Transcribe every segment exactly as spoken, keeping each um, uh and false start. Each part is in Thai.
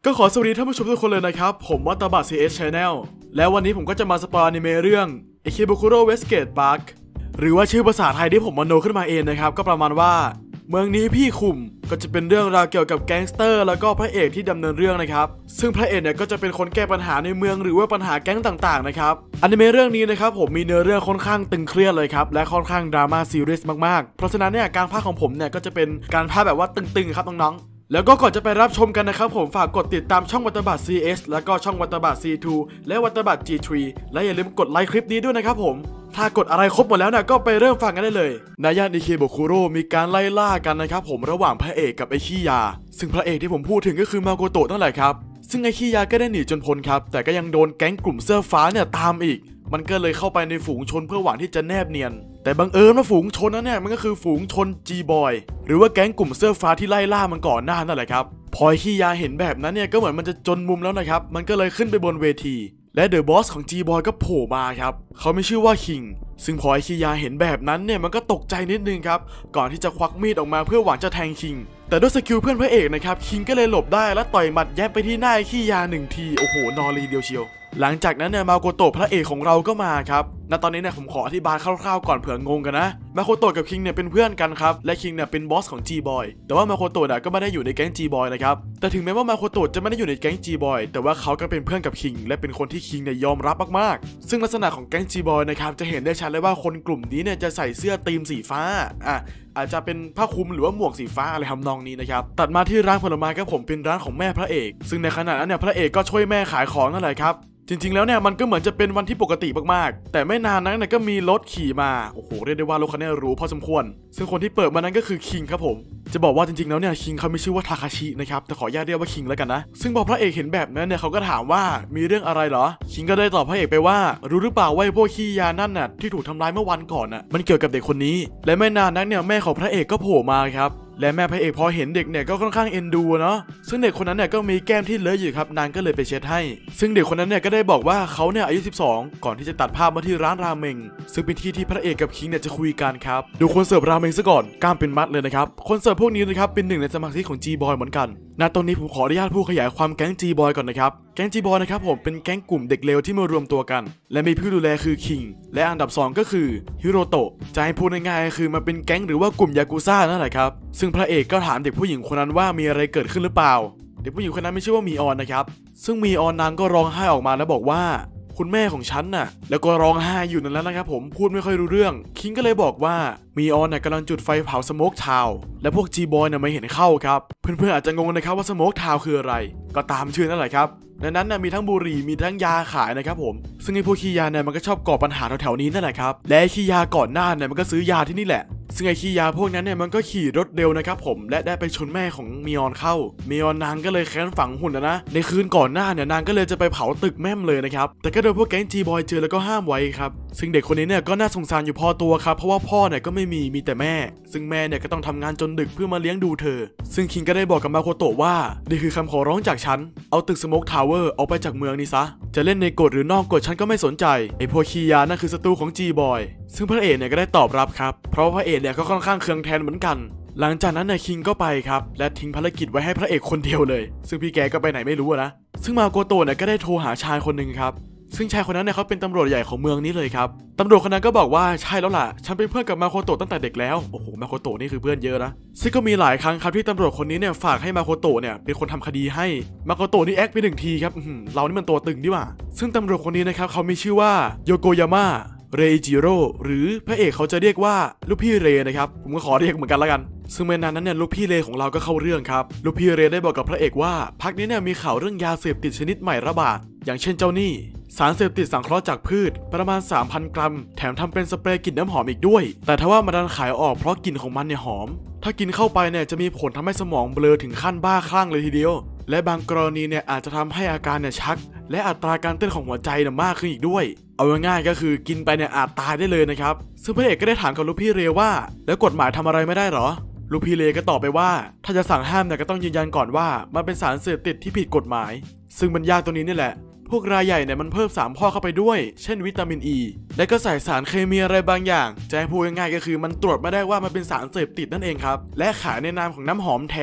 ก็ขอสวัสดีท่านผู้ชมทุกคนเลยนะครับผมวัตบะ ซี เอส Channel แล้ววันนี้ผมก็จะมาสปอยอนิเมะเรื่อง Ikebukuro Westgate Park หรือว่าชื่อภาษาไทยที่ผมมโนขึ้นมาเองนะครับก็ประมาณว่าเมืองนี้พี่คุมก็จะเป็นเรื่องราวเกี่ยวกับแก๊งสเตอร์แล้วก็พระเอกที่ดำเนินเรื่องนะครับซึ่งพระเอกเนี่ยก็จะเป็นคนแก้ปัญหาในเมืองหรือว่าปัญหาแก๊งต่างๆนะครับอนิเมะเรื่องนี้นะครับผมมีเนื้อเรื่องค่อนข้างตึงเครียดเลยครับและค่อนข้างดราม่าซีเรียสมากๆเพราะฉะนั้นเนี่ยการพากย์ของผมเนี่ยก็จะเป็นการพากย์แบบว่าตึงๆครับน้องๆแล้วก็ก่อนจะไปรับชมกันนะครับผมฝากกดติดตามช่องวัตบะ ซี เอส แล้วก็ช่องวัตบะ ซี ทู และวัตบะ จี ทรี และอย่าลืมกดไลค์คลิปนี้ด้วยนะครับผมถ้ากดอะไรครบหมดแล้วเนี่ยก็ไปเริ่มฟังกันได้เลยในย่านอิเคบุคุโร่มีการไล่ล่ากันนะครับผมระหว่างพระเอกกับไอขี้ยาซึ่งพระเอกที่ผมพูดถึงก็คือมาโกโตะนั่นแหละครับซึ่งไอขี้ยาก็ได้หนีจนพ้นครับแต่ก็ยังโดนแก๊งกลุ่มเสื้อฟ้าเนี่ยตามอีกมันก็เลยเข้าไปในฝูงชนเพื่อหวังที่จะแนบเนียนแต่บังเอิญว่าฝูงชนนั้นเนี่ยมันก็คือฝูงชน G-Boy หรือว่าแก๊งกลุ่มเสื้อฟ้าที่ไล่ล่ามันก่อนหน้านั่นแหละครับพอขี้ยาเห็นแบบนั้นเนี่ยก็เหมือนมันจะจนมุมแล้วนะครับมันก็เลยขึ้นไปบนเวทีและเดอะบอสของ G-Boy ก็โผล่มาครับเขาไม่ชื่อว่าคิงซึ่งพอไอคิยาเห็นแบบนั้นเนี่ยมันก็ตกใจนิดนึงครับก่อนที่จะควักมีดออกมาเพื่อหวังจะแทงคิงแต่ด้วยสกิลเพื่อนพระเอกนะครับคิงก็เลยหลบได้และต่อยหมัดแยบไปที่หน้าไอคิยาหนึ่งทีโอ้โหนอรีเดียวเชียวหลังจากนั้นเนี่ยมาโกโตะพระเอกของเราก็มาครับณตอนนี้เนี่ยผมขออธิบายคร่าวๆก่อนเผื่องงกันนะมาโกโตะกับคิงเนี่ยเป็นเพื่อนกันครับและคิงเนี่ยเป็นบอสของ G-Boy แต่ว่ามาโกโตะเนี่ยก็ไม่ได้อยู่ในแก๊ง G-Boy นะครับแต่ถึงแม้ว่ามาโกโตะจะไม่ได้อยู่ในแก๊ง G-Boy แต่ว่าเขาก็เป็นเพื่อนกับคิงและเป็นคนที่คิงเนี่ยยอมรับมากๆซึ่งลักษณะของแก๊ง G-Boy นะครับจะเห็นได้ชัดเลยว่าคนกลุ่มนี้เนี่ยจะใส่เสื้อธีมสีฟ้าอ่ะอาจจะเป็นผ้าคลุมหรือว่าหมวกสีฟ้าอะไรทำนองนี้นะครับตัดมาที่ร้านผลไม้ครับผมเป็นร้านของแม่พระเอกซึ่งในขณะนั้นเนี่ยพระเอกก็ช่วยแม่ขายของนั่นแหละครับจริงๆแล้วเนี่ยมันก็เหมือนจะเป็นวันที่ปกติมากๆแต่ไม่นานนั้นเนี่ยก็มีรถขี่มาโอ้โหเรียกได้ว่ารถคันนี้หรูพอสมควรซึ่งคนที่เปิดมานั้นก็คือคิงครับผมจะบอกว่าจริงๆแล้วเนี่ยคิงเขาไม่ชื่อว่าทาคาชินะครับแต่ขออนุญาตเรียกว่าคิงแล้วกันนะซึ่งพอพระเอกเห็นแบบนั้นเนี่ยเขาก็ถามว่ามีเรื่องอะไรเหรอคิงก็ได้ตอบพระเอกไปว่ารู้หรือเปล่าว่าพวกขี้ยานั่นน่ะที่ถูกทำร้ายเมื่อวันก่อนน่ะมันเกี่ยวกับเด็กคนนี้และไม่นานนั้นเนี่ยแม่ของพระเอกก็โผล่มาครับและแม่พระเอกพอเห็นเด็กเนี่ยก็ค่อนข้างเอ็นดูเนาะซึ่งเด็กคนนั้นเนี่ยก็มีแก้มที่เลอะอยู่ครับนางก็เลยไปเช็ดให้ซึ่งเด็กคนนั้นเนี่ยก็ได้บอกว่าเขาเนี่ยอายุสิบสองก่อนที่จะตัดภาพมาที่ร้านราเมงซึ่งเป็นที่ที่พระเอกกับคิงเนี่ยจะคุยกันครับดูคนเสิร์ฟราเมงซะก่อนกล้ามเป็นมัดเลยนะครับคนเสิร์ฟพวกนี้นะครับเป็นหนึ่งในสมาชิกของ G-Boy เหมือนกันณตอนนี้ผมขออนุญาตพูดขยายความแก๊ง G-Boy ก่อนนะครับแก๊ง G-Boy นะครับผมเป็นแก๊งกลุ่มเด็กเลวที่มารวมตัวกันและมีผู้ดูแลคือคิงและอันดับสองก็คือฮิโรโตะจะให้พูดง่ายๆคือมาเป็นแก๊งหรือว่ากลุ่มยากุซ่านั่นแหละครับซึ่งพระเอกก็ถามเด็กผู้หญิงคนนั้นว่ามีอะไรเกิดขึ้นหรือเปล่าเด็กผู้หญิงคนนั้นไม่ชื่อว่ามีออนนะครับซึ่งมีออนนางก็ร้องไห้ออกมาแล้วบอกว่าคุณแม่ของฉันน่ะแล้วก็ร้องไห้อยู่นั่นแล้วนะครับผมพูดไม่ค่อยรู้เรื่องคิงก็เลยบอกว่ามีออนน่ะกำลังจุดไฟเผาสโมกทาวน์และพวก G-Boy น่ะไม่เห็นเข้าครับเพื่อนๆอาจจะงงนะครับว่าสโมกทาวน์คืออะไรก็ตามชื่อนั่นแหละครับในนั้นน่ะมีทั้งบุหรี่มีทั้งยาขายนะครับผมซึ่งไอ้พวกขี้ยาเนี่ยมันก็ชอบก่อปัญหาแถวๆนี้นั่นแหละครับและไอ้ขี้ยาก่อนหน้าเนี่ยมันก็ซื้อยาที่นี่แหละซึ่งไอ้ขี้ยาพวกนั้นเนี่ยมันก็ขี่รถเร็วนะครับผมและได้ไปชนแม่ของมีออนเข้ามีออนนางก็เลยแค้นฝังหุ่นนะในคืนก่อนหน้าเนี่ยนางก็เลยจะไปเผาตึกแม่มเลยนะครับแต่ก็โดนพวกแก๊ง G-Boy เจอแล้วก็ห้ามไว้ครับซึ่งเด็กคนนี้เนี่ยก็น่าสงสารอยู่พอตัวครับเพราะว่าพ่อเนี่ยก็ไม่มีมีแต่แม่ซึ่งแม่เนี่ยก็ต้องทำงานจนดึกเพื่อมาเลี้ยงดูเธอซึ่งคิงก็ได้บอกกับมาโคโตะว่านี่คือคำขอร้องจากฉันเอาตึกสโมกทาวเวอร์ออกไปจากเมืองนี้ซะจะเล่นในกฎหรือนอกกฎฉันก็ไม่สนใจไอ้พวกขี้ยานั่นคือศัตรูของ G-Boy ซึ่งพระเอกเนี่ยก็ได้ตอบรับครับเพราะพระเอกเนี่ยก็ค่อนข้างเคืองแทนเหมือนกันหลังจากนั้นนายคิงก็ไปครับและทิ้งภารกิจไว้ให้พระเอกคนเดียวเลยซึ่งพี่แกก็ไปไหนไม่รู้นะซึ่งมาโกโตะเนี่ยก็ได้โทรหาชายคนหนึ่งครับซึ่งชายคนนั้นเนี่ยเขาเป็นตำรวจใหญ่ของเมืองนี้เลยครับตำรวจคนนั้นก็บอกว่าใช่แล้วล่ะฉันเป็นเพื่อนกับมาโคโตะตั้งแต่เด็กแล้วโอ้โหมาโคโตะนี่คือเพื่อนเยอะนะซึ่งก็มีหลายครั้งครับที่ตำรวจคนนี้เนี่ยฝากให้มาโคโตะเนี่ยเป็นคนทำคดีให้มาโคโตะนี่แอคไปหนึ่งทีครับเรานี่มันตัวตึงดีว่าซึ่งตำรวจคนนี้นะครับเขามีชื่อว่าโยโกยาม่าเรอิจิโร่หรือพระเอกเขาจะเรียกว่าลูกพี่เรนะครับผมก็ขอเรียกเหมือนกันแล้วกันซึ่งเมื่อนานนั้นเนี่ยลูกพี่เรของเราก็เข้าเรื่องครับลูกพี่เรได้บอกกับพระเอกว่าพักนี้เนี่ยมีข่าวเรื่องยาเสพติดชนิดใหม่ระบาดอย่างเช่นเจ้านี่สารเสพติดสังเคราะห์จากพืชประมาณ สามพัน กรัมแถมทำเป็นสเปรย์กลิ่นน้ำหอมอีกด้วยแต่ทว่ามันดันขายออกเพราะกลิ่นของมันเนี่ยหอมถ้ากินเข้าไปเนี่ยจะมีผลทำให้สมองเบลอถึงขั้นบ้าคลั่งเลยทีเดียวและบางกรณีเนี่ยอาจจะทำให้อาการเนี่ยชักและอัตราการเต้นของหัวใจเนี่ยมากขึ้นอีกด้วยเอาง่ายๆก็คือกินไปเนี่ยอาจตายได้เลยนะครับซึ่งพระเอกก็ได้ถามกับลูกพี่เรว่าแล้วกฎหมายทำอะไรไม่ได้หรอลูกพี่เรก็ตอบไปว่าถ้าจะสั่งห้ามเนี่ยก็ต้องยืนยันก่อนว่ามันเป็นสารเสพติดที่ผิดกฎหมายซึ่งมันยากตรงนี้นี่แหละพวกรายใหญ่เนี่ยมันเพิ่มสามข้อเข้าไปด้วยเช่นวิตามินอีและก็ใส่สารเคมีอะไรบางอย่างจะให้พูดง่ายๆก็คือมันตรวจไม่ได้ว่ามันเป็นสารเสพติดนั่นเองครับและขายในนามของน้ำหอมแทน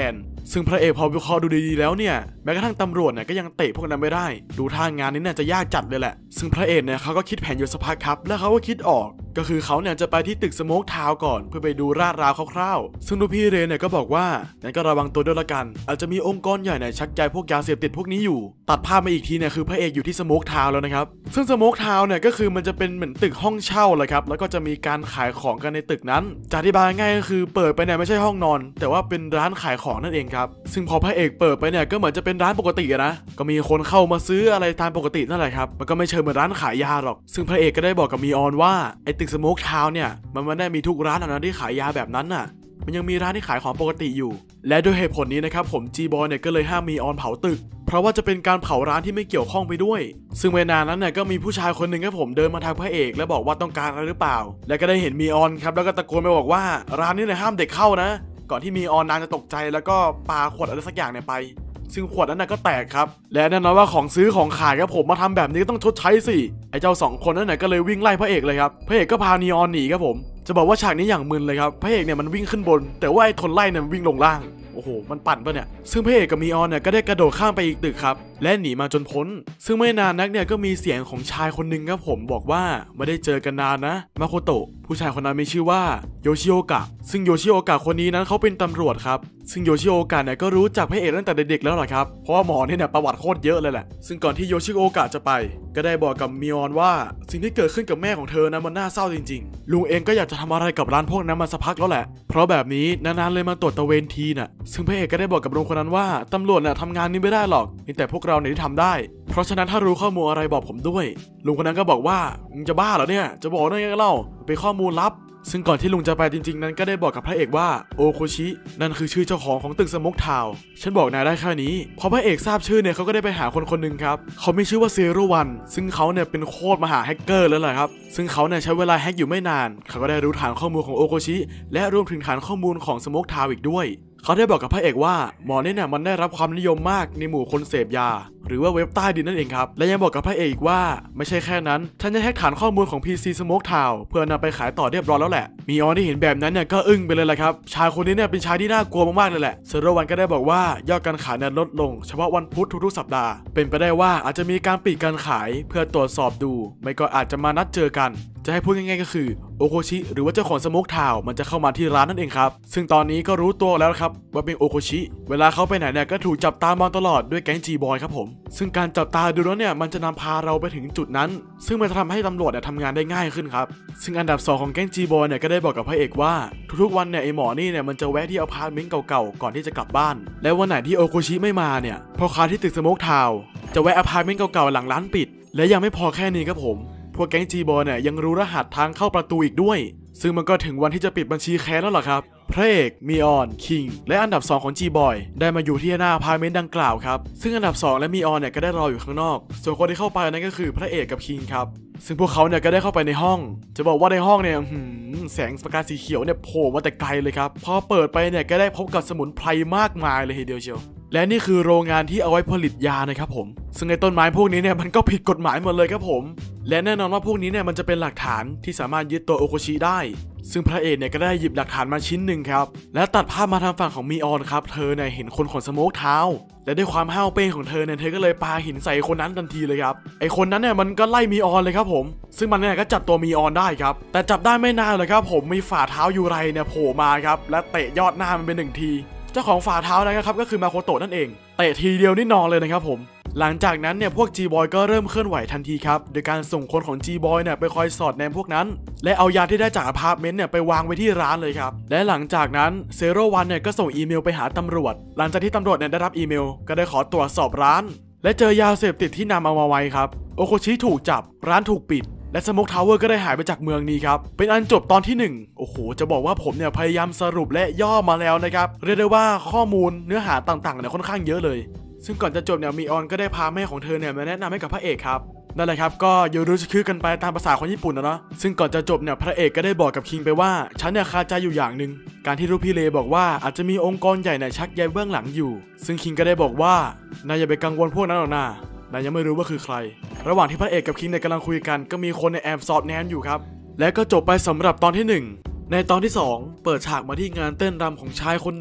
ซึ่งพระเอกพอวิเคราะห์ดูดีๆแล้วเนี่ยแม้กระทั่งตำรวจเนี่ยก็ยังเตะพวกนั้นไม่ได้ดูท่างานนี้เนี่ยจะยากจัดเลยแหละซึ่งพระเอกเนี่ยเขาก็คิดแผนอยู่สักพักครับแล้วเขาก็คิดออกก็คือเขาเนี่ยจะไปที่ตึกสโมกทาวน์ก่อนเพื่อไปดูราดราวคร่าวๆซึ่งลูกพี่เรนเนี่ยก็บอกว่างั้นก็ระวังตัวด้วยละกันอาจจะมีองค์กรใหญ่เนี่ยชักใยพวกยาเสพติดพวกนี้อยู่ตัดภาพมาอีกทีเนี่ยคือพระเอกอยู่ที่สโมกทาวน์แล้วนะครับซึ่งสโมกทาวน์เนี่ยก็คือมันจะเป็นเหมือนตึกห้องเช่าเลยครับแล้วก็จะมีการขายของกันในตึกนั้นจะอธิบายง่ายก็คือเปิดไปเนี่ยไม่ใช่ห้องนอนแต่ว่าเป็นร้านขายของนั่นเองครับซึ่งพอพระเอกเปิดไปเนี่ยก็เหมือนจะเป็นร้านปกตินะก็มีคนเข้ามาซื้ออะไรตามปกตินั่นแหละครับมันก็ไม่เชิงเหมือนร้านขายยาหรอกซึ่งพระเอกก็ได้บอกกับมีออนว่าไอ้ตึกสโมกทาวน์เนี่ยมันไม่ได้มีทุกร้านนะที่ขายยาแบบนั้นน่ะมันยังมีร้านที่ขายของปกติอยู่และด้วยเหตุผลนี้นะครับผมจีบอยเนี่ยก็เลยห้ามมีออนเผาตึกเพราะว่าจะเป็นการเผาร้านที่ไม่เกี่ยวข้องไปด้วยซึ่งเวลานั้นเนี่ยก็มีผู้ชายคนหนึ่งครับผมเดินมาทางพระเอกและบอกว่าต้องการอะไรหรือเปล่าและก็ได้เห็นมีออนครับแล้วก็ตะโกนไปบอกว่าร้านนี้เนี่ยห้ามเด็กเข้านะก่อนที่มีออนนางจะตกใจแล้วก็ปาขวดอะไรสักอย่างเนี่ยไปซึ่งขวดนั้นก็แตกครับและแน่นอนว่าของซื้อของขายครับผมมาทำแบบนี้ก็ต้องชดใช้สิไอ้เจ้าสองคนนั้นก็เลยวิ่งไล่พระเอกเลยครับพระเอกก็พานีออนหนีครับผมจะบอกว่าฉากนี้อย่างมึนเลยครับพระเอกเนี่ยมันวิ่งขึ้นบนแต่ว่าไอ้ทนไล่เนี่ยวิ่งลงล่างโอ้โหมันปั่นปะเนี่ยซึ่งพระเอกกับมีออนเนี่ยก็ได้กระโดดข้ามไปอีกตึกครับและหนีมาจนพ้นซึ่งไม่นานนักเนี่ยก็มีเสียงของชายคนหนึ่งครับผมบอกว่าไม่ได้เจอกันนานนะมาโคโตะผู้ชายคนนั้นมีชื่อว่าโยชิโอกะซึ่งโยชิโอกะคนนี้นั้นเขาเป็นตำรวจครับซึ่งโยชิโอกะเนี่ยก็รู้จักพระเอกตั้งแต่เด็กๆแล้วหรอครับเพราะว่าหมอเนี่ยประวัติโคตรเยอะเลยแหละซึ่งก่อนที่โยชิโอกะจะไปก็ได้บอกกับมีออนว่าสิ่งที่เกิดขึ้นกับแม่ของเธอนะมันน่าเศร้าจริงๆลุงเองก็อยากจะทำอะไรกับร้านพวกนั้นมาสักพักแล้วแหละเพราะแบบนี้นานๆเลยมาตรวจตะเวนทีน่ะซึ่งพระเอกก็ได้บอกกับลุงคนนั้นว่าตำรวจน่ะทำงานนี้ไม่ได้หรอกมีแต่พวกเราเนี่ยที่ทำได้เพราะฉะนั้นถ้ารู้ข้อมูลอะไรบอกผมด้วยลุงคนนั้นก็บอกว่ามึงจะบ้าเหรอเนี่ยจะบอกได้ไงเล่าเป็นข้อมูลลับซึ่งก่อนที่ลุงจะไปจริงๆนั้นก็ได้บอกกับพระเอกว่าโอโคชินั่นคือชื่อเจ้าของของตึกสโมกทาวน์ฉันบอกนายได้แค่นี้พอพระเอกทราบชื่อเนี่ยเขาก็ได้ไปหาคนคนหนึ่งครับเขามีชื่อว่าเซโรวันซึ่งเขาเนี่ยเป็นโคตรมหาแฮกเกอร์แล้วแหละครับซึ่งเขาเนี่ยใช้เวลาแฮกอยู่ไม่นานเขาก็ได้รู้ฐานข้อมูลของโอโคชิและรวมถึงฐานข้อมูลของสโมกทาวน์อีกด้วยเขาได้บอกกับพระเอกว่าหมอเนี่ยมันได้รับความนิยมมากในหมู่คนเสพยาหรือว่าเว็บใต้ดินนั่นเองครับและยังบอกกับพระเอกอีกว่าไม่ใช่แค่นั้นฉันจะแฮกฐานข้อมูลของ พี ซี Smoke Town เพื่อนำไปขายต่อเรียบร้อยแล้วแหละมีออนที่เห็นแบบนั้นเนี่ยก็อึ้งไปเลยแหละครับชายคนนี้เนี่ยเป็นชายที่น่ากลัวมากๆเลยแหละเซโรวันก็ได้บอกว่ายอดการขายเนี่ยลดลงเฉพาะวันพุธทุกๆสัปดาห์เป็นไปได้ว่าอาจจะมีการปิดการขายเพื่อตรวจสอบดูไม่ก็อาจจะมานัดเจอกันจะให้พูดง่ายๆก็คือโอโคชิหรือว่าเจ้าของสโมกทาวน์มันจะเข้ามาที่ร้านนั่นเองครับซึ่งตอนนี้ก็รู้ตัวแล้วครับว่าเป็นโอโคชิเวลาเขาไปไหนเนี่ยก็ถูกจับตามองตลอดด้วยแก๊งจีบอยครับผมซึ่งการจับตาดูแล้วเนี่ยมันจะนำพาเราไปถึงจุดนั้นซึ่งมันจะทำให้ตำรวจเนี่ยทำงานได้ง่ายขึ้นครับซึ่งอันดับสองของแก๊งจีบอยเนี่ยก็ได้บอกกับพระเอกว่าทุกๆวันเนี่ยไอหมอนี่เนี่ยมันจะแวะที่อพาร์ตเมนต์เก่าๆก่อนที่จะกลับบ้านและวันไหนที่โอโคชิไม่มาเนี่ยพ่อค้าที่ตึกสโมกทาวน์จะแวะอพาร์ตเมนต์เก่าๆหลังร้านปิดและยังไม่พอแค่นี้ครับผมพวกแก๊งจีบอยเนี่ยยังรู้รหัสทางเข้าประตูอีกด้วยซึ่งมันก็ถึงวันที่จะปิดบัญชีแค้นแล้วล่ะครับพระเอกมีออนคิงและอันดับสองของจีบอยได้มาอยู่ที่หน้าอพาร์ตเมนต์ดังกล่าวครับซึ่งอันดับสองและมีออนเนี่ยก็ได้รออยู่ข้างนอกส่วนคนที่เข้าไปนั่นก็คือพระเอกกับคิงครับซึ่งพวกเขาเนี่ยก็ได้เข้าไปในห้องจะบอกว่าในห้องเนี่ยแสงประกายสีเขียวเนี่ยโผล่มาแต่ไกลเลยครับพอเปิดไปเนี่ยก็ได้พบกับสมุนไพรมากมายเลยทีเดียวเชียวและนี่คือโรงงานที่เอาไว้ผลิตยานะครับผมซึ่งในต้นไม้พวกนี้เนี่ยมันก็ผิดกฎหมายหมดเลยครับผมและแน่นอนว่าพวกนี้เนี่ยมันจะเป็นหลักฐานที่สามารถยึดตัวโอโคชิได้ซึ่งพระเอกเนี่ยก็ได้หยิบหลักฐานมาชิ้นหนึ่งครับและตัดภาพมาทางฝั่งของมีออนครับเธอเนี่ยเห็นคนขนสโมกทาวน์และด้วยความห้าวเป้งของเธอเนี่ยเธอก็เลยปาหินใส่คนนั้นทันทีเลยครับไอคนนั้นเนี่ยมันก็ไล่มีออนเลยครับผมซึ่งมันเนี่ยก็จับตัวมีออนได้ครับแต่จับได้ไม่นานเลยครับผมมีฝ่าเท้ายูไรเนี่ยโผล่มาครับและเตะยอดหน้ามันเป็นหนึ่งทีเจ้าของฝ่าเท้านะครับก็คือมาโคโตะนั่นเองเตะทีเดียวนี่นอนเลยนะครับผมหลังจากนั้นเนี่ยพวก G-Boy ก็เริ่มเคลื่อนไหวทันทีครับโดยการส่งคนของ G-Boy เนี่ยไปคอยสอดแนมพวกนั้นและเอายาที่ได้จากอพาร์ตเมนต์เนี่ยไปวางไว้ที่ร้านเลยครับและหลังจากนั้นเซโรวันเนี่ยก็ส่งอีเมลไปหาตำรวจหลังจากที่ตำรวจเนี่ยได้รับอีเมลก็ได้ขอตรวจสอบร้านและเจอยาเสพติดที่นำเอามาไว้ครับโอโคชิถูกจับร้านถูกปิดและสโมกทาวเวอร์ก็ได้หายไปจากเมืองนี้ครับเป็นอันจบตอนที่หนึ่งโอ้โหจะบอกว่าผมเนี่ยพยายามสรุปและย่อมาแล้วนะครับเรียกได้ว่าข้อมูลเนื้อหาต่างๆเนี่ยค่อนข้างเยอะเลยซึ่งก่อนจะจบเนี่ยมีออนก็ได้พาแม่ของเธอเนี่ยมาแนะนำให้กับพระเอกครับนั่นแหละครับก็ยูรู้ชื่อกันไปตามภาษาคนญี่ปุ่นนะเนาะซึ่งก่อนจะจบเนี่ยพระเอกก็ได้บอกกับคิงไปว่าฉันเนี่ยคาใจอยู่อย่างหนึ่งการที่ลูกพี่เลบอกว่าอาจจะมีองค์กรใหญ่เนี่ยชักใยเบื้องหลังอยู่ซึ่งคิงก็ได้บอกว่านายอย่าไปกังวลพวกนั้นหรอกนะนายยังไม่รู้ว่าคือใครระหว่างที่พระเอกกับคิงเนี่ยกำลังคุยกันก็มีคนในแอบสอดแนมอยู่ครับและก็จบไปสำหรับตอนที่หนึ่งในตอนที่สองเปิดฉากมาที่งานเต้นรำของชายคนหนึ่ง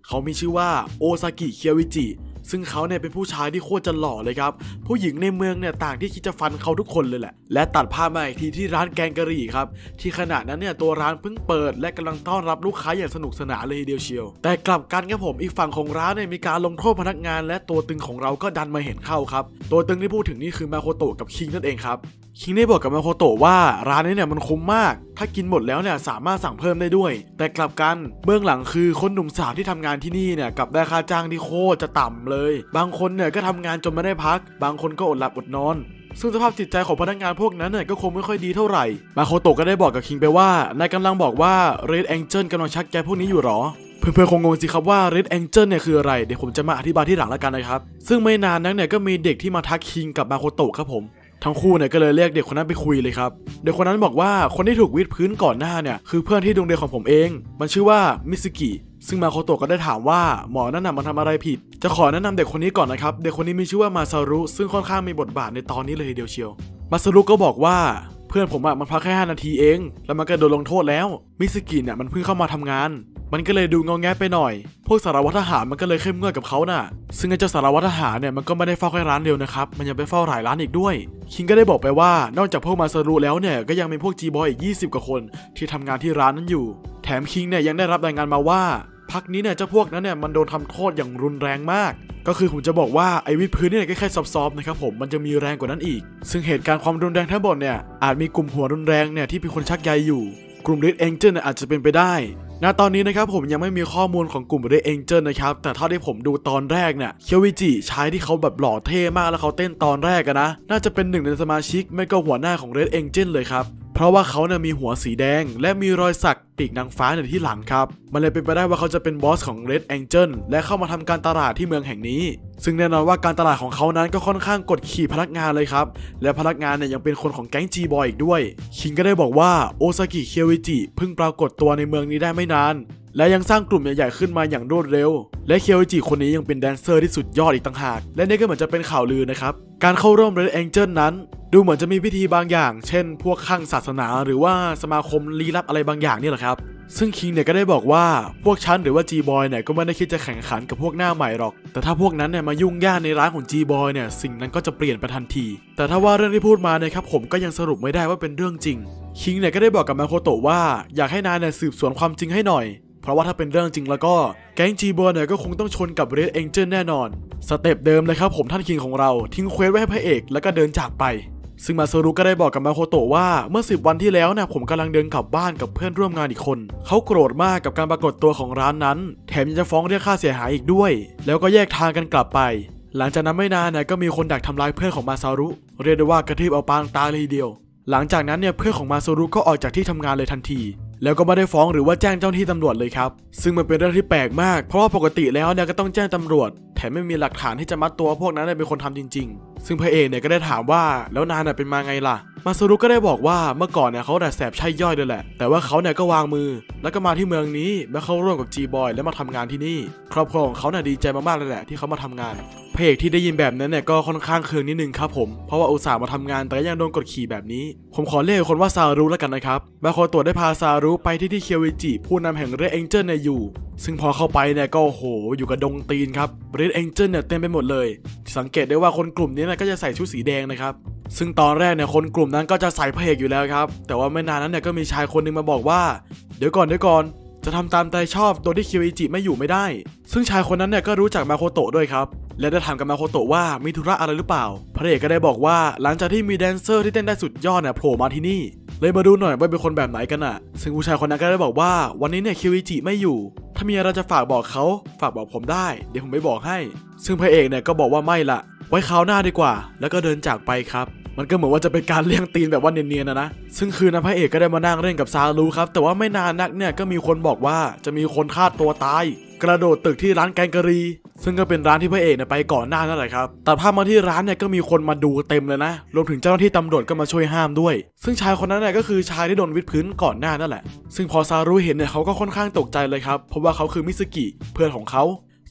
เขามีชื่อว่าโอซากิเคียวอิจิซึ่งเขาเนี่ยเป็นผู้ชายที่โคตรจะหล่อเลยครับผู้หญิงในเมืองเนี่ยต่างที่คิดจะฟันเขาทุกคนเลยแหละและตัดภาพมาอีกทีที่ร้านแกงกะหรี่ครับที่ขณะนั้นเนี่ยตัวร้านเพิ่งเปิดและกำลังต้อนรับลูกค้าอย่างสนุกสนานเลยทีเดียวเชียวแต่กลับกันครับผมอีกฝั่งของร้านเนี่ยมีการลงโทษพนักงานและตัวตึงของเราก็ดันมาเห็นเข้าครับตัวตึงที่พูดถึงนี่คือมาโคโตะกับคิงนั่นเองครับคิงได้บอกกับมาโคโตะว่าร้านนี้เนี่ยมันคุ้มมากถ้ากินหมดแล้วเนี่ยสามารถสั่งเพิ่มได้ด้วยแต่กลับกันเบื้องหลังคือคนหนุ่มสาวที่ทำงานที่นี่เนี่ยกลับได้ค่าจ้างที่โคตรจะต่ำเลยบางคนเนี่ยก็ทำงานจนไม่ได้พักบางคนก็อดหลับอดนอนซึ่งสภาพจิตใจของพนักงานพวกนั้นเนี่ยก็คงไม่ค่อยดีเท่าไหร่มาโคโตะก็ได้บอกกับคิงไปว่านายกำลังบอกว่า Red Angel กำลังชักแกพวกนี้อยู่หรอเพื่อนๆคงงงสิครับว่า Red Angel เนี่ยคืออะไรเดี๋ยวผมจะมาอธิบายที่หลังแล้วกันนะครับซึ่งไม่นานนั้นเนี่ยก็มีเด็กที่มาทักคิงกับมาโคโตะครับผมทั้งคู่เนี่ยก็เลยเรียกเด็กคนนั้นไปคุยเลยครับเด็กคนนั้นบอกว่าคนที่ถูกวิดพื้นก่อนหน้าเนี่ยคือเพื่อนที่โรงเรียนของผมเองมันชื่อว่ามิซึกิซึ่งมาโคโตะก็ได้ถามว่าหมอนั่นน่ะมันทำอะไรผิดจะขอแนะนำเด็กคนนี้ก่อนนะครับเด็กคนนี้มีชื่อว่ามาซารุซึ่งค่อนข้างมีบทบาทในตอนนี้เลยทีเดียวเชียวมาซารุก็บอกว่าเพื่อนผมอะมันพักแค่ห้านาทีเองแล้วมันก็โดนลงโทษแล้วมิซึกิเนี่ยมันเพิ่งเข้ามาทำงานมันก็เลยดูงอแงไปหน่อยพวกสารวัตรทหารมันก็เลยเข้มงวดกับเขาน่ะซึ่งไอ้เจ้าสารวัตรทหารเนี่ยมันก็ไม่ได้เฝ้าแค่ร้านเดียวนะครับมันยังไปเฝ้าหลายร้านอีกด้วยคิงก็ได้บอกไปว่านอกจากพวกมาซารุแล้วเนี่ยก็ยังมีพวกจีบอยอีกยี่สิบกว่าคนที่ทำงานที่ร้านนั้นอยู่แถมคิงเนี่ยยังได้รับรายงานมาว่าพักนี้เนี่ยเจ้าพวกนั้นเนี่ยมันโดนทำโทษอย่างรุนแรงมากก็คือผมจะบอกว่าไอ้วิดพื้นเนี่ยก็แค่ซอฟๆนะครับผมมันจะมีแรงกว่านั้นอีกซึ่งเหตุการณ์ความรุนแรงทั้งหมดเนี่ยอาจมีกลุ่มหัวรุนแรงเนี่ยที่เป็นคนชักใยอยู่กลุ่ม Red Angel เนี่ยอาจจะเป็นไปได้ณตอนนี้นะครับผมยังไม่มีข้อมูลของกลุ่ม Red Angel นะครับแต่เท่าที่ผมดูตอนแรกเนี่ยเคียวอิจิชายที่เขาแบบหล่อเท่มากแล้วเขาเต้นตอนแรกอะนะน่าจะเป็นหนึ่งในสมาชิกไม่ก็หัวหน้าของ Red Angel เลยครับเพราะว่าเขาเนี่ยมีหัวสีแดงและมีรอยสักปีกนางฟ้าในที่หลังครับมันเลยเป็นไปได้ว่าเขาจะเป็นบอสของ Red Angel และเข้ามาทำการตลาดที่เมืองแห่งนี้ซึ่งแน่นอนว่าการตลาดของเขานั้นก็ค่อนข้างกดขี่พนักงานเลยครับและพนักงานเนี่ยยังเป็นคนของแก๊ง G-Boy อีกด้วยคิงก็ได้บอกว่าโอซากิเคียวอิจิเพิ่งปรากฏตัวในเมืองนี้ได้ไม่นานและยังสร้างกลุ่มใหญ่ๆขึ้นมาอย่างรวดเร็วและเคียวอิจิคนนี้ยังเป็นแดนเซอร์ที่สุดยอดอีกต่างหากและนี่ก็เหมือนจะเป็นข่าวลือนะครับการเข้าร่วม Red Angel นั้นดูเหมือนจะมีพิธีบางอย่างเช่นพวกข้างศาสนาหรือว่าสมาคมลี้ลับอะไรบางอย่างนี่แหละครับซึ่งคิงเนี่ยก็ได้บอกว่าพวกฉันหรือว่า G-Boy เนี่ยก็ไม่ได้คิดจะแข่งขันกับพวกหน้าใหม่หรอกแต่ถ้าพวกนั้นเนี่ยมายุ่งยากในร้านของ G-Boy เนี่ยสิ่งนั้นก็จะเปลี่ยนไปทันทีแต่ถ้าว่าเรื่องที่พูดมาเนี่ยครับผมก็ยังสรุปไม่ได้ว่าเป็นเรื่องจริงคิงเนี่ยก็ได้บอกกับมาโคโตะว่าอยากให้นายเนี่ยสืบสวนความจริงให้หน่อยเพราะว่าถ้าเป็นเรื่องจริงแล้วก็แก๊ง G-Boy เนี่ยก็คงต้องชนกับ Red Angel แน่นอนสเต็ปเดิมเลยครับผมท่านคิงของเราทิ้งเควสไว้ให้พระเอกแล้วก็เดินจากไปซึ่งมาซารุก็ได้บอกกับมาโคโตะว่าเมื่อสิบวันที่แล้วเนี่ยผมกำลังเดินกลับบ้านกับเพื่อนร่วมงานอีกคนเขาโกรธมากกับการปรากฏตัวของร้านนั้นแถมยังจะฟ้องเรียกค่าเสียหายอีกด้วยแล้วก็แยกทางกันกลับไปหลังจากนั้นไม่นานเนี่ยก็มีคนดักทำร้ายเพื่อนของมาซารุเรียกได้ว่ากระทืบเอาปางตายเลยทีเดียวหลังจากนั้นเนี่ยเพื่อนของมาซารุก็ออกจากที่ทำงานเลยทันทีแล้วก็ไม่ได้ฟ้องหรือว่าแจ้งเจ้าหน้าที่ตำรวจเลยครับซึ่งมันเป็นเรื่องที่แปลกมากเพราะว่าปกติแล้วเนี่ยก็ต้องแจ้งตำรวจแถมไม่มีหลักฐานที่จะมัดตัวพวกนั้นเป็นคนทำจริงๆซึ่งพระเอกเนี่ยก็ได้ถามว่าแล้วนายเป็นมาไงล่ะมาซารุก็ได้บอกว่าเมื่อก่อนเนี่ยเขาแต่แสบใช่ย่อยด้วยแหละแต่ว่าเขาเนี่ยก็วางมือแล้วก็มาที่เมืองนี้และเข้าร่วมกับ G-Boy และมาทำงานที่นี่ครอบครัวของเขาเนี่ยดีใจมากๆเลยแหละที่เขามาทำงานพระเอกที่ได้ยินแบบนั้นเนี่ยก็ค่อนข้างเคืองนิดนึงครับผมเพราะว่าอุตส่าห์มาทำงานแต่ยังโดนกดขี่แบบนี้ผมขอเรียกคนว่าซารุแล้วกันนะครับมาโคโตะได้พาซารุไปที่ที่เคียวอิจิผู้นำแห่ง Red Angel เนี่ยอยู่ซึ่งพอเข้าไปเนี่ยก็โอ้โหอยู่กับดงตีนครับ Red Angel เนี่ยเต็มไปหมดเลยสังเกตได้ว่าคนกลุ่มนี้เนี่ยก็จะใส่ชุดสีแดงนะครับซึ่งตอนแรกเนี่ยคนกลุ่มนั้นก็จะใส่พระเอกอยู่แล้วครับแต่ว่าไม่นานนั้นเนี่ยก็มีชายคนนึงมาบอกว่าเดี๋ยวก่อนเดี๋ยวก่อนจะทำตามใจชอบโดยที่เคียวอิจิไม่อยู่ไม่ได้ซึ่งชายคนนั้นเนี่ยก็รู้จักมาโคโตะด้วยครับและได้ถามกับมาโคโตะว่ามีธุระอะไรหรือเปล่าพระเอกก็ได้บอกว่าหลังจากที่มีแดนเซอร์ที่เต้นได้สุดยอดเนี่ยโผล่มาที่นี่เลยมาดูหน่อยว่าเป็นคนแบบไหนกันน่ะซึ่งผู้ชายคนนั้นก็ได้บอกว่าวันนี้เนี่ยเคียวอิจิไม่อยู่ถ้ามีอะไรจะฝากบอกเขาฝากบอกผมได้เดี๋ยวผมไปบอกให้ซึ่งพระเอกเนี่ยก็บอกว่าไม่ละไว้คราวหน้าดีกว่าแล้วก็เดินจากไปครับมันก็เหมือนว่าจะเป็นการเลี้ยงตีนแบบว่าเนียนๆนะนะซึ่งคืนนั้นพระเอกก็ได้มานั่งเล่นกับซารุครับแต่ว่าไม่นานนักเนี่ยก็มีคนบอกว่าจะมีคนฆ่าตัวตายกระโดดตึกที่ร้านแกงกะหรี่ซึ่งก็เป็นร้านที่พระเอกเนี่ยไปก่อนหน้านั่นแหละครับแต่ภาพมาที่ร้านเนี่ยก็มีคนมาดูเต็มเลยนะรวมถึงเจ้าหน้าที่ตำรวจก็มาช่วยห้ามด้วยซึ่งชายคนนั้นเนี่ยก็คือชายที่โดนวิดพื้นก่อนหน้านั่นแหละซึ่งพอซารุเห็นเนี่ยเขาก็ค่อนข้างตกใจเลยครับเพราะว่าเขาคือมิซึกิเพื่อนของเขา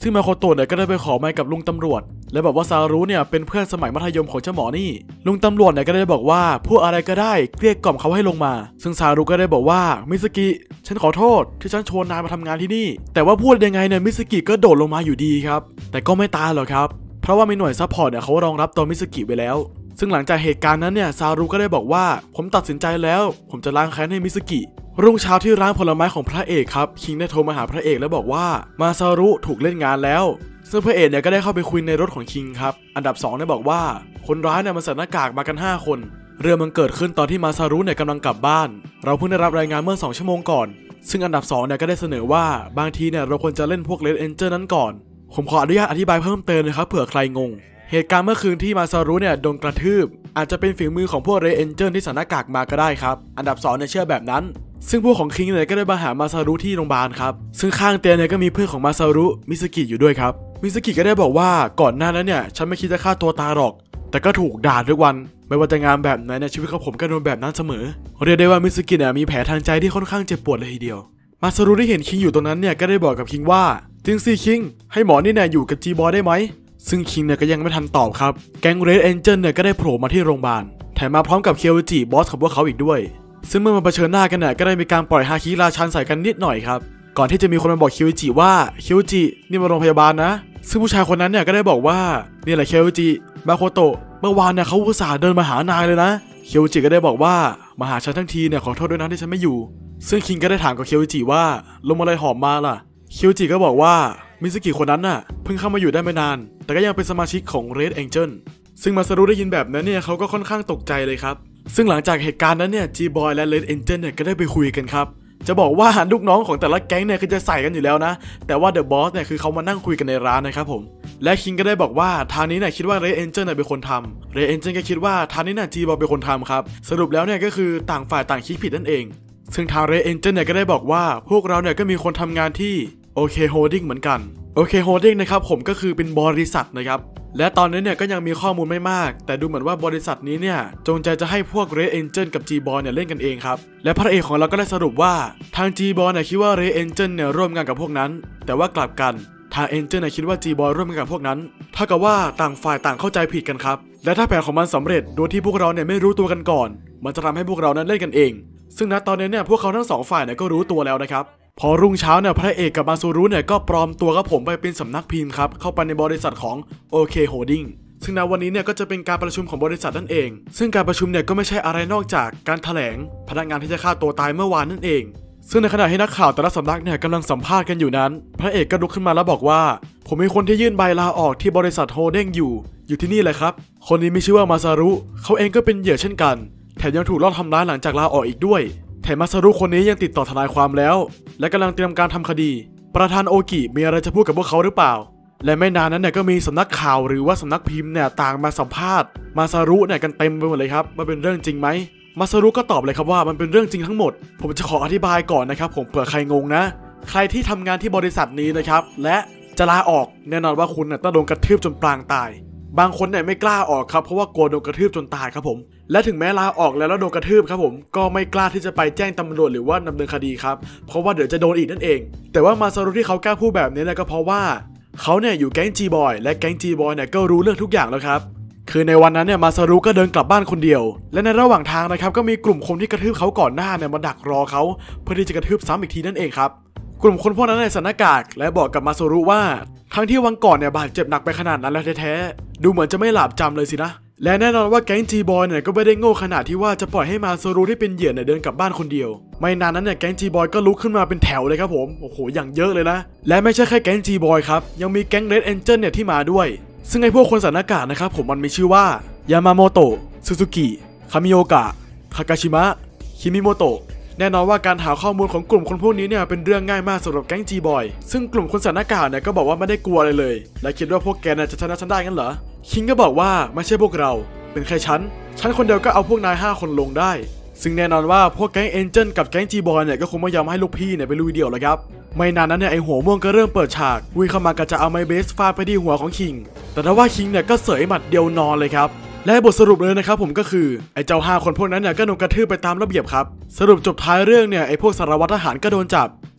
ซึ่งมาโคโตะเนี่ยก็ได้ไปขอไมค์กับลุงตำรวจและบอกว่าซารุเนี่ยเป็นเพื่อนสมัยมัธยมของเจ้าหมอนี่ลุงตำรวจเนี่ยก็ได้บอกว่าพูดอะไรก็ได้เกลี้ยกล่อมเขาให้ลงมาซึ่งซารุก็ได้บอกว่ามิสกิฉันขอโทษที่ฉันชวนนายมาทำงานที่นี่แต่ว่าพูดยังไงเนี่ยมิสกิก็โดดลงมาอยู่ดีครับแต่ก็ไม่ตายหรอกครับเพราะว่ามีหน่วยซัพพอร์ตเนี่ยเขารองรับตัวมิสกิไว้แล้วซึ่งหลังจากเหตุการณ์นั้นเนี่ยซารุก็ได้บอกว่าผมตัดสินใจแล้วผมจะล้างแค้นให้มิสกิรุ่งเช้าที่ร้านผลไม้ของพระเอกครับคิงได้โทรมาหาพระเอกแล้วบอกว่ามาซารุถูกเล่นงานแล้วซึ่งพระเอกเนี่ยก็ได้เข้าไปคุยในรถของคิงครับอันดับสองได้บอกว่าคนร้ายเนี่ยมันใส่หน้ากากมากันห้าคนเรื่องมันเกิดขึ้นตอนที่มาซารุเนี่ยกำลังกลับบ้านเราเพิ่งได้รับรายงานเมื่อสองชั่วโมงก่อนซึ่งอันดับสองเนี่ยก็ได้เสนอว่าบางทีเนี่ยเราควรจะเล่นพวกเลดเอนเจอร์นั้นก่อนผมขออนุญาตอธิบายเพิ่มเติมนะครับเผื่อใครงงเหตุการณ์เมื่อคืนที่มาซารุเนี่ยโดนกระทืบอาจจะเป็นฝีมือของพวกเรดเอนเจอร์ที่ใส่หน้ากากมาก็ได้ครับอันดับสองเนี่ยเชื่อแบบนั้นซึ่งพวกของคิงเนี่ยก็ได้มาหามาซารุที่โรงพยาบาลครับซึ่งข้างเตียงเนี่ยก็มีเพื่อนของมาซารุมิสกิอยู่ด้วยครับมิสกิก็ได้บอกว่าก่อนหน้านั้นเนี่ยฉันไม่คิดจะฆ่าตัวตายหรอกแต่ก็ถูกด่าทุกวันไม่ว่าจะงานแบบไหนในชีวิตของผมก็โดนแบบนั้นเสมอเรียกได้ว่ามิสกิเนี่ยมีแผลทางใจที่ค่อนข้างเจ็บปวดเลยทีเดียวมาซารุที่เห็นคิงอยู่ตรงนั้นเนี่ยก็ได้บอกกับคิงว่าจริงสิคิงให้หมอนี่เนี่ยอยู่กับจีบอยได้ไหมซึ่งคิงเนี่ยก็ยังไม่ทันตอบครับแก๊งเรดเอนเจลเนี่ยก็ได้โผล่มาที่โรงพยาบาลแถมมาพร้อมกับเคียวจิบอสของพวกเขาอีกด้วยซึ่งเมื่อมาเผชิญหน้ากันเนี่ยก็ได้มีการปล่อยฮาคิราชันใส่กันนิดหน่อยครับก่อนที่จะมีคนมาบอกเคียวจิว่าเคียวจินี่มาโรงพยาบาลนะซึ่งผู้ชายคนนั้นเนี่ยก็ได้บอกว่านี่แหละเคียวจิมาโคโตะเมื่อวานเนี่ยเขาอุตส่าห์เดินมาหานายเลยนะเคียวจิก็ได้บอกว่ามาหาฉันทั้งทีเนี่ยขอโทษด้วยนะที่ฉันไม่อยู่ซึ่งคิงก็ได้ถามกับเคียวจิว่าลมอะไรหอมมาล่ะเคียวจิก็บอกว่ามิสกิคนนั้นน่ะเพิ่งเข้ามาอยู่ได้ไม่นานแต่ก็ยังเป็นสมาชิกของ Red Angel ซึ่งมาซารุได้ยินแบบนั้นเนี่ยเขาก็ค่อนข้างตกใจเลยครับซึ่งหลังจากเหตุการณ์นั้นเนี่ย G-Boy และ Red Angel เนี่ยก็ได้ไปคุยกันครับจะบอกว่าลูกน้องของแต่ละแก๊งเนี่ยคือจะใส่กันอยู่แล้วนะแต่ว่า The Boss เนี่ยคือเขามานั่งคุยกันในร้านนะครับผมและคิงก็ได้บอกว่าทางนี้เนี่ยคิดว่า Red Angel เนี่ยเป็นคนทำ Red Angel ก็คิดว่าทางนี้เนี่ย G-Boy เป็นคนทำครับสรุปแล้วเนี่ยก็คือต่างฝ่ายต่างคิดผิดนั่นเองซึ่งทาง Red Angel เนี่ยก็ได้บอกว่าพวกเราเนี่ยก็มีคนทำงานที่ โอเค Holding เหมือนกันโอเค Holding นะครับผมก็คือเป็นบริษัทนะครับและตอนนี้เนี่ยก็ยังมีข้อมูลไม่มากแต่ดูเหมือนว่าบริษัทนี้เนี่ยจงใจจะให้พวก Red Angel กับ G-Boy เนี่ยเล่นกันเองครับและพระเอกของเราก็ได้สรุปว่าทาง G-Boy เนี่ยคิดว่า Red Angel เนี่ยร่วมงานกับพวกนั้นแต่ว่ากลับกันทาง Angel เนี่ยคิดว่า G-Boy ร่วมงานกับพวกนั้นเท่ากับว่าต่างฝ่ายต่างเข้าใจผิดกันครับและถ้าแผนของมันสำเร็จโดยที่พวกเราเนี่ยไม่รู้ตัวกันก่อนมันจะทำให้พวกเรานั้นเล่นกันเองซึ่งณตอนนี้เนี่ยพวกเขาทั้งสองฝ่ายเนี่ยก็รู้ตัวแล้วนะครับพอรุ่งเช้าเนี่ยพระเอกกับมาซูรุเนี่ยก็ปลอมตัวกับผมไปเป็นสำนักพิมพ์ครับเข้าไปในบริษัทของ โอเค Holding ซึ่งในวันนี้เนี่ยก็จะเป็นการประชุมของบริษัทนั่นเองซึ่งการประชุมเนี่ยก็ไม่ใช่อะไรนอกจากการแถลงพนักงานที่จะฆ่าตัวตายเมื่อวานนั่นเองซึ่งในขณะที่นักข่าวแต่ละสำนักเนี่ยกำลังสัมภาษณ์กันอยู่นั้นพระเอกก็ลุกขึ้นมาแล้วบอกว่าผมมีคนที่ยื่นใบลาออกที่บริษัทโฮเด้งอยู่อยู่ที่นี่เลยครับคนนี้มีชื่อว่ามาซารุเขาเองก็เป็นเหยื่อเช่นกันแถมยังถูกลอบทำร้ายหลังจากลาออกอีกด้วยแถมมาซารุคนนี้ยังติดต่อทนายความแล้วและกำลังเตรียมการทำคดีประธานโอกิมีอะไรจะพูดกับพวกเขาหรือเปล่าและไม่นานนั้นเนี่ยก็มีสำนักข่าวหรือว่าสำนักพิมพ์เนี่ยต่างมาสัมภาษณ์มาซารุเนี่ยกันเต็มไปหมดเลยครับมันเป็นเรื่องจริงไหมมาซารุก็ตอบเลยครับว่ามันเป็นเรื่องจริงทั้งหมดผมจะขออธิบายก่อนนะครับผมเผื่อใครงงนะใครที่ทำงานที่บริษัทนี้นะครับและจะลาออกแน่นอนว่าคุณเนี่ยต้องโดนกระทืบจนปรางตายบางคนเนี่ยไม่กล้าออกครับเพราะว่ากลัวโดนกระทืบจนตายครับผมและถึงแม้ลาออกแล้วแล้วโดนกระทืบครับผมก็ไม่กล้าที่จะไปแจ้งตำรวจหรือว่าดำเนินคดีครับเพราะว่าเดี๋ยวจะโดนอีกนั่นเองแต่ว่ามาซารุที่เขากล้าพูดแบบนี้เนี่ยก็เพราะว่าเขาเนี่ยอยู่แก๊ง G-Boy และแก๊ง G-Boy เนี่ยก็รู้เรื่องทุกอย่างแล้วครับคือในวันนั้นเนี่ยมาซารุก็เดินกลับบ้านคนเดียวและในระหว่างทางนะครับก็มีกลุ่มคนที่กระทืบเขาก่อนหน้าเนี่ยมาดักรอเขาเพื่อที่จะกระทืบซ้ำอีกทีนั่นเองครับกลุ่มคนพวกนั้นใส่หน้ากากและบอกกับมาซารุว่าทั้งที่วันก่อนเนี่ยบาดเจ็บหนักไปขนาดนั้นแล้วแท้ๆดูเหมือนจะไม่หลาบจำเลยสินะและแน่นอนว่าแก๊ง G-Boy เนี่ยก็ไม่ได้โง่ขนาดที่ว่าจะปล่อยให้มาซารุที่เป็นเหยื่อเนี่ยเดินกลับบ้านคนเดียวไม่นานนั้นเนี่ยแก๊ง G-Boy ก็ลุกขึ้นมาเป็นแถวเลยครับผมโอ้โหอย่างเยอะเลยนะและไม่ใช่แค่แก๊ง G-Boy ครับยังมีแก๊ง Red Angel เนี่ยที่มาด้วยซึ่งไอ้พวกคนใส่หน้ากากนะครับผมมันมีชื่อว่ายามาโมโตะซูซูกิคามิโอกะทากาชิมะคิมิโมโตะแน่นอนว่าการหาข้อมูลของกลุ่มคนพวกนี้เนี่ยเป็นเรื่องง่ายมากสำหรับแก๊ง G-Boy ซึ่งกลุ่มคนใส่หน้ากากเนี่ยก็บอกว่าไม่ได้กลัวอะไรเลยและคิดว่าพวกแกน่ะจะชนะฉันได้งั้นเหรอคิงก็บอกว่าไม่ใช่พวกเราเป็นแค่ฉันฉันคนเดียวก็เอาพวกนายห้าคนลงได้ซึ่งแน่นอนว่าพวกแก๊ง Angel กับแก๊ง G-Boy เนี่ยก็คงไม่ยอมให้ลูกพี่เนี่ยไปลุยเดี่ยวแล้วครับไม่นานนั้นเนี่ยไอหัวม่วงก็เริ่มเปิดฉากวิ่งเข้ามากะจะเอาไม้เบสฟาดไปที่หัวของคิงแต่ถ้าว่าคิงเนี่ยก็เสยหมัดเดียวนอนเลยครับและบทสรุปเลยนะครับผมก็คือไอ้เจ้าห้าคนพวกนั้นเนี่ยก็โดนกระทืบไปตามระเบียบครับสรุปจบท้ายเรื่องเนี่ยไอ้พวกสารวัตรทหารก็โดนจับ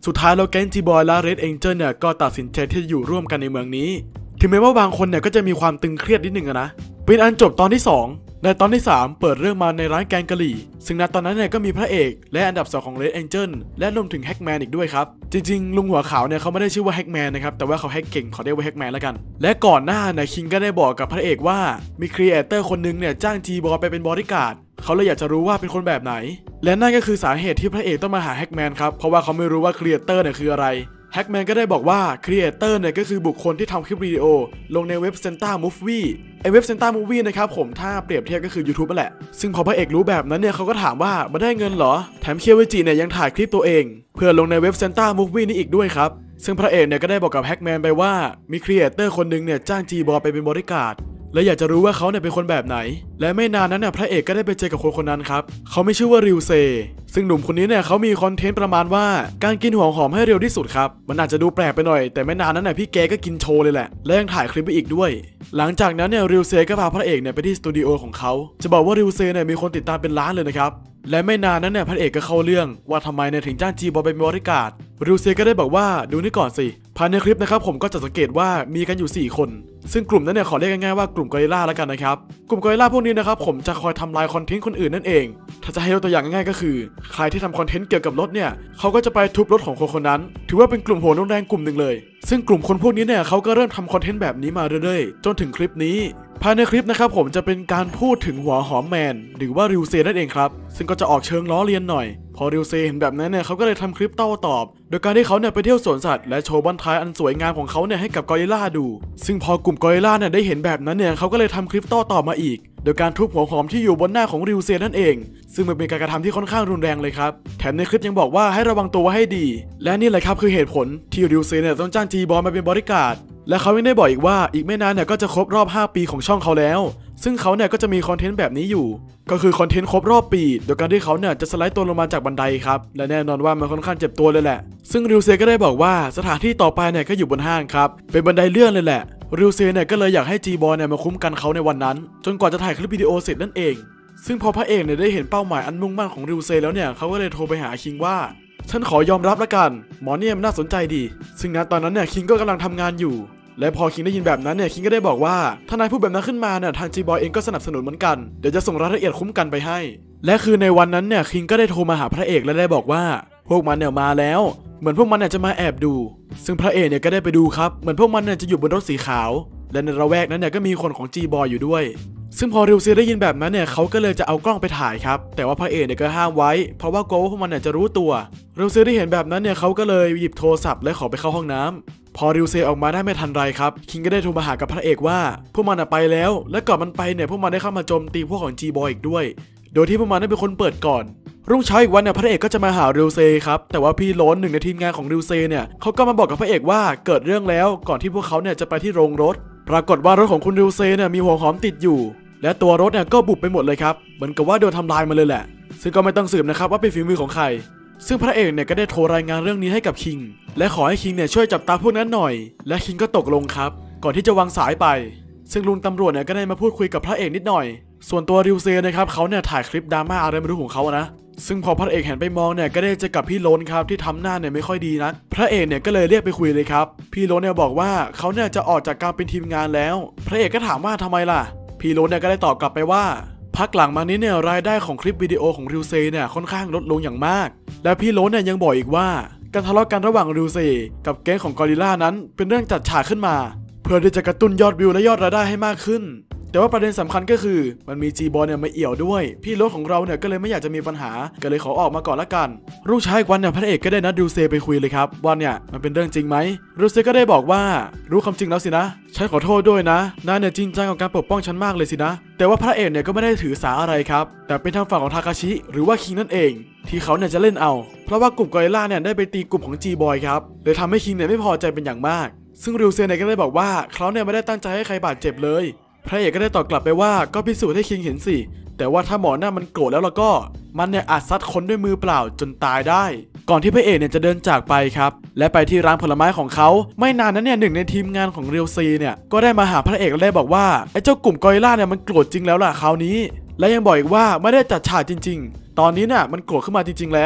สุดท้ายแล้วแก๊งจีบอยและเรดเองเจิลเนี่ยก็ตัดสินใจที่จะอยู่ร่วมกันในเมืองนี้ถึงแม้ว่าบางคนเนี่ยก็จะมีความตึงเครียดนิดนึงนะเป็นอันจบตอนที่สองในตอนที่สามเปิดเรื่องมาในร้านแกงกะหรี่ซึ่งณตอนนั้นเนี่ยก็มีพระเอกและอันดับสองของ Red Angel และรวมถึงแฮกแมนอีกด้วยครับจริงๆลุงหัวขาวเนี่ยเขาไม่ได้ชื่อว่าแฮกแมนนะครับแต่ว่าเขาแฮกเก่งขอเรียกว่าแฮกแมนแล้วกันและก่อนหน้าเนี่ยคิงก็ได้บอกกับพระเอกว่ามีครีเอเตอร์คนนึงเนี่ยจ้างจีบอยไปเป็นบอดี้การ์ดเขาเลยอยากจะรู้ว่าเป็นคนแบบไหนและนั่นก็คือสาเหตุที่พระเอกต้องมาหาแฮกแมนครับเพราะว่าเขาไม่รู้ว่าครีเอเตอร์เนี่ยคืออะไรแฮกแมนก็ได้บอกว่าครีเอเตอร์เนี่ยก็คือบุคคลที่ทำคลิปวิดีโอลงในเว็บเซนต้ามูฟวี่ไอเว็บเซนต้ามูฟวี่นะครับผมถ้าเปรียบเทียบก็คือ YouTube นั่นแหละซึ่งพอพระเอกรู้แบบนั้นเนี่ยเขาก็ถามว่ามาได้เงินเหรอแถมเคียวเวจิเนี่ยยังถ่ายคลิปตัวเองเพื่อลงในเว็บเซนต้ามูฟวี่นี้อีกด้วยครับซึ่งพระเอกเนี่ยก็ได้บอกกับแฮกแมนไปว่ามีครีเอเตอร์คนนึงเนี่ยจ้างจีบอยไปเป็นบอดี้การ์ดและอยากจะรู้ว่าเขาเนี่ยเป็นคนแบบไหนและไม่นานนั้นเนี่ยพระเอกก็ได้ไปเจอกับคนคนนั้นครับเขาไม่ชื่อว่าริวเซซึ่งหนุ่มคนนี้เนี่ยเขามีคอนเทนต์ประมาณว่าการกินหัวหอมให้เร็วที่สุดครับมันอาจจะดูแปลกไปหน่อยแต่ไม่นานนั้นเนี่ยพี่แกก็กินโชว์เลยแหละและยังถ่ายคลิปไปอีกด้วยหลังจากนั้นเนี่ยริวเซก็พาพระเอกเนี่ยไปที่สตูดิโอของเขาจะบอกว่าริวเซเนี่ยมีคนติดตามเป็นล้านเลยนะครับและไม่นานนั้นเนี่ยพระเอกก็เข้าเรื่องว่าทำไมเนี่ยถึงจ้างจีบอยเป็นบริการ์ดริวเซก็ได้บอกว่าดูนี่ก่อนสิภายในคลิปนะครับผมก็จะสังเกตว่ามีกันอยู่สี่คนซึ่งกลุ่มนั้นเนี่ยขอเรียกง่ายๆว่ากลุ่มกอริลลาแล้วกันนะครับกลุ่มกอริลลาพวกนี้นะครับผมจะคอยทำลายคอนเทนต์คนอื่นนั่นเองถ้าจะให้ยกตัวอย่างง่ายๆก็คือใครที่ทำคอนเทนต์เกี่ยวกับรถเนี่ยเขาก็จะไปทุบรถของคนคนนั้นถือว่าเป็นกลุ่มโหดแรงกลุ่มหนึ่งเลยซึ่งกลุ่มคนพวกนี้เนี่ยเขาก็เริ่มทำคอนเทนต์แบบนี้มาเรื่อยๆจนถึงคลิปนี้ภายในคลิปนะครับผมจะเป็นการพูดถึงหัวหอมแมนหรือว่าริวเซนั่นเองครับซึ่งก็จะออกเชิงล้อเลียนหน่อยพอริวเซเห็นแบบนั้นเนี่ยเขาก็เลยทำคลิปโต้ตอบโดยการที่เขาเนี่ยไปเที่ยวสวนสัตว์และโชว์บั้นท้ายอันสวยงามของเขาเนี่ยให้กับกอริลลาดูซึ่งพอกลุ่มกอริลลาเนี่ยได้เห็นแบบนั้นเนี่ยเขาก็เลยทำคลิปโต้ตอบมาอีกโดยการทุบหัวหอมที่อยู่บนหน้าของริวเซนั่นเองซึ่งมันเป็นการกระทำที่ค่อนข้างรุนแรงเลยครับแถมในคลิปยังบอกว่าให้ระวังตัวให้ดีและนี่แหละครับคือเหตุผลที่ริวเซเนี่ยต้องจ้างจีบอยมาเป็นบอดี้การ์ดและเขายังได้บอกอีกว่าอีกไม่นานเนี่ยก็จะครบรอบห้าปีของช่องเขาแล้วซึ่งเขาเนี่ยก็จะมีคอนเทนต์แบบนี้อยู่ก็คือคอนเทนต์ครบรอบปีโดยการที่เขาเนี่ยจะสไลด์ตัวลงมาจากบันไดครับและแน่นอนว่ามันค่อนข้างเจ็บตัวเลยแหละซึ่งริวเซก็ได้บอกว่าสถานที่ต่อไปเนี่ยก็อยู่บนห้างครับเป็นบันไดเลื่อนเลยแหละริวเซเนี่ยก็เลยอยากให้จีบอยเนี่ยมาคุ้มกันเขาในวันนั้นจนกว่าจะถ่ายคลิปวิดีโอเสร็จนั่นเองซึ่งพอพระเอกเนี่ยได้เห็นเป้าหมายอันมุ่งมั่นของริวเซแล้วเนี่ยเขาก็เลยโทรไปหาคิงว่าฉันขอยอมรับละกันหมอเนี่ยมันน่าสนใจดีซึ่งณตอนนั้นเนี่ยคิงก็กำลังทำงานอยู่และพอคิงได้ยินแบบนั้นเนี่ยคิงก็ได้บอกว่าถ้านายพูดแบบนั้นขึ้นมาเนี่ยทางจีบอยเองก็สนับสนุนเหมือนกันเดี๋ยวจะส่งรายละเอียดคุ้มกันไปให้และคือในวันนั้นเนี่ยคิงก็ได้โทรมาหาพระเอกและได้บอกว่าพวกมันเนี่ยมาแล้วเหมือนพวกมันเนี่ยจะมาแอบดูซึ่งพระเอกเนี่ยก็ได้ไปดูครับเหมือนพวกมันเนี่ยจะอยู่บนรถสีขาวและในระแวกนั้นเนี่ยก็มีคนของจีบอยอยู่ด้วยซึ่งพอริวเซได้ยินแบบนั้นเนี่ยเขาก็เลยจะเอากล้องไปถ่ายครับแต่ว่าพระเอกเนี่ยก็ห้ามไว้เพราะว่ากลัวว่าพวกมันเนี่ยจะรู้ตัวริวเซได้เห็นแบบนั้นเนี่ยเขาก็เลยหยิบโทรศัพท์และขอไปเข้าห้องน้ำพอริวเซออกมาได้ไม่ทันไรครับคิงก็ได้โทรมาหากับพระเอกว่าพวกมันไปแล้วและก่อนมันไปเนี่ยพวกมันได้เข้ามาโจมตีพวกของจีบอยอีกด้วยโดยที่พวกมันได้เป็นคนเปิดก่อนรุ่งเช้าอีกวันเนี่ยพระเอกก็จะมาหาริวเซครับแต่ว่าพี่โล้นหนึ่งในทีมงานของริวเซเนี่ยเขาก็มาบอกกับพระเอกว่าเกิดเรื่องแล้วก่อนที่พวกเขาเนี่ยจะไปที่โรงรถปรากฏว่ารถของคุณริวเซเนี่ยมีหัวหอมติดอยู่และตัวรถเนี่ยก็บุบไปหมดเลยครับเหมือนกับว่าโดนทำลายมาเลยแหละซึ่งก็ไม่ต้องสืบนะครับว่าเป็นฝีมือของใครซึ่งพระเอกเนี่ยก็ได้โทรรายงานเรื่องนี้ให้กับคิงและขอให้คิงเนี่ยช่วยจับตาพวกนั้นหน่อยและคิงก็ตกลงครับก่อนที่จะวางสายไปซึ่งลุงตำรวจเนี่ยก็ได้มาพูดคุยกับพระเอกนิดหน่อยส่วนตัวริวเซนะครับเขาเนี่ยถ่ายคลิปดราม่าอะไรไม่รู้ของเขานะซึ่งพอพระเอกหันไปมองเนี่ยก็ได้เจอกับพี่โล้นครับที่ทำหน้าเนี่ยไม่ค่อยดีนักพระเอกเนี่ยก็เลยเรียกไปคุยเลยครับพี่โล้นเนี่ยบอกว่าเขาเนี่ยจะออกจากการเป็นทีมงานแล้วพระเอกก็ถามว่าทำไมล่ะพี่โล้นเนี่ยก็ได้ตอบกลับไปว่าพักหลังมานี้เนี่ยรายได้ของคลิปวิดีโอของริวเซเนี่ยค่อนข้างลดลงอย่างมากและพี่โล้นเนี่ยยังบอกอีกว่าการทะเลาะกันระหว่างริวเซกับแก๊งของกอริลลานั้นเป็นเรื่องจัดฉากขึ้นมาเพื่อที่จะกระตุ้นยอดวิวและยอดรายได้ให้มากขึ้นแต่ว่าประเด็นสำคัญก็คือมันมีจีบอยเนี่ยมาเอี่ยวด้วยพี่โล้นของเราเนี่ยก็เลยไม่อยากจะมีปัญหาก็เลยขอออกมาก่อนละกันรุ่งเช้าอีกวันเนี่ยพระเอกก็ได้นัดริวเซไปคุยเลยครับว่าเนี่ยมันเป็นเรื่องจริงไหมริวเซก็ได้บอกว่ารู้ความจริงแล้วสินะฉันขอโทษด้วยนะนายเนี่ยจริงจังกับการปกป้องฉันมากเลยสินะแต่ว่าพระเอกเนี่ยก็ไม่ได้ถือสาอะไรครับแต่เป็นทางฝั่งของทาคาชิหรือว่าคิงนั่นเองที่เขาเนี่ยจะเล่นเอาเพราะว่ากลุ่มกอริลลาเนี่ยได้ไปตีกลุ่มของจีบอยครับเลยทำให้คิงเนี่ยไม่พอใจเป็นอย่างมากซึ่งริวเซเนี่ยก็ได้บอกว่าเขาเนี่ยไม่ได้ตั้งใจให้ใครบาดเจ็บเลยพระเอกก็ได้ตอบกลับไปว่าก็พิสูจน์ให้คิงเห็นสิแต่ว่าถ้าหมอหน้ามันโกรธแล้วแล้วก็มันเนี่ยอาจซัดคนด้วยมือเปล่าจนตายได้ก่อนที่พระเอกเนี่ยจะเดินจากไปครับและไปที่ร้านผลไม้ของเขาไม่นานนั้นเนี่ยหนึ่งในทีมงานของริวซีเนี่ยก็ได้มาหาพระเอกและได้บอกว่าไอ้เจ้ากลุ่มกอริลลาเนี่ยมันโกรธจริงแล้วล่ะคราวนี้และยังบอกอีกว่าไม่ได้จัดฉากจริงๆตอนนี้เนี่ยมันโกรธขึ้นมาจริงๆแล้ว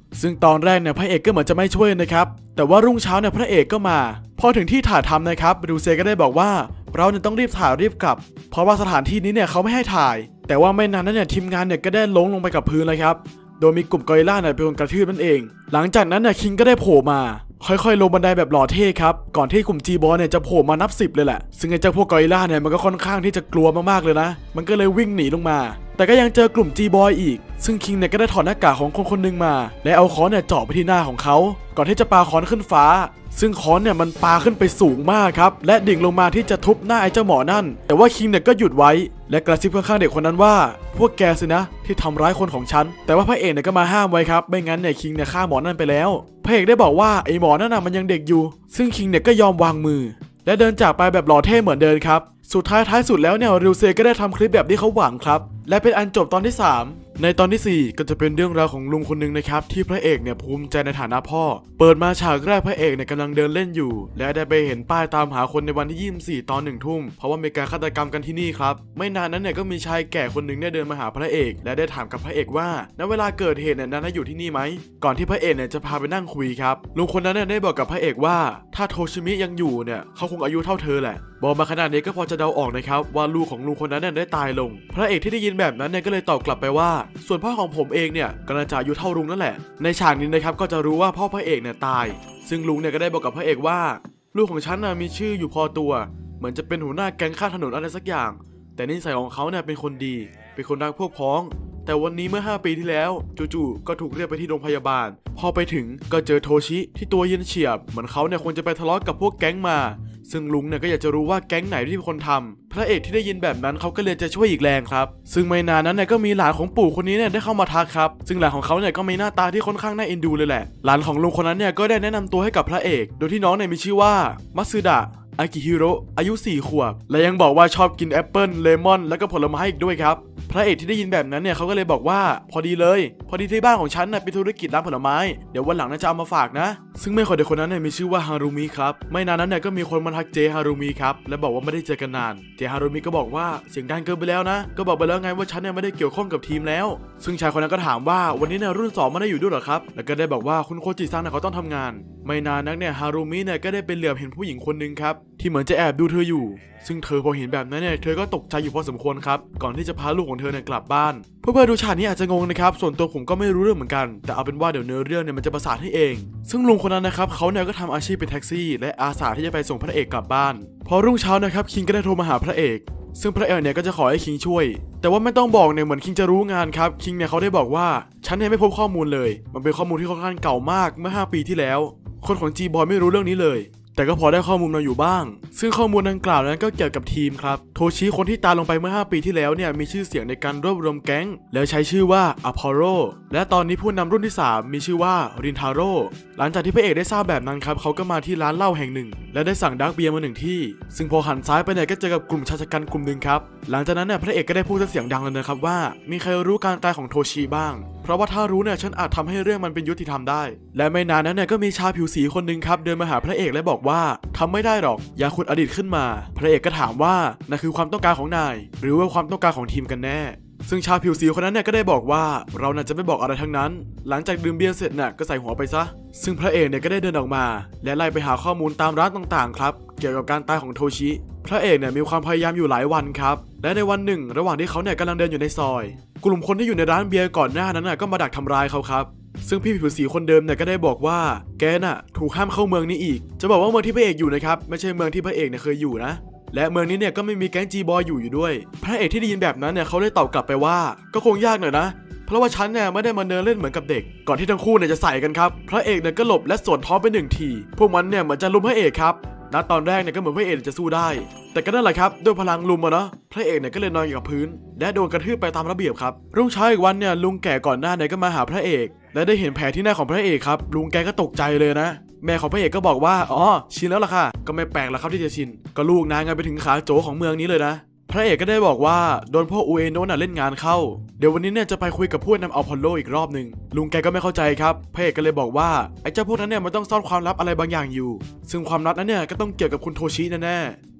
ซึ่งตอนแรกเนี่ยพระเอกก็เหมือนจะไม่ช่วยนะครับแต่ว่ารุ่งเช้าเนี่ยพระเอกก็มาพอถึงที่ถ่ายทำนะครับรูเซก็ได้บอกว่าเราเนี่ยต้องรีบถ่ายรีบกลับเพราะว่าสถานที่นี้เนี่ยเขาไม่ให้ถ่ายแต่ว่าไม่นานนั้นเนี่ยทีมงานเนี่ยก็ได้ล้มลงไปกับพื้นเลยครับโดยมีกลุ่มกอริลลาเนี่ยเป็นคนกระทืบนั่นเองหลังจากนั้นเนี่ยคิงก็ได้โผล่มาค่อยๆลงบันไดแบบหล่อเท่ครับก่อนที่กลุ่มจีบอลเนี่ยจะโผล่มานับสิบเลยแหละซึ่งไอ้เจ้าพวกกอริลลาเนี่ยมันก็ค่อนข้างที่จะกลัวมากๆเลยนะมันก็เลยวิ่งหนีลงมาแต่ก็ยังเจอกลุ่มจีบอยอีกซึ่งคิงเนี่ยก็ได้ถอดหน้ากากของคนคนหนึ่งมาและเอาค้อนเนี่ยเจาะไปที่หน้าของเขาก่อนที่จะปาค้อนขึ้นฟ้าซึ่งค้อนเนี่ยมันปาขึ้นไปสูงมากครับและดิ่งลงมาที่จะทุบหน้าไอ้เจ้าหมอนั่นแต่ว่าคิงเนี่ยก็หยุดไว้และกระซิบข้างๆเด็กคนนั้นว่าพวกแกสินะที่ทำร้ายคนของฉันแต่ว่าพระเอกเนี่ยก็มาห้ามไว้ครับไม่งั้นเนี่ยคิงเนี่ยฆ่าหมอนั่นไปแล้วพระเอกได้บอกว่าไอ้หมอนั่นน่ะมันยังเด็กอยู่ซึ่งคิงเนี่ยก็ยอมวางมือและเดินจากไปแบบหล่อเท่เหมือนเดิมครับสุดท้ายท้ายสุดแล้วเนี่ยริวเซก็ได้ทำคลิปแบบที่เขาหวังครับและเป็นอันจบตอนที่สามในตอนที่สี่ก็จะเป็นเรื่องราวของลุงคนหนึ่งนะครับที่พระเอกเนี่ยภูมิใจในฐานะพ่อเปิดมาฉากแรกพระเอกเนี่ยกำลังเดินเล่นอยู่และได้ไปเห็นป้ายตามหาคนในวันที่ยี่สิบสี่ตอนหนึ่งทุ่มเพราะว่ามีการฆาตกรรมกันที่นี่ครับไม่นานนั้นเนี่ยก็มีชายแก่คนหนึ่งเนี่ยเดินมาหาพระเอกและได้ถามกับพระเอกว่าณเวลาเกิดเหตุเนี่ยนั้นอยู่ที่นี่ไหมก่อนที่พระเอกเนี่ยจะพาไปนั่งคุยครับลุงคนนั้นเนี่ยได้บอกกับพระเอกว่าถ้าโทชิมิยังอยู่เนี่ยเขาคงอายุเท่าเธอแหละบอกมาขนาดนี้ก็พอจะเดาออกนะครับว่าลูกของลุงคนนั้นเนี่ยได้ตายลงพระเอกที่ได้ยินแบบนั้นเนี่ยก็เลยตอบกลับไปว่าส่วนพ่อของผมเองเนี่ยกำลังจะอายุเท่าลุงนั่นแหละในฉากนี้นะครับก็จะรู้ว่าพ่อพระเอกเนี่ยตายซึ่งลุงเนี่ยก็ได้บอกกับพระเอกว่าลูกของฉันน่ะมีชื่ออยู่พอตัวเหมือนจะเป็นหัวหน้าแก๊งข้ามถนนอะไรสักอย่างแต่นิสัยของเขาเนี่ยเป็นคนดีเป็นคนรักพวกพ้องแต่วันนี้เมื่อห้าปีที่แล้วจู่ๆก็ถูกเรียกไปที่โรงพยาบาลพอไปถึงก็เจอโทชิที่ตัวเย็นเฉียบเหมือนเขาเนี่ยคงจะไปทะเลาะกับพวกแก๊งมาซึ่งลุงเนี่ยก็อยากจะรู้ว่าแก๊งไหนที่เป็นคนทำพระเอกที่ได้ยินแบบนั้นเขาก็เลยจะช่วยอีกแรงครับซึ่งไม่นานนั้นเนี่ยก็มีหลานของปู่คนนี้เนี่ยได้เข้ามาทักครับซึ่งหลานของเขาเนี่ยก็มีหน้าตาที่ค่อนข้างน่าเอ็นดูเลยแหละหลานของลุงคนนั้นเนี่ยก็ได้แนะนำตัวให้กับพระเอกโดยที่น้องเนี่ยมีชื่อว่ามัตสึดะอากิฮิโร่อายุสี่ขวบและยังบอกว่าชอบกินแอปเปิลเลมอนแล้วก็ผลไม้อีกด้วยครับพระเอกที่ได้ยินแบบนั้นเนี่ยเขาก็เลยบอกว่าพอดีเลยพอดีที่บ้านของฉันน่ะเป็นธุรกิจร้านผลไม้เดี๋ยววันหลังน่าจะเอามาฝากนะซึ่งแม่ของเด็กคนนั้นเนี่ยมีชื่อว่าฮารุมิครับไม่นานนั้นเนี่ยก็มีคนมาทักเจฮารุมิครับและบอกว่าไม่ได้เจอกันนานเจฮารุมิก็บอกว่าเสียงดังเกินไปแล้วนะก็บอกไปแล้วไงว่าฉันเนี่ยไม่ได้เกี่ยวข้องกับทีมแล้วซึ่งชายคนนั้นก็ถามว่าวันนี้เนี่ยรุ่นสองไม่ได้อยู่ด้วยหรอครับแล้วก็ได้บอกว่าคุณโคจิซังเนี่ยเขาต้องทำงานไม่นานนักเนี่ยฮารุมิเนี่ยก็ได้ไปเหลือบเห็นผู้หญิงคนนึงครับที่เหมือนจะแอบดูเธออยู่ซึ่งเธอพอเห็นแบบนั้นเนี่ยเธอก็ตกใจอยู่พอสมควรครับก่อนที่จะพาลูกของเธอเนี่ยกลับบ้านเพื่อนๆดูฉากนี้อาจจะงงนะครับส่วนตัวผมก็ไม่รู้เรื่องเหมือนกันแต่เอาเป็นว่าเดี๋ยวเนื้อเรื่องเนี่ยมันจะประสานให้เองซึ่งลุงคนนั้นนะครับเขาเนี่ยก็ทำอาชีพเป็นแท็กซี่และอาสาที่จะไปส่งพระเอกกลับบ้านพอรุ่งเช้านะครับคิงก็ได้โทรมาหาพระเอกซึ่งพระเอกเนี่ยก็จะขอให้คิงช่วยแต่ว่าไม่ต้องบอกเนี่ยเหมือนคิงจะรู้งานครับคิงเนี่ยเขาได้บอกว่าฉันเนี่ยไม่พบข้อมูลเลยมันเป็นข้อมูลที่ค่อนข้างเก่ามากเมื่อห้าปีที่แล้วคนของจีบอยไม่รู้เรื่องนี้เลยแต่ก็พอได้ข้อมูลมาอยู่บ้างซึ่งข้อมูลดังกล่าวนั้นก็เกี่ยวกับทีมครับโทชิคนที่ตายลงไปเมื่อห้าปีที่แล้วเนี่ยมีชื่อเสียงในการรวบรวมแก๊งแล้วใช้ชื่อว่าอพอลโลและตอนนี้ผู้นำรุ่นที่สามมีชื่อว่ารินทาโร่หลังจากที่พระเอกได้ทราบแบบนั้นครับเขาก็มาที่ร้านเหล้าแห่งหนึ่งและได้สั่งดาร์กเบียร์มาหนึ่งที่ซึ่งพอหันซ้ายไปเนี่ยก็เจอกับกลุ่มชายชะกันกลุ่มหนึ่งครับหลังจากนั้นเนี่ยพระเอกก็ได้พูดเสียงดังเลยนะครับว่ามีใครรู้การตายของโทชิบ้างเพราะว่าถ้ารู้เนี่ยฉันอาจทำให้เรื่องมันเป็นยุติธรรมได้และไม่นานนั้นเนี่ยก็มีชายผิวสีคนหนึ่งครับเดินมาหาพระเอกและบอกว่าทำไม่ได้หรอกอย่าขุดอดีตขึ้นมาพระเอกก็ถามว่านั่นคือความต้องการของนายหรือว่าความต้องการของทีมกันแน่ซึ่งชายผิวสีคนนั้นเนี่ยก็ได้บอกว่าเราน่าจะไม่บอกอะไรทั้งนั้นหลังจากดื่มเบียร์เสร็จน่ะก็ใส่หัวไปซะซึ่งพระเอกเนี่ยก็ได้เดินออกมาและไล่ไปหาข้อมูลตามร้านต่างๆครับเกี่ยวกับการตายของโทชิพระเอกเนี่ยมีความพยายามอยู่หลายวันครับและในวันหนึ่งระหว่างที่เขาเนี่ยกำลังเดินอยู่ในซอยกลุ่มคนที่อยู่ในร้านเบียร์ก่อนหน้านั้นน่ะก็มาดักทำร้ายเขาครับซึ่งพี่ผิวสีคนเดิมเนี่ยก็ได้บอกว่าแกน่ะถูกห้ามเข้าเมืองนี้อีกจะบอกว่าเมืองที่พระเอกอยู่นะครับไม่ใช่เมืองที่พระเอกเนี่ยเคยอยู่นะและเมืองนี้เนี่ยก็ไม่มีแก๊งจีบอยอยู่อยู่ด้วยพระเอกที่ได้ยินแบบนั้นเนี่ยเขาได้ตอบกลับไปว่าก็คงยากหน่อยนะเพราะว่าฉันเนี่ยไม่ได้มาเดินเล่นเหมือนกับเด็กก่อนที่ทั้งคู่เนี่ยจะใส่กันครับพระเอกเนี่ยก็หลบและสวนท้องไปหนึ่งทีพวกมันเนี่ยเหมือนจะลุมพระเอกครับณตอนแรกเนี่ยก็เหมือนพระเอกจะสู้ได้แต่ก็นั่นแหละครับด้วยพลังลุมอะเนาะพระเอกเนี่ยก็เลยนอนอยู่กับพื้นและโดนกระทืบไปตามระเบียบครับรุ่งเช้าอีกวันเนี่ยลุงแก่ก่อนหน้าเนี่ยก็มาหาพระเอกและได้เห็นแผลที่หน้าของพระเอกครับลุงแกก็ตกใจเลยนะแม่ของพระเอกก็บอกว่าอ๋อชินแล้วล่ะค่ะก็ไม่แปลกแล้วครับที่จะชินก็ลูกนายไงไปถึงขาโจของเมืองนี้เลยนะพระเอกก็ได้บอกว่าโดนพ่ออูเอโนะน่ะเล่นงานเข้าเดี๋ยววันนี้เนี่ยจะไปคุยกับผู้นำอพอลโลอีกรอบหนึ่งลุงแกก็ไม่เข้าใจครับพระเอกก็เลยบอกว่าไอ้เจ้าพวกนั้นเนี่ยมันต้องซ่อนความลับอะไรบางอย่างอยู่ซึ่งความลับนั้นเนี่ยก็ต้องเกี่ยวกับคุณโทชิแน่ๆ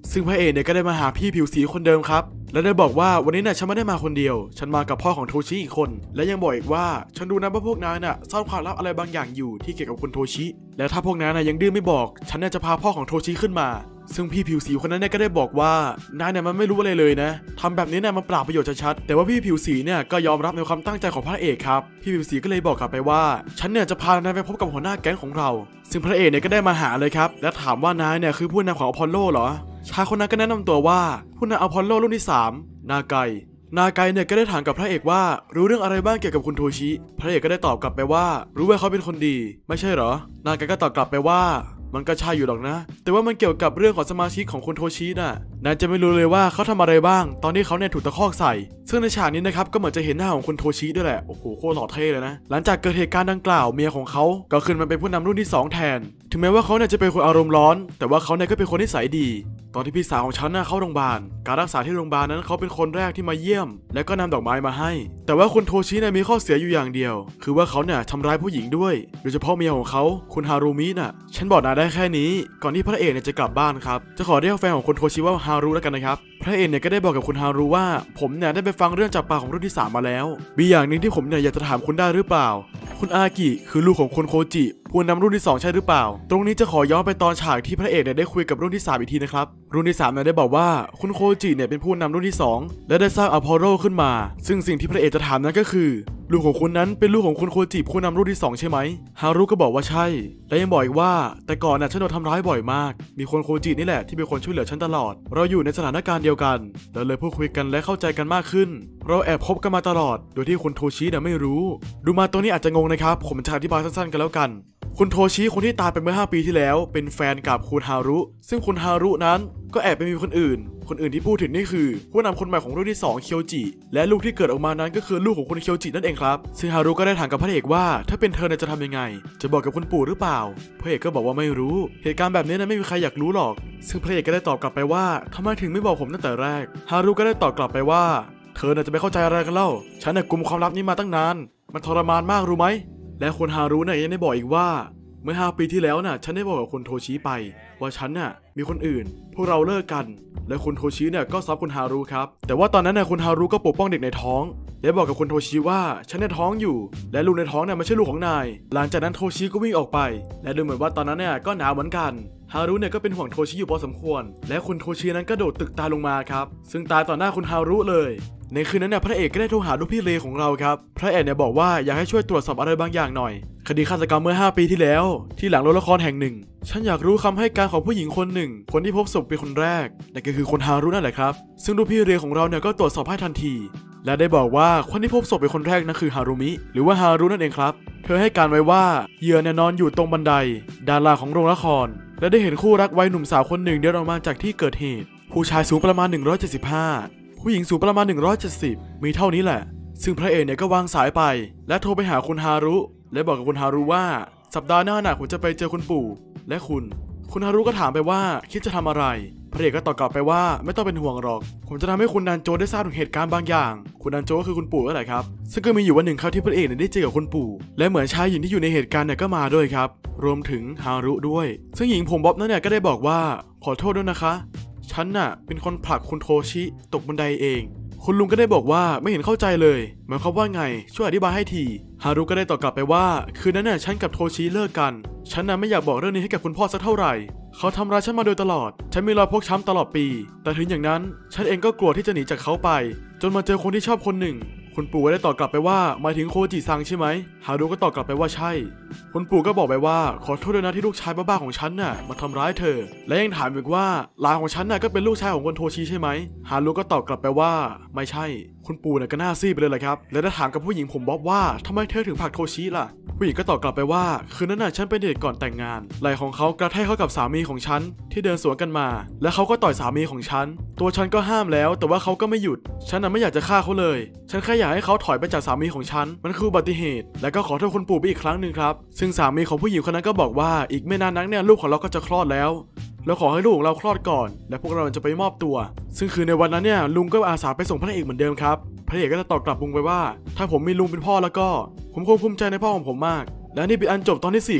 ซึ่งพระเอกเนี่ยก็ได้มาหาพี่ผิวสีคนเดิมครับและได้บอกว่าวันนี้เนี่ยฉันไม่ได้มาคนเดียวฉันมากับพ่อของโทชิอีกคนและยังบอกอีกว่าฉันดูนะว่าพวกนายน่ะซ่อนความลับอะไรบางอย่างอยู่ที่เกี่ยวกับคุณโทชิและถ้าพวกนายน่ะยังดื้อไม่บอกฉันเนี่ยจะพาพ่อของโทชิขึ้นมาซึ่งพี่ผิวสีคนนั้นเนี่ยก็ได้บอกว่านายเนี่ยมันไม่รู้อะไรเลยนะทำแบบนี้เนี่ยมันเปล่าประโยชน์ชัดๆแต่ว่าพี่ผิวสีเนี่ยก็ยอมรับในความตั้งใจของพระเอกครับพี่ผิวสีก็เลยบอกกลับไปว่าฉันเนี่ยจะพานายไปพบกับหัวหน้าแก๊งของเราซึ่งพระเอกเนี่ยก็ได้มาหาเลยครับและถามว่านายเนี่ยคือผู้นำของอพอลโลเหรอชายคนนั้นก็แนะนำตัวว่าผู้นำอพอลโลรุ่นที่สามนาไกนาไกเนี่ยก็ได้ถามกับพระเอกว่ารู้เรื่องอะไรบ้างเกี่ยวกับคุณโทชิพระเอกก็ได้ตอบกลับไปว่ารู้ว่าเขาเป็นคนดีไม่ใช่เหรอนาไกก็ตอบกลับไปว่ามันก็ใช่อยู่หรอกนะแต่ว่ามันเกี่ยวกับเรื่องของสมาชิกของคุณโทชิน่ะนายจะไม่รู้เลยว่าเขาทำอะไรบ้างตอนที่เขาเนี่ยถูกตะคอกใส่ซึ่งในฉากนี้นะครับก็เหมือนจะเห็นหน้าของคุณโทชิด้วยแหละโอ้โหโคตรหล่อเท่เลยนะหลังจากเกิดเหตุการณ์ดังกล่าวเมียของเขาก็ขึ้นมาเป็นผู้นำรุ่นที่สองแทนถึงแม้ว่าเขาเนี่ยจะเป็นคนอารมณ์ร้อนแต่ว่าเขาเนี่ยก็เป็นคนนิสัยดีตอนที่พี่สาวของฉันน่ะเข้าโรงพยาบาลการรักษาที่โรงพยาบาลนั้นเขาเป็นคนแรกที่มาเยี่ยมและก็นำดอกไม้มาให้แต่ว่าคุณโทชิเนี่ยมีข้อเสียอยู่อย่างเดียวคือว่าเขาเนี่ยทำร้ายผู้หญิงด้วยโดยเฉพาะเมียของเขาคุณฮารุมิน่ะฉันบอกนายได้แค่นี้ก่อนที่พระเอกเนี่ยจะกลับบ้านครับจะขอเรียกแฟนของคุณโทชิว่าฮารุแล้วกันนะครับพระเอกเนี่ยก็ได้บอกกับคุณฮารุว่าผมเนี่ยได้ไปฟังเรื่องจากปากของรุ่นที่สามมาแล้วมีอย่างหนึ่งที่ผมเนี่ยอยากจะถามคุณได้หรือเปล่าคุณอากิคือลูกของคุณโคจิผู้นำรุ่นที่สองใช่หรือเปล่าตรงนี้จะขอย้อนไปตอนฉากที่พระเอกเนี่ยได้คุยกับรุ่นที่สามอีกทีนะครับรุ่นที่สามเนี่ยได้บอกว่าคุณโคจิเนี่ยเป็นผู้นำรุ่นที่สองและได้สร้างอพอลโลขึ้นมาซึ่งสิ่งที่พระเอกจะถามนั้นก็คือลูกของคุณนั้นเป็นลูกของคุณโคจิผู้นำรุ่นที่สองใช่ไหมฮารุก็บอกว่าใช่และยังบอกอีกว่าแต่ก่อนน่ะฉันโดนทำร้ายบ่อยมากมีคนโคจินี่แหละที่เป็นคนช่วยเหลือฉันตลอดเราอยู่ในสถานการณ์เดียวกันเราเลยพูดคุยกันและเข้าใจกันมากขึ้นเราแอบคบกันมาตลอดโดยที่คุณโทชิเนี่ยไม่รู้ดูมาตัวนี้อาจจะงงนะครับผมจะอธิบายสั้นๆกันแล้วกันคุณโทชิคนที่ตายไปเมื่อห้าปีที่แล้วเป็นแฟนกับคุณฮารุซึ่งคุณฮารุนั้นก็แอบไปมีคนอื่นคนอื่นที่พูดถึงนี่คือผู้นำคนใหม่ของรุ่นที่สองเคียวจิและลูกที่เกิดออกมานั้นก็คือลูกของคุณเคียวจินั่นเองครับซึ่งฮารุก็ได้ถามกับพระเอกว่าถ้าเป็นเธอจะทำยังไงจะบอกกับคุณปู่หรือเปล่าพระเอกก็บอกว่าไม่รู้เหตุการณ์แบบนี้นั้นไม่มีใครอยากรู้หรอกซึ่งพระเอกก็ได้ตอบกลับไปว่าทำไมถึงไม่บอกผมตั้งแต่แรกฮารุก็ได้ตอบกลับไปว่าเธอน่ะจะไม่เข้าใจอะไรกันเล่าฉันน่ะกุมความลับนี้มาตั้งนานมันทรมานมากรู้ไหมและคุณฮารุเนี่ยยังได้บอกอีกว่าเมื่อห้าปีที่แล้วน่ะฉันได้บอกกับคุณโทชิไปว่าฉันน่ะมีคนอื่นพวกเราเลิกกันและคุณโทชิเนี่ยก็ซับคุณฮารุครับแต่ว่าตอนนั้นน่ะคุณฮารุก็ปกป้องเด็กในท้องและบอกกับคุณโทชิว่าฉันในท้องอยู่และลูกในท้องเนี่ยไม่ใช่ลูกของนายหลังจากนั้นโทชิก็วิ่งออกไปและดูเหมือนว่าตอนนั้นเนี่ยก็หนาวเหมือนกันฮารุเนี่ยก็เป็นห่วงโทชิอยู่พอสมควรและคุณโทชินั้นก็โดดตึกตายลงมาครับซึ่งตายต่อหน้าคุณฮารุเลยในคืนนั้นเนี่ยพระเอกก็ได้โทรหาลูกพี่เลของเราครับพระเอกเนี่ยบอกว่าอยากให้ช่วยตรวจสอบอะไรบางอย่างหน่อยคดีฆาตกรรมเมื่อห้าปีที่แล้วที่หลังโรงละครแห่งหนึ่งฉันอยากรู้คำให้การของผู้หญิงคนหนึ่งคนที่พบศพเป็นคนแรกนั่นก็คือคนฮารุนั่นแหละครับซึ่งลูกพี่เลของเราเนี่ยก็ตรวจสอบให้ทันทีและได้บอกว่าคนที่พบศพเป็นคนแรกนั่นคือฮารุมิหรือว่าฮารุนั่นเองครับเธอให้การไว้ว่าเหยื่อเนี่ยนอนอยู่ตรงบันไดด้านล่างของโรงละครและได้เห็นคู่รักวัยหนุ่มสาวคนหนึ่งเดินออกมาจากที่เกิดเหตุผู้ชายสูงประมาณหนึ่งร้อยเจ็ดสิบห้าผู้หญิงสูงประมาณหนึ่งร้อยเจ็ดสิบมีเท่านี้แหละซึ่งพระเอกเนี่ยก็วางสายไปและโทรไปหาคุณฮารุและบอกกับคุณฮารุว่าสัปดาห์หน้าน่ะผมจะไปเจอคุณปู่และคุณคุณฮารุก็ถามไปว่าคิดจะทำอะไรพระเอกก็ตอบกลับไปว่าไม่ต้องเป็นห่วงหรอกผมจะทำให้คุณนันโจได้ทราบถึงเหตุการณ์บางอย่างคุณนันโจก็คือคุณปู่นั่นแหละครับซึ่งก็มีอยู่วันหนึ่งครับที่พระเอกเนี่ยได้เจอกับคุณปู่และเหมือนชายหญิงที่อยู่ในเหตุการณ์เนี่ยก็มาด้วยครับรวมถึงฮารุด้วยซึ่งหญิงผมบ๊อบนั้นเนี่ยก็ได้บอกว่าขอโทษด้วยนะคะฉันน่ะเป็นคนผลักคุณโทชิตกบันไดเองคุณลุงก็ได้บอกว่าไม่เห็นเข้าใจเลยหมายความว่าไงช่วยอธิบายให้ทีฮารุก็ได้ตอบกลับไปว่าคืนนั้นน่ะฉันกับโทชิเลิกกันฉันน่ะไม่อยากบอกเรื่องนี้ให้กับคุณพ่อสักเท่าไหร่เขาทำร้ายฉันมาโดยตลอดฉันมีรอยพกช้ำตลอดปีแต่ถึงอย่างนั้นฉันเองก็กลัวที่จะหนีจากเขาไปจนมาเจอคนที่ชอบคนหนึ่งคุณปู่ก็ได้ตอบกลับไปว่าหมายถึงโคจิซังใช่ไหมฮารุก็ตอบกลับไปว่าใช่คุณปู่ก็บอกไปว่าขอโทษด้วยนะที่ลูกชายบ้าๆของฉันน่ะมาทำร้ายเธอและยังถามอีกว่าหลานของฉันน่ะก็เป็นลูกชายของคนโทชิใช่ไหมฮารุก็ตอบกลับไปว่าไม่ใช่คุณปู่น่ะก็หน้าซีดไปเลยแหละครับและได้ถามกับผู้หญิงผมบอกว่าทำไมเธอถึงผลักโทชิล่ะผู้หญิงก็ตอบกลับไปว่าคืนนั้นน่ะฉันเป็นเดทก่อนแต่งงานไหล่ของเขากระแทกเข้ากับสามีของฉันที่เดินสวนกันมาและเขาก็ต่อยสามีของฉันตัวฉันก็ห้ามแล้วแต่ว่าเขาก็ไม่หยุดฉันน่ะไม่อยากจะฆ่าเขาเลยฉันแค่อยากให้เขาถอยไปจากสามีของฉันมันคืออุบัติเหตุและก็ขอโทษคุณปู่ไปอีกครั้งหนึ่งครับซึ่งสามีของผู้หญิงคนนั้นก็บอกว่าอีกไม่นานนักเนี่ยลูกของเราก็จะคลอดแล้วแล้วขอให้ลูกของเราคลอดก่อนและพวกเราจะไปมอบตัวซึ่งคือในวันนั้นเนี่ยลุงก็อาสาไปส่งพระเอกเหมือนเดิมครับพระเอกก็จะตอบกลับลุงไปว่าถ้าผมมีลุงเป็นพ่อแล้วก็ผมคงภูมิใจในพ่อของผมมากและนี่เป็นอันจบตอนที่สี่ครับ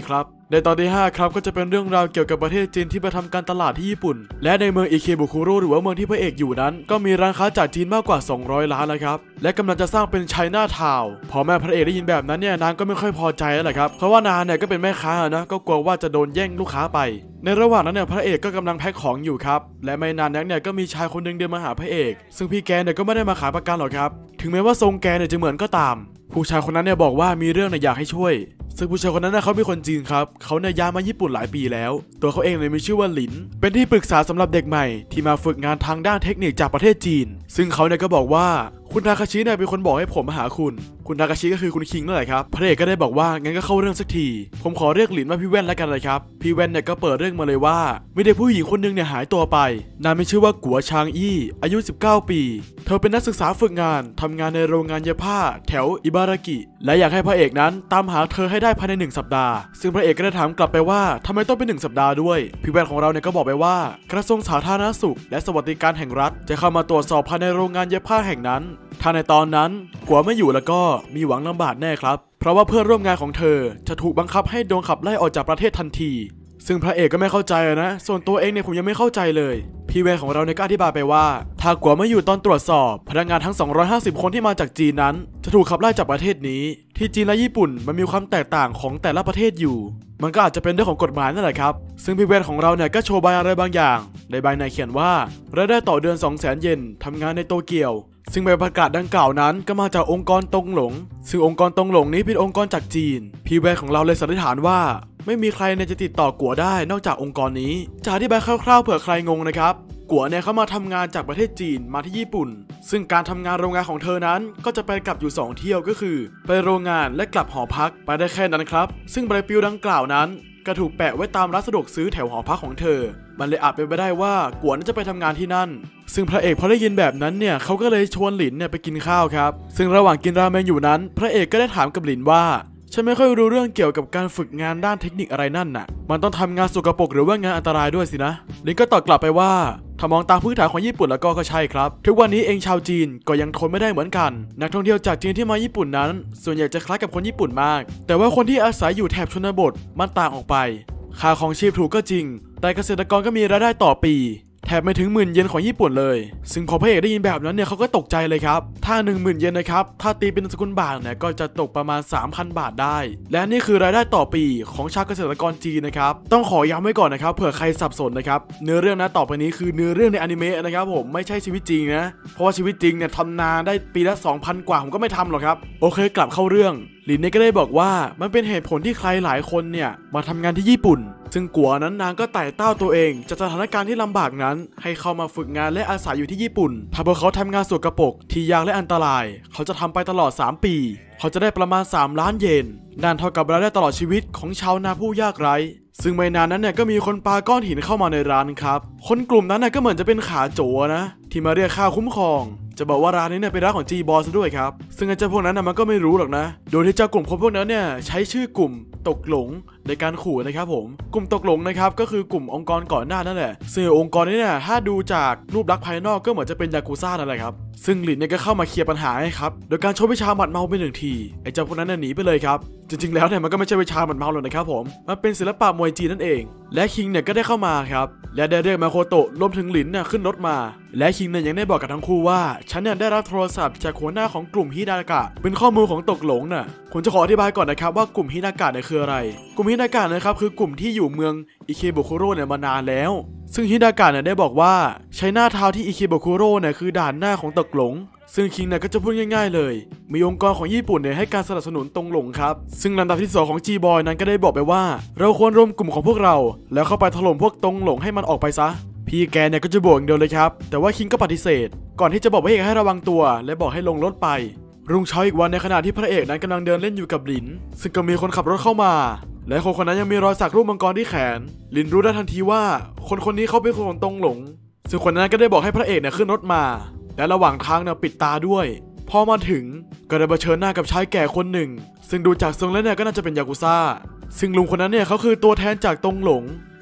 ในตอนที่ห้าครับก็จะเป็นเรื่องราวเกี่ยวกับประเทศจีนที่ไปทำการตลาดที่ญี่ปุ่นและในเมืองอิเคบุคุโรหรือว่าเมืองที่พระเอกอยู่นั้นก็มีร้านค้าจากจีนมากกว่าสองร้อยร้านแล้วครับและกำลังจะสร้างเป็นไชน่าทาวน์พอแม่พระเอกได้ยินแบบนั้นเนี่ยนางก็ไม่ค่อยพอใจแล้วแหละครับเพราะว่านางเนี่ยก็เป็นแม่ค้านะก็กลัวว่าจะโดนแย่งลูกค้าไปในระหว่างนั้นเนี่ยพระเอกก็กำลังแพ็คของอยู่ครับและไม่นานนักเนี่ยก็มีชายคนนึงเดินมาหาพระเอกซึ่งพี่แกเนี่ยก็ไม่ได้มาขายประกันหรอกครับถึงแม้ว่าทรงแกเนี่ยจะเหมือนก็ตามผู้ชายคนนั้นเนี่ยบอกว่ามีเรื่องเนี่ยอยากให้ช่วยซึ่งผู้ชายคนนั้นเขาเป็นคนจีนครับเขาเนี่ยย้ายมาญี่ปุ่นหลายปีแล้วตัวเขาเองเนี่ยมีชื่อว่าหลินเป็นที่ปรึกษาสำหรับเด็กใหม่ที่มาฝึกงานทางด้านเทคนิคจากประเทศจีนซึ่งเขาเนี่ยก็บอกว่าคุณทาคาชิเนี่ยเป็นคนบอกให้ผมมาหาคุณคุณทาคาชิก็คือคุณคิงนั่นแหละครับพระเอกก็ได้บอกว่างั้นก็เข้าเรื่องสักทีผมขอเรียกหลินว่าพี่แว่นแล้วกันเลยครับพี่แว่นเนี่ยก็เปิดเรื่องมาเลยว่ามีเด็กผู้หญิงคนนึงเนี่ยหายตัวไปนางมีชื่อว่ากัวชางอี้อายุสิบเก้าปีเธอเป็นนักศึกษาฝึกงานทำงานในโรงงานเย็บผ้าแถวอิบารากิและอยากให้พระเอกนั้นตามหาเธอให้ได้ภายในหนึ่งสัปดาห์ซึ่งพระเอกก็ได้ถามกลับไปว่าทำไมต้องเป็นหนึ่งสัปดาห์ด้วยพี่แว่นของเราเนี่ยก็บอกไปว่ากระทรวงสาธารณสุขและสวัสดิการแห่งรัฐจะเข้ามาตรวจสอบภายในโรงงานเย็บผ้าแห่งนั้นถ้าในตอนนั้นกัวไม่อยู่แล้วก็มีหวังลำบากแน่ครับเพราะว่าเพื่อนร่วมงานของเธอจะถูกบังคับให้โดนขับไล่ออกจากประเทศทันทีซึ่งพระเอกก็ไม่เข้าใจนะส่วนตัวเองเนี่ยผมยังไม่เข้าใจเลยพี่แว่นของเราเนี่ยก็อธิบายไปว่าถ้ากัวไม่อยู่ตอนตรวจสอบพนักงานทั้งสองร้อยห้าสิบคนที่มาจากจีนนั้นจะถูกขับไล่จากประเทศนี้ที่จีนและญี่ปุ่นมันมีความแตกต่างของแต่ละประเทศอยู่มันก็อาจจะเป็นเรื่องของกฎหมายนั่นแหละครับซึ่งพี่แว่นของเราเนี่ยก็โชว์ใบอะไรบางอย่างในใบในเขียนว่ารายได้ต่อเดือน สองแสน เยนทำงานในโตเกียวซึ่งใบประกาศดังกล่าวนั้นก็มาจากองค์กรตงหลงซึ่งองค์กรตงหลงนี้เป็นองค์กรจากจีนพี่แว่นของเราเลยสันนิษฐานว่าไม่มีใครเนี่ยจะติดต่อกัวได้นอกจากองค์กรนี้จะอธิบายคร่าวๆเผื่อใครงงนะครับกัวเนี่ยเขามาทำงานจากประเทศจีนมาที่ญี่ปุ่นซึ่งการทำงานโรงงานของเธอนั้นก็จะไปกลับอยู่สองเที่ยวก็คือไปโรงงานและกลับหอพักไปได้แค่นั้นครับซึ่งใบปลิวดังกล่าวนั้นก็ถูกแปะไว้ตามร้านสะดวกซื้อแถวหอพักของเธอมันเลยอาจเป็นไปได้ว่ากัวน่าจะไปทำงานที่นั่นซึ่งพระเอกพอได้ยินแบบนั้นเนี่ยเขาก็เลยชวนหลินเนี่ยไปกินข้าวครับซึ่งระหว่างกินราเมงอยู่นั้นพระเอกก็ได้ถามกับหลินว่าฉันไม่ค่อยรู้เรื่องเกี่ยวกับการฝึกงานด้านเทคนิคอะไรนั่นน่ะมันต้องทำงานสกปรกหรือว่างานอันตรายด้วยสินะลินก็ตอบกลับไปว่าถ้ามองตามพื้นฐานของญี่ปุ่นแล้วก็ก็ใช่ครับทุกวันนี้เองชาวจีนก็ยังทนไม่ได้เหมือนกันนักท่องเที่ยวจากจีนที่มาญี่ปุ่นนั้นส่วนใหญ่จะคล้ายกับคนญี่ปุ่นมากแต่ว่าคนที่อาศัยอยู่แถบชนบทมันต่างออกไปค่าของชีพถูกก็จริงแต่เกษตรกรก็มีรายได้ต่อปีแถบไม่ถึงหมื่นเยนของญี่ปุ่นเลยซึ่งพอพระเอกได้ยินแบบนั้นเนี่ยเขาก็ตกใจเลยครับถ้า หนึ่งหมื่น เยนนะครับถ้าตีเป็นสกุลบาทเนี่ยก็จะตกประมาณ สามพัน บาทได้และนี่คือรายได้ต่อปีของชาวเกษตรกรจีนนะครับต้องขอย้ำไว้ก่อนนะครับเผื่อใครสับสนนะครับเนื้อเรื่องนะต่อไปนี้คือเนื้อเรื่องในอนิเมะนะครับผมไม่ใช่ชีวิตจริงนะเพราะว่าชีวิตจริงเนี่ยทำนาได้ปีละ สองพัน กว่าผมก็ไม่ทำหรอกครับโอเคกลับเข้าเรื่องหลินเนี่ยก็ได้บอกว่ามันเป็นเหตุผลที่ใครหลายคนเนี่ยมาทำงานที่ญี่ปุ่นซึ่งกัวนั้นนางก็ไต่เต้าตัวเองจากสถานการณ์ที่ลำบากนั้นให้เข้ามาฝึกงานและอาศัยอยู่ที่ญี่ปุ่นถ้าพวกเขาทำงานสกปรกที่ยากและอันตรายเขาจะทำไปตลอดสามปีเขาจะได้ประมาณสามล้านเยนนั่นเท่ากับรายได้ตลอดชีวิตของชาวนาผู้ยากไร้ซึ่งไม่นานนั้นเนี่ยก็มีคนปาก้อนหินเข้ามาในร้านครับคนกลุ่มนั้นน่ะก็เหมือนจะเป็นขาโจนะที่มาเรียกค่าคุ้มครองจะบอกว่าร้านนี้เนี่ยเป็นร้านของ จี บอส ซะด้วยครับซึ่งไอ้เจ้าพวกนั้นน่ะมันก็ไม่รู้หรอกนะโดยที่เจ้ากลุ่มคนพวกนั้นเนี่ยใช้ชื่อกลุ่มตกหลงในการขู่นะครับผมกลุ่มตกหลงนะครับก็คือกลุ่มองค์กรก่อนหน้านั่นแหละซึ่งองค์กรนี้เนี่ยถ้าดูจากรูปลักษณ์ภายนอกก็เหมือนจะเป็นยากุซ่านั่นแหละครับซึ่งหลินเนี่ยก็เข้ามาเคลียร์ปัญหาให้ครับโดยการใช้วิชาหมัดเมาไปหนึ่งทีไอ้เจ้าพวกนั้นน่ะหนีไปเลยครับจริงๆแล้วเนี่ยมันก็ไม่ใช่วิชาหมัดเมาหรอกนะครับผมมันเป็นศิลปะมวยจีนนั่นเองและคิงเนี่ยก็ได้เข้ามาครับและได้เรียกมาโคโตะรวมถึงหลินเนี่ยขึ้นรถมาและคิงเนี่ยยังได้บอกกับทั้งคู่ว่าฉันเนี่ยได้รับโทรศัพท์จากหัวหน้าของกลุ่มฮินากะเป็นข้อมูลของตกหลงน่ะผมจะขออธิบายก่อนนะครับว่ากลุ่มฮินากะเนี่ยคืออะไรกลุ่มฮินากะนะครับคือกลุ่มที่อยู่เมืองอิเคบุคุโร่เนี่ยมานานแล้วซึ่งฮินากะเนี่ยได้บอกว่าใช้หน้าเท้าที่อิเคบุคุโร่เนี่ยคือด่านหน้าของตกหลงซึ่งคิงเนี่ยก็จะพูดง่ายๆเลยมีองค์กรของญี่ปุ่นเนี่ยให้การสนับสนุนตรงหลงครับซึ่งลำดับที่สองของ จี บอย นั้นก็ได้บอกไปว่าเราควรรวมกลุ่มของพวกเราแล้วเข้าไปถล่มพวกตรงหลงให้มันออกไปซะพี่แกเนี่ยก็จะบอกอย่างเดียวเลยครับแต่ว่าคิงก็ปฏิเสธก่อนที่จะบอกพระเอกให้ระวังตัวและบอกให้ลงรถไปรุ่งเช้าอีกวันในขณะที่พระเอกนั้นกำลังเดินเล่นอยู่กับหลินซึ่งก็มีคนขับรถเข้ามาและคนคนนั้นยังมีรอยสักรูปมังกรที่แขนหลินรู้ได้ทันทีว่าคนคนนี้เขาเป็นคนของตรงหลงซึ่งคนนั้นก็ได้บอกให้พระเอกเนี่ยขึ้นรถมาและระหว่างทางเนี่ยปิดตาด้วยพอมาถึงก็ได้เผชิญหน้ากับชายแก่คนหนึ่งซึ่งดูจากทรงแล้วเนี่ยก็น่าจะเป็นยากุซ่าซึ่งลุงคนนั้นเนี่ยเขาคือตัวแทนจากตงหลงค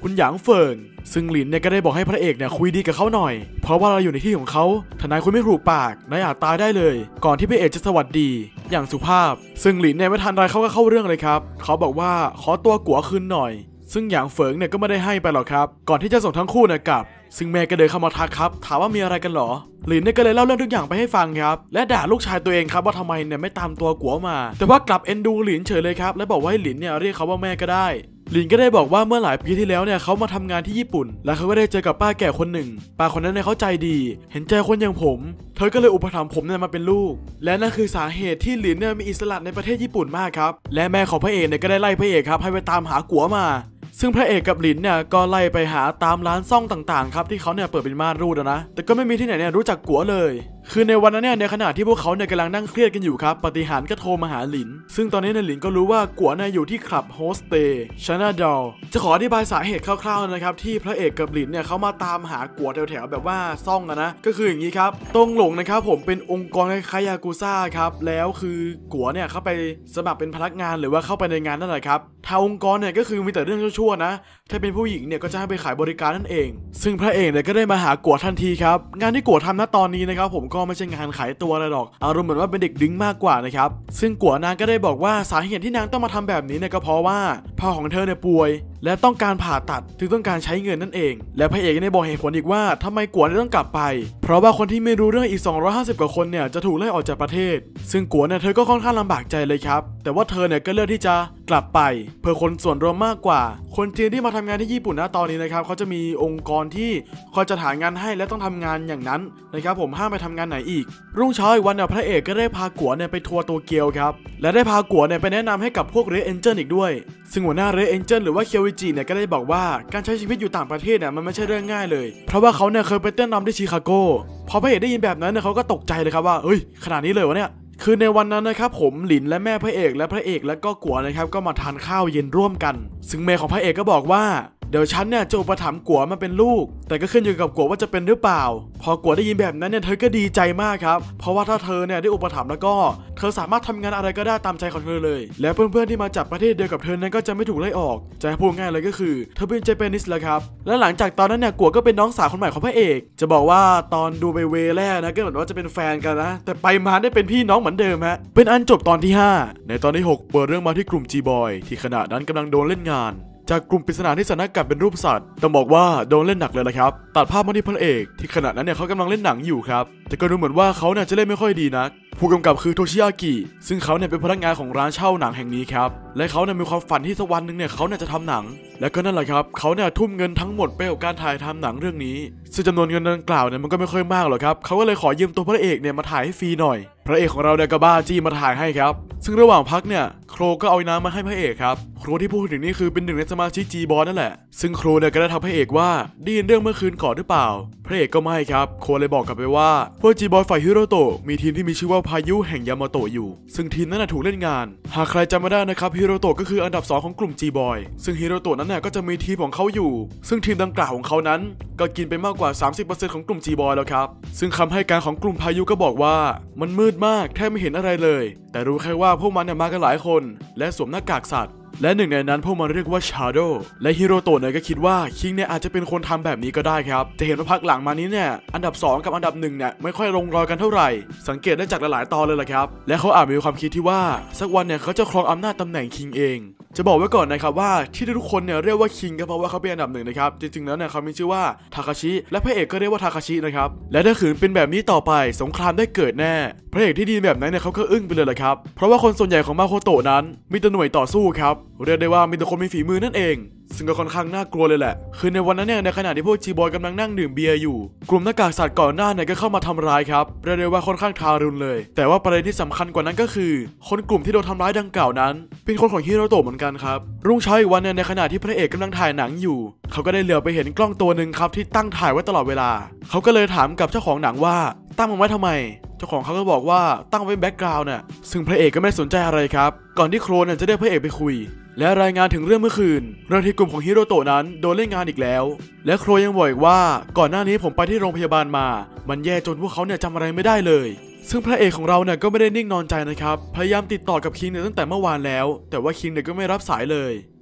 คุณหยางเฟิงซึ่งหลินเนี่ยก็ได้บอกให้พระเอกเนี่ยคุยดีกับเขาหน่อยเพราะว่าเราอยู่ในที่ของเขาทนายคุณไม่ถูกปากนายอาจตายได้เลยก่อนที่พระเอกจะสวัสดีอย่างสุภาพซึ่งหลินเนี่ยไม่ทันไรเขาก็เข้าเรื่องเลยครับเขาบอกว่าขอตัวกัวคืนหน่อยซึ่งหยางเฟิงเนี่ยก็ไม่ได้ให้ไปหรอกครับก่อนที่จะส่งทั้งคู่เนี่ยกลับซึ่งแม่ก็เดินเข้ามาทักครับถามว่ามีอะไรกันหรอหลินเนี่ยก็เลยเล่าเรื่องทุกอย่างไปให้ฟังครับและด่าลูกชายตัวเองครับว่าทำไมเนี่ยไม่ตามตัวกัวมาแต่ว่ากลับเอ็นดูหลินเฉยเลยครับและบอกว่าให้หลินเนี่ยเรียกเขาว่าแม่ก็ได้หลินก็ได้บอกว่าเมื่อหลายปีที่แล้วเนี่ยเขามาทำงานที่ญี่ปุ่นและเขาก็ได้เจอกับป้าแก่คนหนึ่งป้าคนนั้นเนี่ยเขาใจดีเห็นใจคนอย่างผมเธอก็เลยอุปถัมภ์ผมเนี่ยมาเป็นลูกและนั่นคือสาเหตุที่หลินเนี่ยมีอิสระในประเทศญี่ปุ่นมากครับและแม่ของพระเอกเนี่ยก็ได้ไล่พระเอกครับให้ไปตามหากัวมาซึ่งพระเอกกับหลินเนี่ยก็ไล่ไปหาตามร้านซ่องต่างๆครับที่เขาเนี่ยเปิดเป็นม่านรูดนะแต่ก็ไม่มีที่ไหนเนี่ยรู้จักกัวเลยคือในวันนั้นเนี่ยในขณะที่พวกเขาเนี่ยกำลังนั่งเครียดกันอยู่ครับปาฏิหาริย์ก็โทรมาหาหลินซึ่งตอนนี้เนี่ยหลินก็รู้ว่ากัวเนี่ยอยู่ที่คลับโฮสเตย์ชานาดอลจะขออธิบายสาเหตุคร่าวๆนะครับที่พระเอกกับหลินเนี่ยเขามาตามหากัวแถวๆแบบว่าซ่องนะก็คืออย่างนี้ครับตรงหลงนะครับผมเป็นองค์กรคล้ายๆยากุซ่าครับแล้วคือกัวเนี่ยเข้าไปสมัครเป็นพนักงานหรือว่าเข้าไปในงานนั่นแหละครับทางองค์กรเนี่ยก็คือมีแต่เรื่องชั่วๆนะถ้าเป็นผู้หญิงเนี่ยก็จะให้ไปขายบริการนั่นเองซึ่งพระเอกเนี่ยก็ได้มาหากัวทันทีครับงานที่กัวทำณตอนนี้นะครับผมก็ไม่ใช่งานขายตัวอะไรหรอกอารมณ์เหมือนว่าเป็นเด็กดิ้งมากกว่านะครับซึ่งกัวนางก็ได้บอกว่าสาเหตุที่นางต้องมาทำแบบนี้เนี่ยก็เพราะว่าพ่อของเธอเนี่ยป่วยและต้องการผ่าตัดถึงต้องการใช้เงินนั่นเองและพระเอกก็ได้บอกเหตุผลอีกว่าทำไมกัวต้องกลับไปเพราะว่าคนที่ไม่รู้เรื่องอีกสองร้อยห้าสิบกว่าคนเนี่ยจะถูกไล่ออกจากประเทศซึ่งกัวเนี่ยเธอก็ค่อนข้างลำบากใจเลยครับแต่ว่าเธอเนี่ยก็เลือกที่จะกลับไปเพื่อคนส่วนรวมมากกว่าคนจีนที่มาทำงานที่ญี่ปุ่นนะตอนนี้นะครับเขาจะมีองค์กรที่คอยจะหางานให้และต้องทำงานอย่างนั้นนะครับผมห้ามไปทำงานไหนอีกรุ่งเช้าอีกวันเนี่ยพระเอกก็ได้พากัวเนี่ยไปทัวร์โตเกียวครับและได้พากัวเนี่ยไปแนะนำให้กับพวกเรดเอนเจิลอีกด้วยซึ่งหัวหน้าเรดเอนเจิลหรือว่าเคียววิจิเนี่ยก็ได้บอกว่าการใช้ชีวิตอยู่ต่างประเทศเนี่ยมันไม่ใช่เรื่องง่ายเลยเพราะว่าเขาเนี่ยเคยไปเต้นรำที่ชิคาโกพอพระเอกได้ยินแบบนั้นเนี่ยเขาก็ตกใจเลยครับว่าเฮ้ยขนาดนี้เลยวะเนี่ยคือในวันนั้นนะครับผมหลินและแม่พระเอกและพระเอกและก็กัวนะครับก็มาทานข้าวเย็นร่วมกันซึ่งแม่ของพระเอกก็บอกว่าเดี๋ยวฉันเนี่ยจะอุปถัมภ์กัวมาเป็นลูกแต่ก็ขึ้นอยู่กับกัวว่าจะเป็นหรือเปล่าพอกัวได้ยินแบบนั้นเนี่ยเธอก็ดีใจมากครับเพราะว่าถ้าเธอเนี่ยได้อุปถัมภ์แล้วก็เธอสามารถทำงานอะไรก็ได้ตามใจของเธอเลยและเพื่อนๆที่มาจากประเทศเดียวกับเธอนั้นก็จะไม่ถูกไล่ออกจะพูดง่ายเลยก็คือเธอเป็นเจแปนิสแล้วครับและหลังจากตอนนั้นเนี่ยกัวก็เป็นน้องสาวคนใหม่ของพระเอกจะบอกว่าตอนดูไปเวแรกนะก็เหมือนว่าจะเป็นแฟนกันนะแต่ไปมาได้เป็นพี่น้องเหมือนเดิมฮะเป็นอันจบตอนที่ห้าในตอนที่หกเปิดเรื่องมาที่กลุ่ม G-Boy ที่ขณะนั้นกำลังโดนเล่นงานจากกลุ่มปริศนาที่สถานการณ์เป็นรูปสัตว์ต้องบอกว่าโดนเล่นหนักเลยละครับตัดภาพมาที่พระเอกที่ขณะนั้นเนี่ยเขากำลังเล่นหนังอยู่ครับแต่ก็ดูเหมือนว่าเขาเนี่ยจะเล่นไม่ค่อยดีนักผู้กำกับคือโทชิอากิซึ่งเขาเนี่ยเป็นพนักงานของร้านเช่าหนังแห่งนี้ครับและเขาเนี่ยมีความฝันที่สักวันหนึ่งเนี่ยเขาเนี่ยจะทำหนังและก็นั่นแหละครับเขาเนี่ยทุ่มเงินทั้งหมดไปกับการถ่ายทำหนังเรื่องนี้ซึ่งจำนวนเงินดังกล่าวเนี่ยมันก็ไม่ค่อยมากหรอกครับเขาก็เลยขอยืมตัวพระเอกเนี่ยมาถ่ายให้ฟรีหน่อยพระเอกของเราเนี่ยก็บ้าจี้มาถ่ายให้ครับซึ่งระหว่างพักเนี่ยโครก็เอาน้ำมาให้พระเอกครับโครที่พูดถึงนี่คือเป็นหนึ่งในสมาชิก G-Boy นั่นแหละซึ่งโครเนี่ยก็ได้ทักพระเอกว่าได้ยินเรื่องเมื่อคืนก่อนหรือเปล่าพระเอกก็ไม่ครับโครเลยบอกกลับไปว่าพวก G-Boy ฝ่ายฮิโรโตะมีทีมที่มีชื่อว่าพายุแห่งยามาโตะอยู่ซึ่งทีมนั้นถูกเล่นงานหากใครจำไม่ได้นะครับฮิโรโตะก็คืออันดับสองของกลุ่ม G-Boy ซึ่งฮิโรโตะนั้นเนี่ยก็จะมีทีมของเขาอยู่ซึ่งทีมดังกล่าวของเขานั้นก็กินไปมากกว่า สามสิบเปอร์เซ็นต์ ของกลุ่ม G-Boy แล้วครับซึ่งคำให้การของกลุ่มพายุก็บอกว่ามันมืดมากแทบไม่เห็นอะไรเลยแต่รู้แค่ว่าพวกมันเนี่ยมากันหลายคนและสวมหน้ากากสัตว์และหนึ่งในนั้นพวกมันเรียกว่า Shadow และฮิโรโตะเนี่ยก็คิดว่าคิงเนี่ยอาจจะเป็นคนทำแบบนี้ก็ได้ครับจะเห็นว่าพักหลังมานี้เนี่ยอันดับสองกับอันดับหนึ่งเนี่ยไม่ค่อยลงรอยกันเท่าไหร่สังเกตได้จากหลายๆตอนเลยล่ะครับและเขาอาจมีความคิดที่ว่าสักวันเนี่ยเขาจะครองอำนาจตำแหน่งคิงเองจะบอกไว้ก่อนนะครับว่าที่ทุกคนเนี่ยเรียกว่าคิงก็เพราะว่าเขาเป็นอันดับหนึ่งนะครับจริงๆแล้วเนี่ยเขามีชื่อว่าทาคาชิและพระเอกก็เรียกว่าทาคาชินะครับและถ้าขืนเป็นแบบนี้ต่อไปสงครามได้เกิดแน่พระเอกที่ดีแบบนั้นเนี่ยเขาก็อึ้งไปเลยแหละครับเพราะว่าคนส่วนใหญ่ของมาโคโตะนั้นมีแต่หน่วยต่อสู้ครับเรียกได้ว่ามีแต่คนมีฝีมือนั่นเองซึ่งก็ค่อนข้างน่ากลัวเลยแหละคือในวันนั้นเนี่ยในขณะที่พวก G-Boy กำลังนั่งดื่มเบียร์อยู่กลุ่มหน้ากากสัตว์ก่อนหน้าเนี่ยก็เข้ามาทำร้ายครับเรียกได้ว่าค่อนข้างทารุณเลยแต่ว่าประเด็นที่สำคัญกว่านั้นก็คือคนกลุ่มที่โดนทำร้ายดังกล่าวนั้นเป็นคนของฮิโรโตะเหมือนกันครับรุ่งเช้าอีกวันเนี่ยในขณะที่พระเอกกำลังถ่ายหนังอยู่เขาก็ได้เหลือบไปเห็นกล้องตัวหนึ่งครับที่ตั้งถ่ายไว้ตลอดเวลาเขาก็เลยถามกับเจ้าของหนังว่าตั้งมันไว้ทำไมเจ้าของเขาก็บอกว่าตั้งไว้แบ็คกราวด์น่ะซึ่งพระเอกก็ไม่ได้สนใจอะไรครับก่อนที่โครนจะได้พระเอกไปคุยและรายงานถึงเรื่องเมื่อคืนเรื่องที่กลุ่มของฮิโรโตะนั้นโดนเล่นงานอีกแล้วและโครยังบอกอีกว่าก่อนหน้านี้ผมไปที่โรงพยาบาลมามันแย่จนพวกเขาเนี่ยจำอะไรไม่ได้เลยซึ่งพระเอกของเราเนี่ยก็ไม่ได้นิ่งนอนใจนะครับพยายามติดต่อกับคิงเนี่ยตั้งแต่เมื่อวานแล้วแต่ว่าคิงเนี่ยก็ไม่รับสายเลย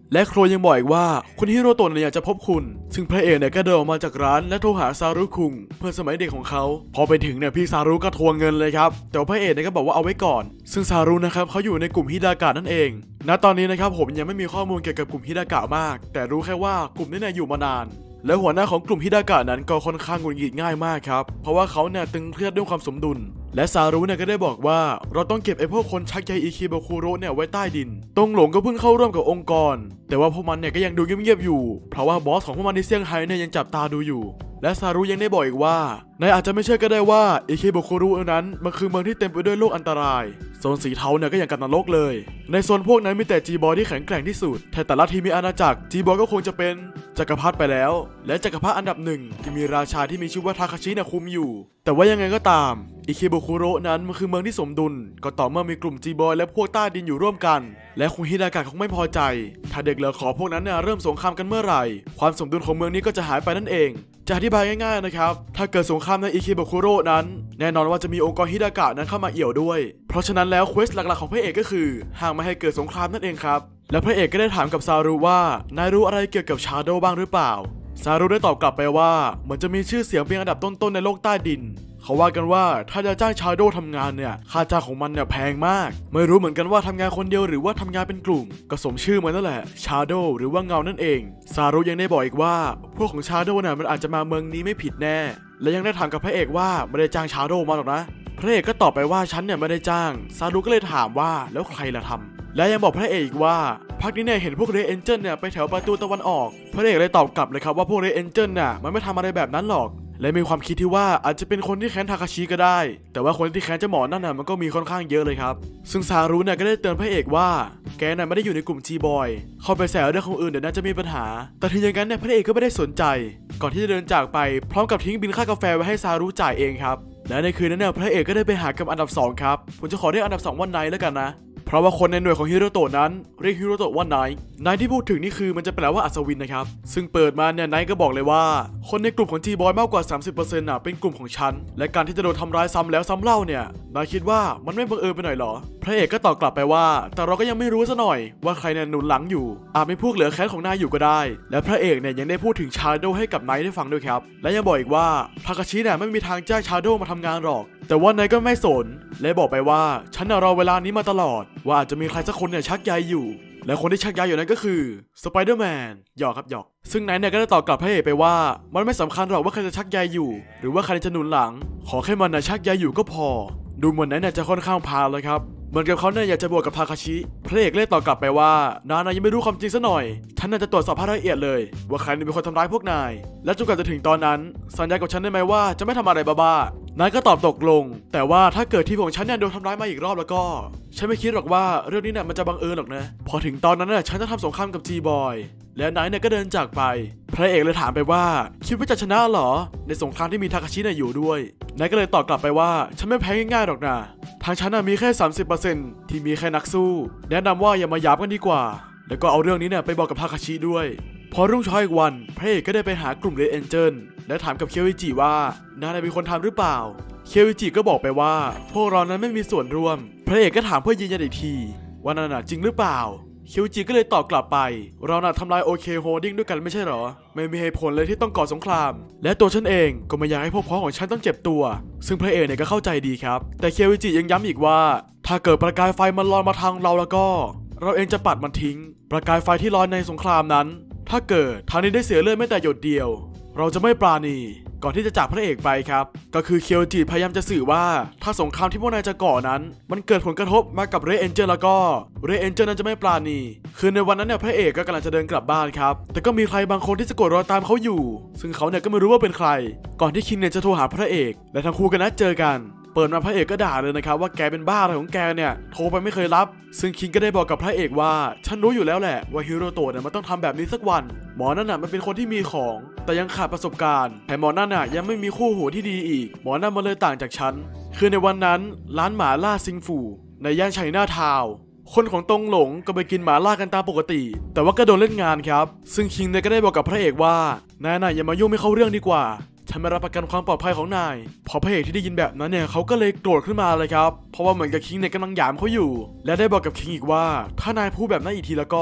และโครยังบอกอีกว่าคุณฮิโรโตะเนี่ยอยากจะพบคุณซึ่งพระเอกเนี่ยก็เดินออกมาจากร้านและโทรหาซารุคุงเพื่อนสมัยเด็กของเขาพอไปถึงเนี่ยพี่ซารุก็ทวงเงินเลยครับแต่พระเอกเนี่ยก็บอกว่าเอาไว้ก่อนซึ่งซารุนะครับเขาอยู่ในกลุ่มฮิดากะนั่นเองณตอนนี้นะครับผมยังไม่มีข้อมูลเกี่ยวกับกลุ่มฮิดากะมากแต่รู้แค่ว่ากลุ่มนี้เนี่ยอยู่มานานและหัวหน้าของกลุ่มฮิดากะนั้นก็ค่อนข้างหงุดหงิดง่ายมากครับเพราะว่าเขาเนี่ยตึงเครียดด้วยความสมดุลและซารุเนี่ยก็ได้บอกว่าเราต้องเก็บไอ้พวกคนชักใยอิคิโบคุโระเนี่ยไว้ใต้ดินตงหลงก็เพิ่งเข้าร่วมกับองค์กรแต่ว่าพวกมันเนี่ยก็ยังดูเงียบๆอยู่เพราะว่าบอสของพวกมันในเซี่ยงไฮ้เนี่ยยังจับตาดูอยู่และซารุยังได้บอกอีกว่านายอาจจะไม่เชื่อก็ได้ว่าอิคิโบคุโระนั้นมันคือเมืองที่เต็มไปด้วยโลกอันตรายโซนสีเทาเนี่ยก็อย่างกับนรกเลยในโซนพวกนั้นมีแต่จีบอยที่แข็งแกร่งที่สุดแต่แต่ละทีมีอาณาจักรจีบอยก็คงจะเป็นจักรพรรดิไปแล้วและจักรพรรดิอันดับหนึ่งที่มีราชาที่มีชื่อว่าทาคาชิเนี่ยคุมอยู่แต่ว่ายังไงก็ตามอิคิโบคุโระนั้นมันคือเมืองที่สมดุลก็ต่อเมื่อมีกลุ่มจีบอยและพวกใต้ดินอยู่ร่วมกันและคุงฮิดากะคงไม่พอใจถ้าเด็กเหลือขอพวกนั้นเนี่ยเริ่มสงครามกันเมื่อไหร่ความสมดุลของเมืองนี้ก็จะหายไปนั่นเองจะอธิบายง่ายๆนะครับถ้าเกิดสงครามในอิคิโบคุโระนั้นแน่นอนว่าจะมีองค์กรฮิดากะนั้นเข้ามาเอี่ยวด้วยเพราะฉะนั้นแล้วเควสหลักๆของพระเอกก็คือห้ามไม่ให้เกิดสงครามนั่นเองครับและพระเอกก็ได้ถามกับซารุว่านายรู้อะไรเกี่ยวกับชาโดว์บ้างหรือเปล่าซารุได้ตอบกลับไปว่าเหมือนจะมีชื่อเสียงเป็นอันดับต้นๆในโลกใต้ดินเขาว่ากันว่าถ้าจะจ้างชาโดว์ทำงานเนี่ยค่าจ้างของมันเนี่ยแพงมากไม่รู้เหมือนกันว่าทำงานคนเดียวหรือว่าทำงานเป็นกลุ่มก็สมชื่อมันนั่นแหละชาโดว์หรือว่าเงานั่นเองซารุยังได้บอกอีกว่าพวกของชาโดว์เนี่ยมันอาจจะมาเมืองนี้ไม่ผิดแน่และยังได้ถามกับพระเอกว่าไม่ได้จ้างชาโดว์มาหรอกนะพระเอกก็ตอบไปว่าฉันเนี่ยไม่ได้จ้างซารุก็เลยถามว่าแล้วใครล่ะทำและยังบอกพระเอกอีกว่าพักนี้เนี่ยเห็นพวกเรดเอนเจิลเนี่ยไปแถวประตูตะวันออกพระเอกเลยตอบกลับเลยครับว่าพวกเรดเอนเจิลเนี่ยมันไม่ทำอะไรแบบนั้นหรอกและมีความคิดที่ว่าอาจจะเป็นคนที่แค้นทาคาชิก็ได้แต่ว่าคนที่แค้นเจ้าหมอนั่นน่ะมันก็มีค่อนข้างเยอะเลยครับซึ่งซารุเนี่ยก็ได้เตือนพระเอกว่าแกน่ะไม่ได้อยู่ในกลุ่มจีบอยเข้าไปแซวเรื่องของอื่นเดี๋ยวน่าจะมีปัญหาแต่ทีอย่างนั้นเนี่ยพระเอกก็ไม่ได้สนใจก่อนที่จะเดินจากไปพร้อมกับทิ้งบินค่ากาแฟไว้ให้ซารุจ่ายเองครับและในคืนนั้นเนี่ยพระเอกก็ได้ไปหากับอันดับสองครับผมจะขอเรียกอันดับสองว่าไนท์แล้วกันนะเพราะว่าคนในหน่วยของฮิโรโตะนั้นเรียกฮิโรโตะว่าไนท์ไนท์ที่พูดถึงนี่คือมันจะแปลว่าอัศวินนะครับซึ่งเปิดมาเนี่ยไนท์ก็บอกเลยว่าคนในกลุ่มของจีบอยมากกว่า สามสิบเปอร์เซ็นต์ น่ะเป็นกลุ่มของฉันและการที่จะโดนทำร้ายซ้ำแล้วซ้ำเล่าเนี่ยนายคิดว่ามันไม่บังเอิญไปหน่อยเหรอพระเอกก็ตอบกลับไปว่าแต่เราก็ยังไม่รู้ซะหน่อยว่าใครเนี่ยหนุนหลังอยู่อาจเป็นพวกเหลือแค้นของนายอยู่ก็ได้และพระเอกเนี่ยยังได้พูดถึงชาโดว์ให้กับไนท์ได้ฟังด้วยครับและยังบอกอีกว่าทาคาชิเนี่ยไม่มีทางจ้างชาโดว์มาทำงานหรอกแต่ว่านายก็ไม่สนและบอกไปว่าฉันรอเวลานี้มาตลอดว่าอาจจะมีใครสักคนเนี่ยชักใยอยู่และคนที่ชักใยอยู่นั้นก็คือสไปเดอร์แมนหยอกครับหยอกซึ่งไนท์เนี่ยก็ได้ตอบกลับพระเอกไปว่ามันไม่สำคัญหรอกว่าใครจะชักใยอยู่หรือว่าใครจะหนุนหลังขอแค่มันน่ะชักใยอยู่ก็พอดูเหมือนไนท์เนี่ยจะค่อนข้างพาเลยครับเหมือนกับเขาเนี่ยอยากจะบวกกับทาคาชิพระเอกเลยตอบกลับไปว่านายยังไม่รู้ความจริงซะหน่อยฉันน่าจะตรวจสอบให้ละเอียดเลยว่าใครเป็นคนทำร้ายพวกนายและจนกว่าจะถึงตอนนั้นสัญญากับฉันได้ไหมว่าจะไม่ทำอะไรบ้าๆนายก็ตอบตกลงแต่ว่าถ้าเกิดที่ของฉันเนี่ยโดนทำร้ายมาอีกรอบแล้วก็ฉันไม่คิดหรอกว่าเรื่องนี้เนี่ยมันจะบังเอิญหรอกนะพอถึงตอนนั้นน่ะฉันจะทำสงครามกับจีบอยและไนท์เนี่ยก็เดินจากไปพระเอกเลยถามไปว่าคิดว่าจะชนะเหรอในสงครามที่มีทาคาชิเนี่ยอยู่ด้วยไนท์ก็เลยตอบกลับไปว่าฉันไม่แพ้ง่ายๆหรอกนะทางฉันน่ะมีแค่ สามสิบเปอร์เซ็นต์ ที่มีแค่นักสู้แนะนำว่าอย่ามาหยาบกันดีกว่าแล้วก็เอาเรื่องนี้เนี่ยไปบอกกับทาคาชิด้วยพอรุ่งเช้าอีกวันพระเอกก็ได้ไปหากลุ่มเรดเอนเจิลและถามกับเคียวอิจิว่านายเป็นคนทำหรือเปล่าเคียวอิจิก็บอกไปว่าพวกเรานั้นไม่มีส่วนร่วมพระเอกก็ถามเพื่อยืนยันอีกทีว่านั่นน่ะจริงหรือเปล่าเคียวอิจิก็เลยตอบกลับไปเราน่ะทำลายโอเคโฮลดิ้งด้วยกันไม่ใช่หรอไม่มีเหตุผลเลยที่ต้องก่อสงครามและตัวฉันเองก็ไม่อยากให้พวกพ้องของฉันต้องเจ็บตัวซึ่งพระเอกเนี่ยก็เข้าใจดีครับแต่เคียวอิจิยังย้ำอีกว่าถ้าเกิดประกายไฟมันลอยมาทางเราแล้วก็เราเองจะปัดมันทิ้งประกายไฟที่ลอยในสงครามนั้นถ้าเกิดทางนี้ได้เสียเลือดไม่แต่หยดเดียวเราจะไม่ปราณีก่อนที่จะจากพระเอกไปครับก็คือเคียวจิพยายามจะสื่อว่าถ้าสงครามที่พวกนายจะก่อนั้นมันเกิดผลกระทบมากับเรดเอนเจิลแล้วก็เรดเอนเจิลนั้นจะไม่ปราณีคือในวันนั้นเนี่ยพระเอกก็กำลังจะเดินกลับบ้านครับแต่ก็มีใครบางคนที่จะกดรอยตามเขาอยู่ซึ่งเขาเนี่ยก็ไม่รู้ว่าเป็นใครก่อนที่คิงเนี่ยจะโทรหาพระเอกและทั้งคู่ก็นัดเจอกันเปิดมาพระเอกก็ด่าเลยนะครับว่าแกเป็นบ้าอะไรของแกเนี่ยโทรไปไม่เคยรับซึ่งคิงก็ได้บอกกับพระเอกว่าฉันรู้อยู่แล้วแหละว่าฮิโรโตะเนี่ยมันต้องทำแบบนี้สักวันหมอนั่นน่ะมันเป็นคนที่มีของแต่ยังขาดประสบการณ์แถมหมอนั่นน่ะยังไม่มีคู่หูที่ดีอีกหมอนั่นมันเลยต่างจากฉันคือในวันนั้นร้านหมาล่าซิงฟูในย่านไชน่าทาวน์คนของตงหลงก็ไปกินหมาล่ากันตามปกติแต่ว่าก็โดนเล่นงานครับซึ่งคิงเนี่ยก็ได้บอกกับพระเอกว่านายน่ะอย่ามายุ่งไม่เข้าเรื่องดีกว่าฉันไม่รับประกันความปลอดภัยของนายพอพระเอกที่ได้ยินแบบนั้นเนี่ยเขาก็เลยโกรธขึ้นมาเลยครับเพราะว่าเหมือนกับคิงเนี่ยกำลังหยามเขาอยู่และได้บอกกับคิงอีกว่าถ้านายพูดแบบนั้นอีกทีแล้วก็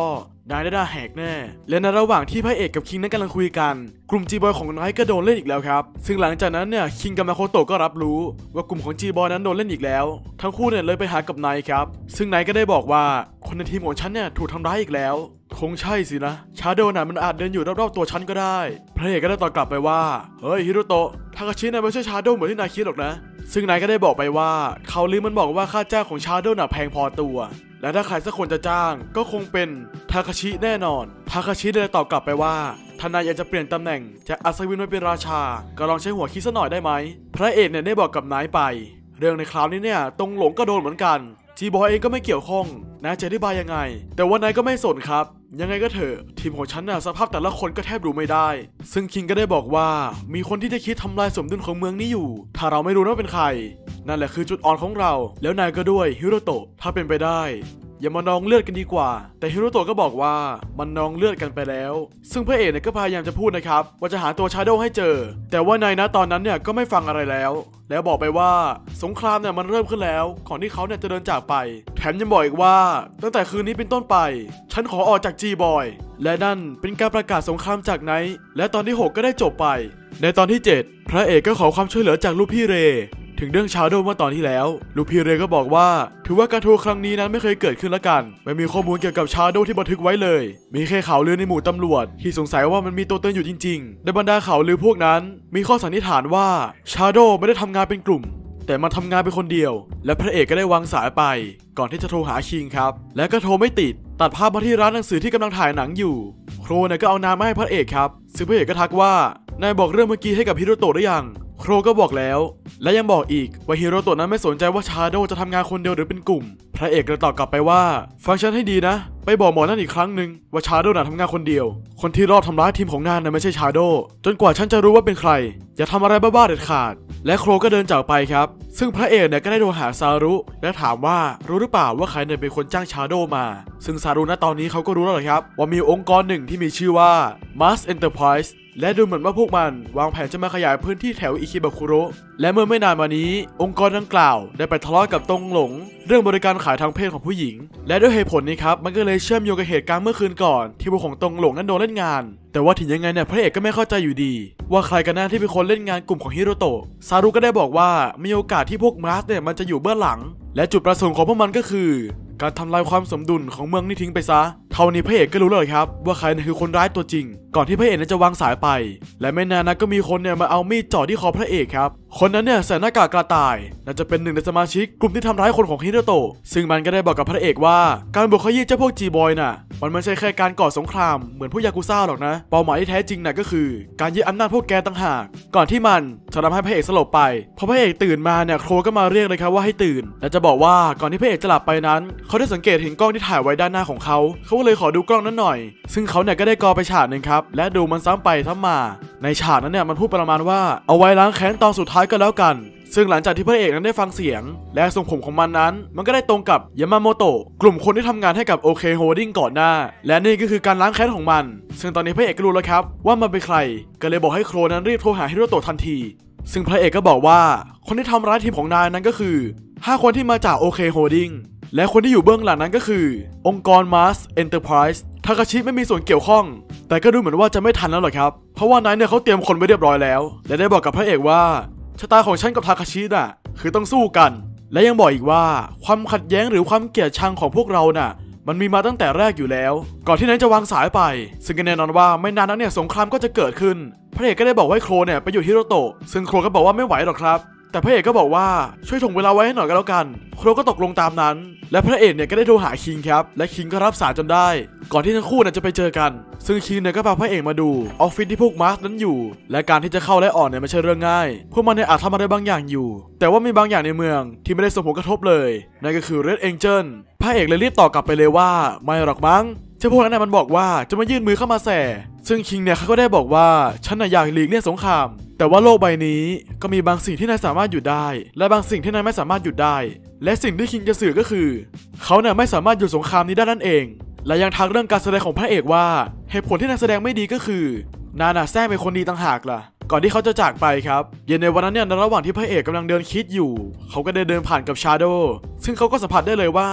นายได้ด่าแหกแน่และในระหว่างที่พระเอกกับคิงนั้นกำลังคุยกันกลุ่มจีบอยของนายก็โดนเล่นอีกแล้วครับซึ่งหลังจากนั้นเนี่ยคิงกับมาโคโตะก็รับรู้ว่ากลุ่มของจีบอยนั้นโดนเล่นอีกแล้วทั้งคู่เนี่ยเลยไปหากับนายครับซึ่งนายก็ได้บอกว่าคนในทีมของฉันเนี่ยถูกทำร้ายอีกแล้วคงใช่สินะชาโดว์น่ะมันอาจเดินอยู่รอบๆตัวฉันก็ได้พระเอกก็ได้ตอบกลับไปว่าเฮ้ยฮิโรโตะทาคาชินายไม่ใช่ชาโดว์เหมือนที่นายคิดหรอกนะซึ่งนายก็ได้บอกไปว่าเขาลืมมันบอกว่าค่าจ้างของชาโดว์น่ะแพงพอตัวและถ้าใครสักคนจะจ้างก็คงเป็นทาคาชิแน่นอนทาคาชิได้ตอบกลับไปว่าถ้านายอยากจะเปลี่ยนตำแหน่งจากอัศวินมาเป็นราชาก็ลองใช้หัวคิดซะหน่อยได้ไหมพระเอกเนี่ยได้บอกกับนายไปเรื่องในคราวนี้เนี่ยตรงหลงก็โดนเหมือนกันจีบอยเองก็ไม่เกี่ยวข้องนายจะอธิบายยังไงแต่ว่านายก็ไม่สนครับยังไงก็เถอะทีมของฉันน่ะสภาพแต่ละคนก็แทบดูไม่ได้ซึ่งคิงก็ได้บอกว่ามีคนที่จะคิดทำลายสมดุลของเมืองนี้อยู่ถ้าเราไม่รู้ว่าเป็นใครนั่นแหละคือจุดอ่อนของเราแล้วนายก็ด้วยฮิโรโตะถ้าเป็นไปได้อย่ามานองเลือดกันดีกว่าแต่ฮิโรโตะก็บอกว่ามันนองเลือดกันไปแล้วซึ่งพระเอกเนี่ยก็พยายามจะพูดนะครับว่าจะหาตัวชาโดว์ให้เจอแต่ว่านายนะตอนนั้นเนี่ยก็ไม่ฟังอะไรแล้วแล้วบอกไปว่าสงครามเนี่ยมันเริ่มขึ้นแล้วก่อนที่เขาเนี่ยจะเดินจากไปแถมยังบอกอีกว่าตั้งแต่คืนนี้เป็นต้นไปฉันขอออกจากจีบอยและนั่นเป็นการประกาศสงครามจากไนท์และตอนที่หกก็ได้จบไปในตอนที่เจ็ดพระเอกก็ขอความช่วยเหลือจากลูกพี่เรถึงเรื่องชาโดว์เมื่อตอนที่แล้วลูกพี่เรก็บอกว่าถือว่าการทัวร์ครั้งนี้นั้นไม่เคยเกิดขึ้นละกันไม่มีข้อมูลเกี่ยวกับชาโดว์ที่บันทึกไว้เลยมีแค่ข่าวลือในหมู่ตำรวจที่สงสัยว่ามันมีตัวตนอยู่จริงๆในบรรดาข่าวลือพวกนั้นมีข้อสันนิษฐานว่าชาโดว์ไม่ได้ทำงานเป็นกลุ่มแต่มันทำงานเป็นคนเดียวและพระเอกก็ได้วางสายไปก่อนที่จะโทรหาคิงครับและก็โทรไม่ติดตัดภาพมาที่ร้านหนังสือที่กำลังถ่ายหนังอยู่โครเนี่ยก็เอาน้ำมาให้พระเอกครับซึ่งพระเอกก็ทักว่านายบอกเรื่องเมื่อกี้ให้กับฮิโรโตะหรือยังโครก็บอกแล้วและยังบอกอีกว่าฮิโรโตะนั้นไม่สนใจว่าชาโดว์จะทำงานคนเดียวหรือเป็นกลุ่มพระเอกก็ตอบกลับไปว่าฟังฉันให้ดีนะไปบอกหมอนั่นอีกครั้งหนึ่งว่าชาโดว์น่ะทำงานคนเดียวคนที่รอบทำร้ายทีมของนายน่ะไม่ใช่ชาโดว์จนกว่าฉันจะรู้ว่าเป็นใครอย่าทำอะไรบ้าๆเด็ดขาดและโครก็เดินจากไปครับซึ่งพระเอกเนี่ยก็ได้โทรหาซารุและถามว่ารู้หรือเปล่าว่าใครเนี่ยเป็นคนจ้างชาโดว์มาซึ่งซารุณตอนนี้เขาก็รู้แล้วครับว่ามีองค์กรหนึ่งที่มีชื่อว่า Mars Enterpriseและดูเหมือนว่าพวกมันวางแผนจะมาขยายพื้นที่แถวอิคิบาคุโระและเมื่อไม่นานมานี้องค์กรดังกล่าวได้ไปทะเลาะกับตงหลงเรื่องบริการขายทางเพศของผู้หญิงและด้วยเหตุผลนี้ครับมันก็เลยเชื่อมโยงกับเหตุการณ์เมื่อคืนก่อนที่พวกของตงหลงนั้นโดนเล่นงานแต่ว่าถึงยังไงเนี่ยพระเอกก็ไม่เข้าใจอยู่ดีว่าใครกันแน่ที่เป็นคนเล่นงานกลุ่มของฮิโรโตะซารุก็ได้บอกว่ามีโอกาสที่พวกมาร์สเนี่ยมันจะอยู่เบื้องหลังและจุดประสงค์ของพวกมันก็คือการทำลายความสมดุลของเมืองนี้ทิ้งไปซะเท่านี้พระเอกก็รู้เลยครับว่าใครคือคนร้ายตัวจริงก่อนที่พระเอกนั้นจะวางสายไปและไม่นานนักก็มีคนเนี่ยมาเอามีดจ่อที่คอพระเอกครับคนนั้นเนี่ยใส่หน้ากากกระต่ายน่าจะเป็นหนึ่งในสมาชิกกลุ่มที่ทำร้ายคนของฮิโรโตะซึ่งมันก็ได้บอกกับพระเอกว่าการบุกขยี้เจ้าพวกจีบอยน่ะมันไม่ใช่แค่การก่อสงครามเหมือนพวกยากุซ่าหรอกนะเป้าหมายที่แท้จริงน่ะก็คือการยึดอำนาจพวกแกต่างหากก่อนที่มันจะทำให้พระเอกสลบไปพอพระเอกตื่นมาเนี่ยโครก็มาเรียกเลยครับว่าให้ตื่นและจะบอกว่าก่อนที่พระเอกจะหลับไปนั้นเขาได้สังเกตเห็นกล้องที่ถ่ายไว้ด้านหน้าของเขาเขาก็เลยขอดูกล้องนั้นหน่อยซึ่งเขาเนี่ยก็ได้กอไปฉากหนึ่งครับและดูมันซ้ำไปซ้ำมาในฉากนั้นเนี่ยมันพูดประมาณว่าเอาไว้ล้างแค้นตอนสุดท้ายก็แล้วกันซึ่งหลังจากที่พระเอกนั้นได้ฟังเสียงและทรงผมของมันนั้นมันก็ได้ตรงกับยามาโมโตะกลุ่มคนที่ทำงานให้กับโอเคโฮลดิ้งก่อนหน้าและนี่ก็คือการล้างแค้นของมันซึ่งตอนนี้พระเอกก็รู้แล้วครับว่ามันเป็นใครก็เลยบอกให้โครนั้นรีบโทรหาฮิโรโตะทันทีซึ่งพระเอกก็บอกว่าคนที่ทำร้ายทีมของนายนั้นก็คือห้าคนที่มาจากโอเคโฮลดิ้งและคนที่อยู่เบื้องหลังนั้นก็คือองค์กร Mars Enterprise ทาคาชิไม่มีส่วนเกี่ยวข้องแต่ก็ดูเหมือนว่าจะไม่ทันแล้วหรอกครับเพราะว่านายเนี่ยเขาเตรียมคนไว้เรียบร้อยแล้วและได้บอกกับพระเอกว่าชะตาของฉันกับทาคาชิน่ะคือต้องสู้กันและยังบอกอีกว่าความขัดแย้งหรือความเกลียดชังของพวกเราน่ะมันมีมาตั้งแต่แรกอยู่แล้วก่อนที่นั้นจะวางสายไปซึ่งก็แน่นอนว่าไม่นานนักเนี่ยสงครามก็จะเกิดขึ้นพระเอกก็ได้บอกให้โครเนี่ยไปอยู่ฮิโรโตะซึ่งโครก็บอกว่าไม่ไหวหรอกครับแต่พระเอกก็บอกว่าช่วยถ่วงเวลาไว้ให้หน่อยก็แล้วกันโครก็ตกลงตามนั้นและพระเอกเนี่ยก็ได้โทรหาคิงครับและคิงก็รับสายจนได้ก่อนที่ทั้งคู่เนี่ยจะไปเจอกันซึ่งคิงเนี่ยก็พาพระเอกมาดูออฟฟิศที่พวกมาร์สนั้นอยู่และการที่จะเข้าและออกเนี่ยไม่ใช่เรื่องง่ายพวกมันเนี่ยอาจทำอะไรบางอย่างอยู่แต่ว่ามีบางอย่างในเมืองที่ไม่ได้ส่งผลกระทบเลยนั่นก็คือ Red Angel พระเอกเลยรีบตอบกลับไปเลยว่าไม่หรอกมั้งเจ้าพวกนั้นมันบอกว่าจะมายื่นมือเข้ามาแส่ซึ่งคิงเนี่ยเขาก็ได้บอกว่าฉันน่ะอยากหลีกเลี่ยงสงครามแต่ว่าโลกใบนี้ก็มีบางสิ่งที่นายสามารถหยุดได้และบางสิ่งที่นายไม่สามารถหยุดได้และสิ่งที่คิงจะสื่อก็คือเขาเนี่ยไม่สามารถหยุดสงครามนี้ได้นั่นเองและยังทักเรื่องการแสดงของพระเอกว่าเหตุผลที่นายแสดงไม่ดีก็คือนายน่ะแท้เป็นคนดีต่างหากล่ะก่อนที่เขาจะจากไปครับเย็นในวันนั้นเนี่ยในระหว่างที่พระเอกกำลังเดินคิดอยู่เขาก็ได้เดินผ่านกับชาโดว์ซึ่งเขาก็สัมผัสได้เลยว่า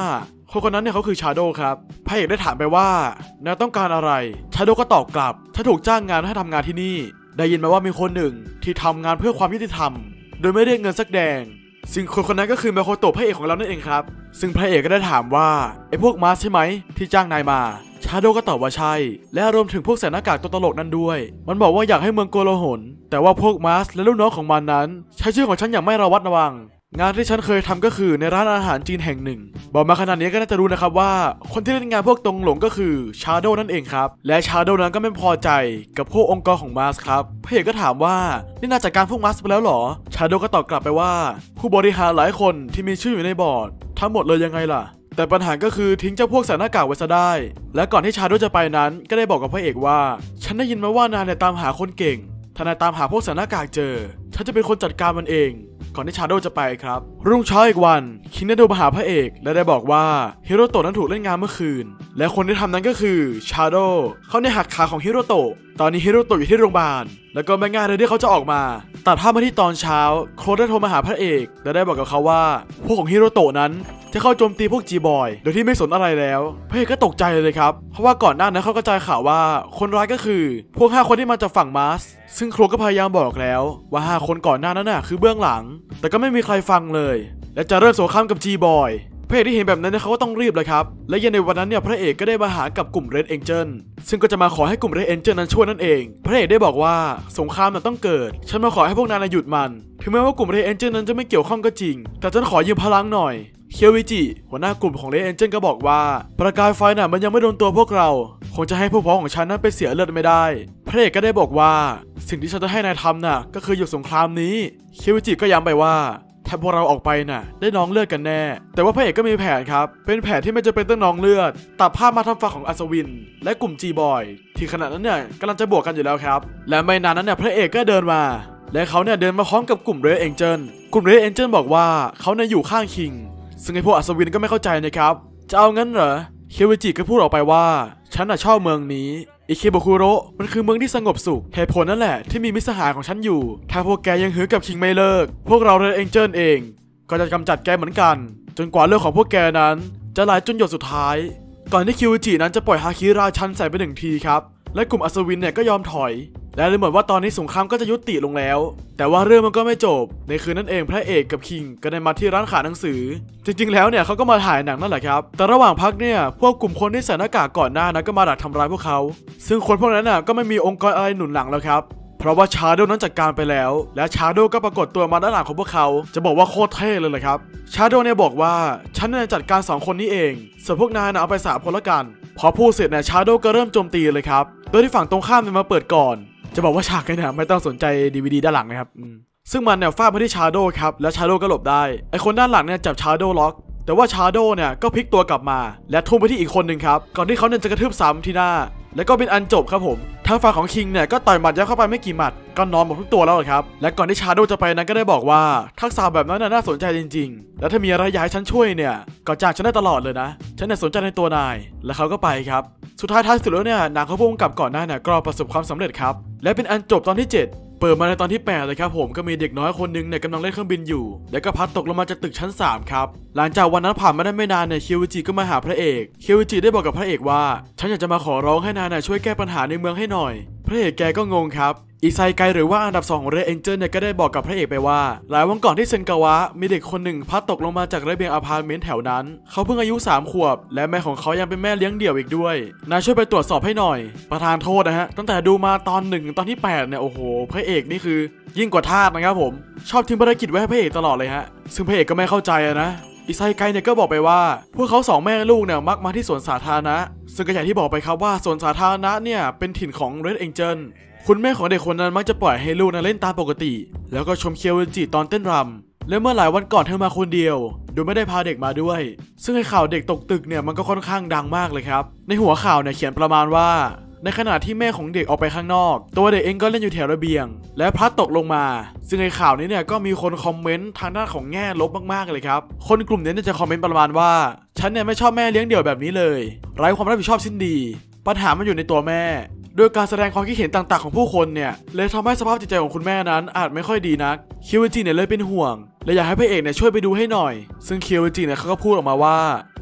คนคนนั้นเนี่ยเขาคือชาโดครับพระเอกได้ถามไปว่านายต้องการอะไรชาโดก็ตอบกลับฉันถูกจ้างงานให้ทำงานที่นี่ได้ยินมาว่ามีคนหนึ่งที่ทำงานเพื่อความยุติธรรมโดยไม่ได้เงินสักแดงซึ่งคนคนนั้นก็คือมาโคโตะพระเอกของเรานั่นเองครับซึ่งพระเอกก็ได้ถามว่าไอ้พวกมาสใช่ไหมที่จ้างนายมาชาโดก็ตอบว่าใช่และรวมถึงพวกใส่หน้ากากตัวตลกนั้นด้วยมันบอกว่าอยากให้เมืองโกโลหลแต่ว่าพวกมาสและลูกน้องของมันนั้นใช้ชื่อของฉันอย่างไม่ระวัดระวังงานที่ฉันเคยทำก็คือในร้านอาหารจีนแห่งหนึ่งบอกมาขนาดนี้ก็น่าจะรู้นะครับว่าคนที่เล่นงานพวกตรงหลงก็คือชาโดนั่นเองครับและชาโดนั้นก็ไม่พอใจกับพวกองค์กรของมาสครับพระเอกก็ถามว่านี่นายจัดการพวกมาสไปแล้วหรอชาโดก็ตอบกลับไปว่าผู้บริหารหลายคนที่มีชื่ออยู่ในบอร์ดทั้งหมดเลยยังไงล่ะแต่ปัญหาก็คือทิ้งเจ้าพวกใส่หน้ากากไว้ซะได้และก่อนที่ชาโดจะไปนั้นก็ได้บอกกับพระเอกว่าฉันได้ยินมาว่านายเนี่ยตามหาคนเก่งถ้านายตามหาพวกใส่หน้ากากเจอฉันจะเป็นคนจัดการมันเองก่อนที่ชาโดจะไปครับรุ่งเช้าอีกวันคิงได้โทรมาหาพระเอกและได้บอกว่าฮิโรโตะนั้นถูกเล่นงานเมื่อคืนและคนที่ทำนั้นก็คือชาโดเขาในหักขาของฮิโรโตะตอนนี้ฮิโรโตะอยู่ที่โรงพยาบาลแล้วก็ไม่ง่ายเลยที่เขาจะออกมาตัดภาพมาที่ตอนเช้าโครได้โทรมาหาพระเอกและได้บอกกับเขาว่าพวกของฮิโรโตะนั้นจะเข้าโจมตีพวกจีบอยโดยที่ไม่สนอะไรแล้วพระเอกก็ตกใจเลยครับเพราะว่าก่อนหน้านั้นเขากระจายข่าวว่าคนร้ายก็คือพวกห้าคนที่มาจากฝั่งมาสซึ่งโครก็พยายามบอกแล้วว่าห้าคนก่อนหน้านั้นน่ะคือเบื้องหลังแต่ก็ไม่มีใครฟังเลยและจะเริ่มสงครามกับจีบอยพระเอกที่เห็นแบบนั้นเนี่ยเขาก็ต้องรีบเลยครับและเย็นในวันนั้นเนี่ยพระเอกก็ได้มาหากับกลุ่ม Red Angel ซึ่งก็จะมาขอให้กลุ่ม Red Angel นั้นช่วยนั่นเองพระเอกได้บอกว่าสงครามมันต้องเกิดฉันมาขอให้พวกนายหยุดมันถึงแม้ว่ากลุ่ม Red Angel นั้นจะไม่เกี่ยวข้องก็จริงแต่ฉันขอยืมพลังหน่อยเคียววิจิหัวหน้ากลุ่มของ Red Angel ก็บอกว่าประกายไฟน่ะมันยังไม่โดนตัวพวกเราคงจะให้พวกพ้องของฉันนั้นไปเสียเลือดไม่ได้พระเอกก็ได้บอกว่าสิ่งที่ฉันจะให้นายทำน่ะก็คือหยุดสงครามนี้เคียววิจิก็ย้ำไปว่าถ้าพวกเราออกไปน่ะได้น้องเลือดกันแน่แต่ว่าพระเอกก็มีแผนครับเป็นแผนที่ไม่จำเป็นต้องน้องเลือดตัดภาพมาทางฝั่งของอัศวินและกลุ่มจีบอยที่ขณะนั้นเนี่ยกำลังจะบวกกันอยู่แล้วครับและไม่นานนั้นเนี่ยพระเอกก็เดินมาและเขาเนี่ยเดินมาพร้อมกับกลุ่ม Red Angel กลุ่ม Red Angel บอกว่าเขาเนี่ยอยู่ข้างคิงซึ่งไอ้พวกอัศวินก็ไม่เข้าใจนะครับจะเอางั้นเหรอเคียวจิก็พูดออกไปว่าฉันน่ะชอบเมืองนี้อิเคโบคุโระมันคือเมืองที่สงบสุขเหตุผลนั่นแหละที่มีมิตรสหายของฉันอยู่ถ้าพวกแกยังหือกับคิงไม่เลิกพวกเราเรดเอ็นเจิลเองก็จะกำจัดแกเหมือนกันจนกว่าเรื่องของพวกแกนั้นจะไหลจนหยดสุดท้ายก่อนที่คิวจินั้นจะปล่อยฮาคิราชันใส่ไปหนึ่งทีครับและกลุ่มอัศวินเนี่ยก็ยอมถอยและดูเหมือนว่าตอนนี้สงครามก็จะยุติลงแล้วแต่ว่าเรื่องมันก็ไม่จบในคืนนั้นเองพระเอกกับคิงก็ได้มาที่ร้านขายหนังสือจริงๆแล้วเนี่ยเขาก็มาถ่ายหนังนั่นแหละครับแต่ระหว่างพักเนี่ยพวกกลุ่มคนที่ใส่หน้ากากก่อนหน้านั้นก็มาดักทำร้ายพวกเขาซึ่งคนพวกนั้นน่ะก็ไม่มีองค์กรอะไรหนุนหลังแล้วครับเพราะว่าชาโดนั้นจัดการไปแล้วและชาโดก็ปรากฏตัวมาด้านหลังของพวกเขาจะบอกว่าโคตรเท่เลยแหละครับชาโดเนี่ยบอกว่าฉันเนี่ยจัดการสองคนนี้เองส่วนพวกนายนะเอาไปสามคนละกันพอพูดเสร็จเนี่ยชาโดก็เริ่มโจมตีเลยครับโดยที่ฝั่งตรงข้ามเนี่ยมาเปิดก่อนจะบอกว่าฉากนี้เนี่ยไม่ต้องสนใจ ดี วี ดี ด้านหลังนะครับซึ่งมันเนี่ยฟาดมาที่ชาโดครับและชาโดก็หลบได้ไอคนด้านหลังเนี่ยจับชาโดล็อกแต่ว่าชาโดเนี่ยก็พลิกตัวกลับมาและทุ่มไปที่อีกคนหนึ่งครับก่อนที่เขาเนี่ยจะกระทืบซ้ำที่หน้าแล้วก็เป็นอันจบครับผมทางฝั่งของคิงเนี่ยก็ต่อยหมัดยับเข้าไปไม่กี่หมัดก็นอนหมดทุกตัวแล้วครับและก่อนที่ชาโดจะไปนั้นก็ได้บอกว่าทักษะแบบนั้นน่าสนใจจริงๆแล้วถ้ามีอะไรอยากให้ฉันช่วยเนี่ยก็จ้างฉันได้ตลอดเลยนะฉันเนี่ยสนใจในตัวนายและเขาก็ไปครับสุดท้ายท้ายสุดแล้วเนี่ยหนังเขาพุ่งกลับก่อนหน้าเนี่ยก็ประสบความสำเร็จครับและเป็นอันจบตอนที่เจ็ดเปิดมาในตอนที่แปดเลยครับผมก็มีเด็กน้อยคนนึงเนี่ยกำลังเล่นเครื่องบินอยู่แล้วก็พัดตกลงมาจากตึกชั้นสามครับหลังจากวันนั้นผ่านมาได้ไม่นานเนี่ยเคียวจิก็มาหาพระเอกเคียวจิได้บอกกับพระเอกว่าฉันอยากจะมาขอร้องให้นายน่ะช่วยแก้ปัญหาในเมืองให้หน่อยพระเอกแกก็งงครับอิไซไกหรือว่าอันดับสองของเรดเอ็นเจิลเนี่ยก็ได้บอกกับพระเอกไปว่าหลายวันก่อนที่เซนกาวะมีเด็กคนหนึ่งพัดตกลงมาจากระเบียงอพาร์ตเมนต์แถวนั้นเขาเพิ่งอายุสามขวบและแม่ของเขายังเป็นแม่เลี้ยงเดี่ยวอีกด้วยนายช่วยไปตรวจสอบให้หน่อยประธานโทษนะฮะตั้งแต่ดูมาตอนหนึ่งตอนที่แปดเนี่ยโอ้โหพระเอกนี่คือยิ่งกว่าทาสนะครับผมชอบทิ้งภารกิจไว้ให้พระเอกตลอดเลยฮะซึ่งพระเอกก็ไม่เข้าใจนะอิไซไกเนี่ยก็บอกไปว่าพวกเขาสองแม่ลูกเนี่ยมักมาที่สวนสาธารณะซึ่งก็อย่างที่บอกไปครับว่าสวนสาธารณะเนี่ยเป็นถิ่นของ Red Angel คุณแม่ของเด็กคนนั้นมักจะปล่อยให้ลูกนั้นเล่นตามปกติแล้วก็ชมเคียวจิตอนเต้นรำและเมื่อหลายวันก่อนเธอมาคนเดียวโดยไม่ได้พาเด็กมาด้วยซึ่งไอ้ข่าวเด็กตกตึกเนี่ยมันก็ค่อนข้างดังมากเลยครับในหัวข่าวเนี่ยเขียนประมาณว่าในขณะที่แม่ของเด็กออกไปข้างนอกตัวเด็กเองก็เล่นอยู่แถวระเบียงและพลัดตกลงมาซึ่งในข่าวนี้เนี่ยก็มีคนคอมเมนต์ทางด้านของแง่ลบมากๆเลยครับคนกลุ่มนี้จะคอมเมนต์ประมาณว่าฉันเนี่ยไม่ชอบแม่เลี้ยงเดี่ยวแบบนี้เลยไร้ความรับผิดชอบสิ้นดีปัญหามันอยู่ในตัวแม่โดยการแสดงความคิดเห็นต่างๆของผู้คนเนี่ยเลยทำให้สภาพจิตใจของคุณแม่นั้นอาจไม่ค่อยดีนักเคียวจิเนี่ยเลยเป็นห่วงและอยากให้พระเอกเนี่ยช่วยไปดูให้หน่อยซึ่งเคียวจิเนี่ยเขาก็พูดออกมาว่าฉ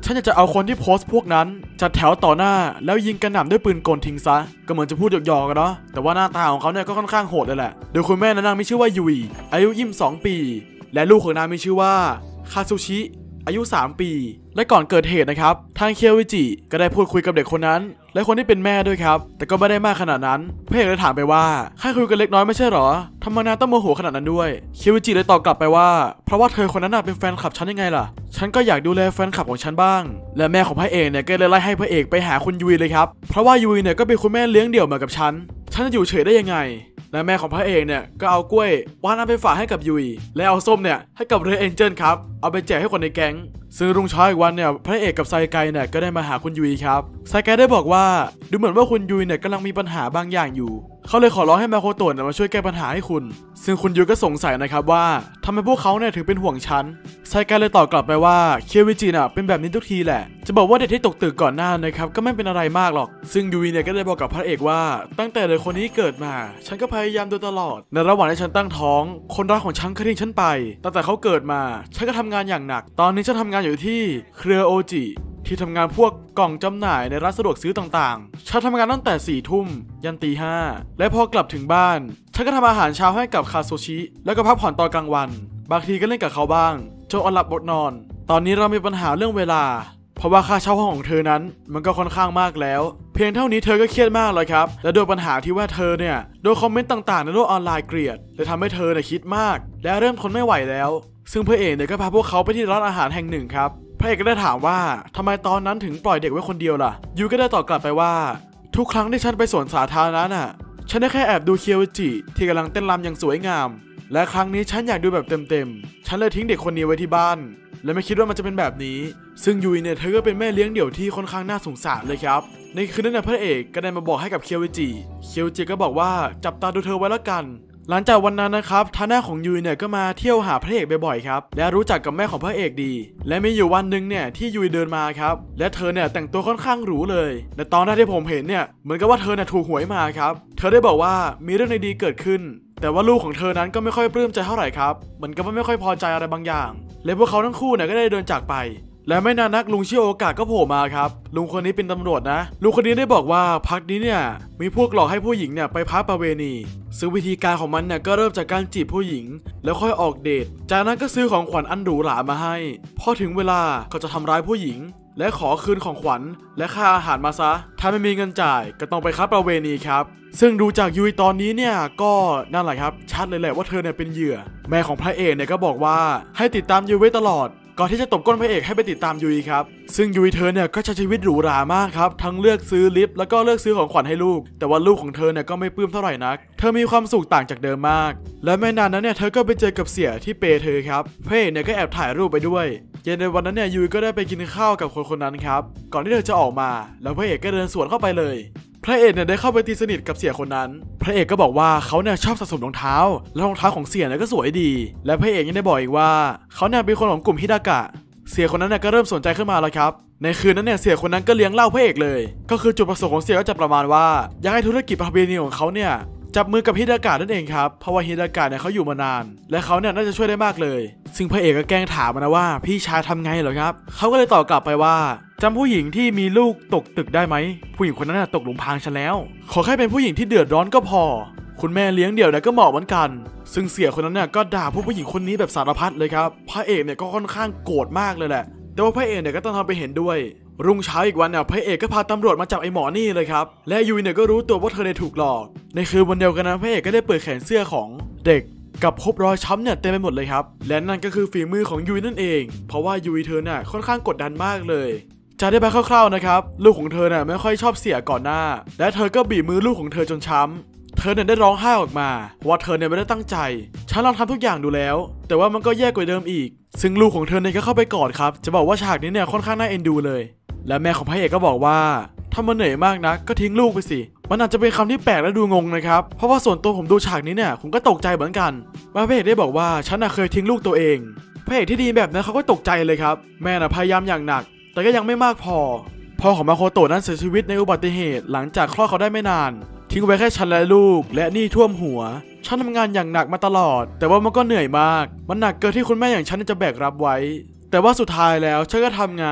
ฉันอยากจะเอาคนที่โพสต์พวกนั้นจัดแถวต่อหน้าแล้วยิงกระหน่ำด้วยปืนกลทิ้งซะก็เหมือนจะพูดหยอกๆกันเนาะแต่ว่าหน้าตาของเขาเนี่ยก็ค่อนข้างโหดเลยแหละโดยคุณแม่นางมีชื่อว่ายุยอายุยี่สิบสองปีและลูกของนางมีชื่อว่าคาซูชิอายุสามปีและก่อนเกิดเหตุนะครับทางเคียววิจิก็ได้พูดคุยกับเด็กคนนั้นและคนที่เป็นแม่ด้วยครับแต่ก็ไม่ได้มากขนาดนั้นพระเอกเลยถามไปว่าแค่คุยกันเล็กน้อยไม่ใช่หรอทำไมนางต้องโมโหขนาดนั้นด้วยเคียววิจิเลยตอบกลับไปว่าเพราะว่าเธอคนนั้นน่ะเป็นแฟนคลับฉันยังไงล่ะฉันก็อยากดูแลแฟนคลับของฉันบ้างและแม่ของพระเอกเนี่ยก็เลยไล่ให้พระเอกไปหาคุณยุยเลยครับเพราะว่ายุยเนี่ยก็เป็นคุณแม่เลี้ยงเดี่ยวเหมือนกับฉันฉันจะอยู่เฉยได้ยังไงและแม่ของพระเอกเนี่ยก็เอากล้วยวานเอาไปฝากให้กับยุยและเอาส้มเนี่ยให้กับเรดเอ็นเจิลครับเอาไปแจกให้คนในแก๊งซึ่งรุ่งเช้าอีกวันเนี่ยพระเอกกับไซไกเนี่ยก็ได้มาหาคุณยุยครับไซไกได้บอกว่าดูเหมือนว่าคุณยุยเนี่ยกำลังมีปัญหาบางอย่างอยู่เขาเลยขอร้องให้มาโคโตะมาช่วยแก้ปัญหาให้คุณซึ่งคุณยุยก็สงสัยนะครับว่าทำไมพวกเขาเนี่ยถึงเป็นห่วงฉันไซไกเลยตอบกลับไปว่าเคียววิจิน่ะเป็นแบบนี้ทุกทีแหละจะบอกว่าเด็กที่ตกตึกก่อนหน้านะครับก็ไม่เป็นอะไรมากหรอกซึ่งยุยเนี่ยก็ได้บอกกับพระเอกว่าตั้งแต่เด็กคนนี้เกิดมาฉันก็พยายามโดยตลอดในระหว่างที่ฉันตั้งท้องคนรักของฉันก็ทิ้งฉันไปตั้งแต่เขาเกิดมาฉันก็ทำงานอย่างหนักตอนนี้ฉันทำงานอยู่ที่เครือโอจิที่ทำงานพวกกล่องจำหน่ายในร้านสะดวกซื้อต่างๆฉันทำงานตั้งแต่สี่ทุ่มยันตีห้าและพอกลับถึงบ้านฉันก็ทำอาหารเช้าให้กับคาโซชิแล้วก็พักผ่อนตอนกลางวันบางทีก็เล่นกับเขาบ้างจนอดหลับอดนอนตอนนี้เรามีปัญหาเรื่องเวลาเพราะว่าค่าเช่าห้องของเธอนั้นมันก็ค่อนข้างมากแล้วเพียงเท่านี้เธอก็เครียดมากเลยครับและโดยปัญหาที่ว่าเธอเนี่ยโดนคอมเมนต์ต่างๆในโลกออนไลน์เกลียดเลยทำให้เธอเนี่ยคิดมากและเริ่มทนไม่ไหวแล้วซึ่งพระเอกเนี่ยก็พาพวกเขาไปที่ร้านอาหารแห่งหนึ่งครับพระเอกก็ได้ถามว่าทำไมตอนนั้นถึงปล่อยเด็กไว้คนเดียวล่ะยูก็ได้ตอบกลับไปว่าทุกครั้งที่ฉันไปสวนสาธารณะน่ะฉันได้แค่แอบดูเคียวจิที่กำลังเต้นรำอย่างสวยงามและครั้งนี้ฉันอยากดูแบบเต็มๆฉันเลยทิ้งเด็กคนนี้ไว้ที่บ้านและไม่คิดว่ามันจะเป็นแบบนี้ซึ่งยูเนี่ยเธอก็เป็นแม่เลี้ยงเดี่ยวที่ค่อนข้างน่าสงสารเลยครับในคืนนั้นพระเอกก็ได้มาบอกให้กับเคียวจิเคียวจิก็บอกว่าจับตาดูเธอไว้แล้วกันหลังจากวันนั้นนะครับท่าแม่ของยุยเนี่ยก็มาเที่ยวหาพระเอกบ่อยๆครับและรู้จักกับแม่ของพระเอกดีและมีอยู่วันหนึ่งเนี่ยที่ยุยเดินมาครับและเธอเนี่ยแต่งตัวค่อนข้างหรูเลยแต่ตอนแรกที่ผมเห็นเนี่ยเหมือนกับว่าเธอเนี่ยถูกหวยมาครับเธอได้บอกว่ามีเรื่องดีๆเกิดขึ้นแต่ว่าลูกของเธอนั้นก็ไม่ค่อยปลื้มใจเท่าไหร่ครับเหมือนกับว่าไม่ค่อยพอใจอะไรบางอย่างและพวกเขาทั้งคู่เนี่ยก็ได้เดินจากไปและไม่นานนักลุงชิโอกะก็โผล่มาครับลุงคนนี้เป็นตำรวจนะลุงคนนี้ได้บอกว่าพักนี้เนี่ยมีพวกหลอกให้ผู้หญิงเนี่ยไปพักประเวณีซึ่งวิธีการของมันเนี่ยก็เริ่มจากการจีบผู้หญิงแล้วค่อยออกเดทจากนั้นก็ซื้อของขวัญอันหรูหรามาให้พอถึงเวลาก็จะทำร้ายผู้หญิงและขอคืนของขวัญและค่าอาหารมาซะถ้าไม่มีเงินจ่ายก็ต้องไปค้าประเวณีครับซึ่งดูจากยุยตอนนี้เนี่ยก็นั่นแหละครับชัดเลยแหละว่าเธอเนี่ยเป็นเหยื่อแม่ของพระเอกเนี่ยก็บอกว่าให้ติดตามยุยไว้ตลอดก่อนที่จะตบก้นพระเอกให้ไปติดตามยุยครับซึ่งยุยเธอเนี่ยก็ใช้ชีวิตหรูหรามากครับทั้งเลือกซื้อลิฟต์แล้วก็เลือกซื้อของขวัญให้ลูกแต่ว่าลูกของเธอเนี่ยก็ไม่ปลื้มเท่าไหร่นักเธอมีความสุขต่างจากเดิมมากและไม่นานนั้นเนี่ยเธอก็ไปเจอกับเสี่ยที่เปย์เธอครับพระเอกเนี่ยก็แอบถ่ายรูปไปด้วยเย็นในวันนั้นเนี่ยยุยก็ได้ไปกินข้าวกับคนคนนั้นครับก่อนที่เธอจะออกมาแล้วพระเอกก็เดินสวนเข้าไปเลยพระเอกเนี่ยได้เข้าไปตีสนิทกับเสี่ยคนนั้นพระเอกก็บอกว่าเขาเนี่ยชอบสะสมรองเท้าและรองเท้าของเสี่ยเนี่ยก็สวยดีและพระเอกยังได้บอกอีกว่าเขาเนี่ยเป็นคนของกลุ่มฮิดากะเสี่ยคนนั้นเนี่ยก็เริ่มสนใจขึ้นมาแล้วครับในคืนนั้นเนี่ยเสี่ยคนนั้นก็เลี้ยงเหล้าพระเอกเลยก็คือจุดประสงค์ของเสี่ยก็จะประมาณว่าอยากให้ธุรกิจประเพณีของเขาเนี่ยจับมือกับฮิดากะนั่นเองครับเพราะว่าฮิดากะเนี่ยเขาอยู่มานานและเขาเนี่ยน่าจะช่วยได้มากเลยซึ่งพระเอกก็แกล้งถามมานะว่าพี่ชายทำไงเหรอครับเขาก็เลยตอบกลับไปว่าจำผู้หญิงที่มีลูกตกตึกได้ไหมผู้หญิงคนนั้นตกหลุมพรางฉันแล้วขอแค่เป็นผู้หญิงที่เดือดร้อนก็พอคุณแม่เลี้ยงเดี่ยวเนี่ยก็เหมาะเหมือนกันซึ่งเสี่ยคนนั้นเนี่ยก็ด่าผู้ผู้หญิงคนนี้แบบสารพัดเลยครับพระเอกเนี่ยก็ค่อนข้างโกรธมากเลยแหละแต่ว่าพระเอกเนี่ยก็ต้องทำไปเห็นด้วยรุ่งเช้าอีกวันเนี่ยพระเอกก็พาตำรวจมาจับไอ้หมอนี่เลยครับและยุยเนี่ยก็รู้ตัวว่าเธอเนี่ยถูกหลอกในคืนวันเดียวกันนะพระเอกก็ได้เปิดแขนเสื้อของเด็กกับพบรอยช้ำเนี่ยเต็มไปหมดเลยครับและนั่นก็คือฝีมือของยุยนั่นเองเพราะว่ายุยเธอเนี่ยค่อนข้างกดดันมากเลยจะได้ไปคร่าวๆนะครับลูกของเธอเนี่ยไม่ค่อยชอบเสียก่อนหน้าและเธอก็บีบมือลูกของเธอจนช้ำเธอเนี่ยได้ร้องไห้ออกมาเพราะว่าเธอเนี่ยไม่ได้ตั้งใจฉันลองทำทุกอย่างดูแล้วแต่ว่ามันก็แย่กว่าเดิมอีกซึ่งลูกของเธอเนี่ยก็เข้าไปกอดครับจะบอกว่าฉากนี้เนี่ยค่อนข้างน่าเอ็นดูเลยและแม่ของพระเอกก็บอกว่าถ้ามันเหนื่อยมากนะก็ทิ้งลูกไปสิมันอาจจะเป็นคำที่แปลกและดูงงนะครับเพราะว่าส่วนตัวผมดูฉากนี้เนี่ยผมก็ตกใจเหมือนกันว่าพระเอกได้บอกว่าฉันน่ะเคยทิ้งลูกตัวเองพระเอกที่ดีแบบนั้นเขาก็ตกใจเลยครับแม่น่ะพยายามอย่างหนักแต่ก็ยังไม่มากพอพ่อของมาโคโตะนั้นเสียชีวิตในอุบัติเหตุหลังจากคลอดเขาได้ไม่นานทิ้งไว้แค่ฉันและลูกและหนี้ท่วมหัวฉันทำงานอย่างหนักมาตลอดแต่ว่ามันก็เหนื่อยมากมันหนักเกินที่คุณแม่อย่างฉันจะแบกรับไว้แต่ว่าสุดท้ายแล้วฉันก็ทำงาน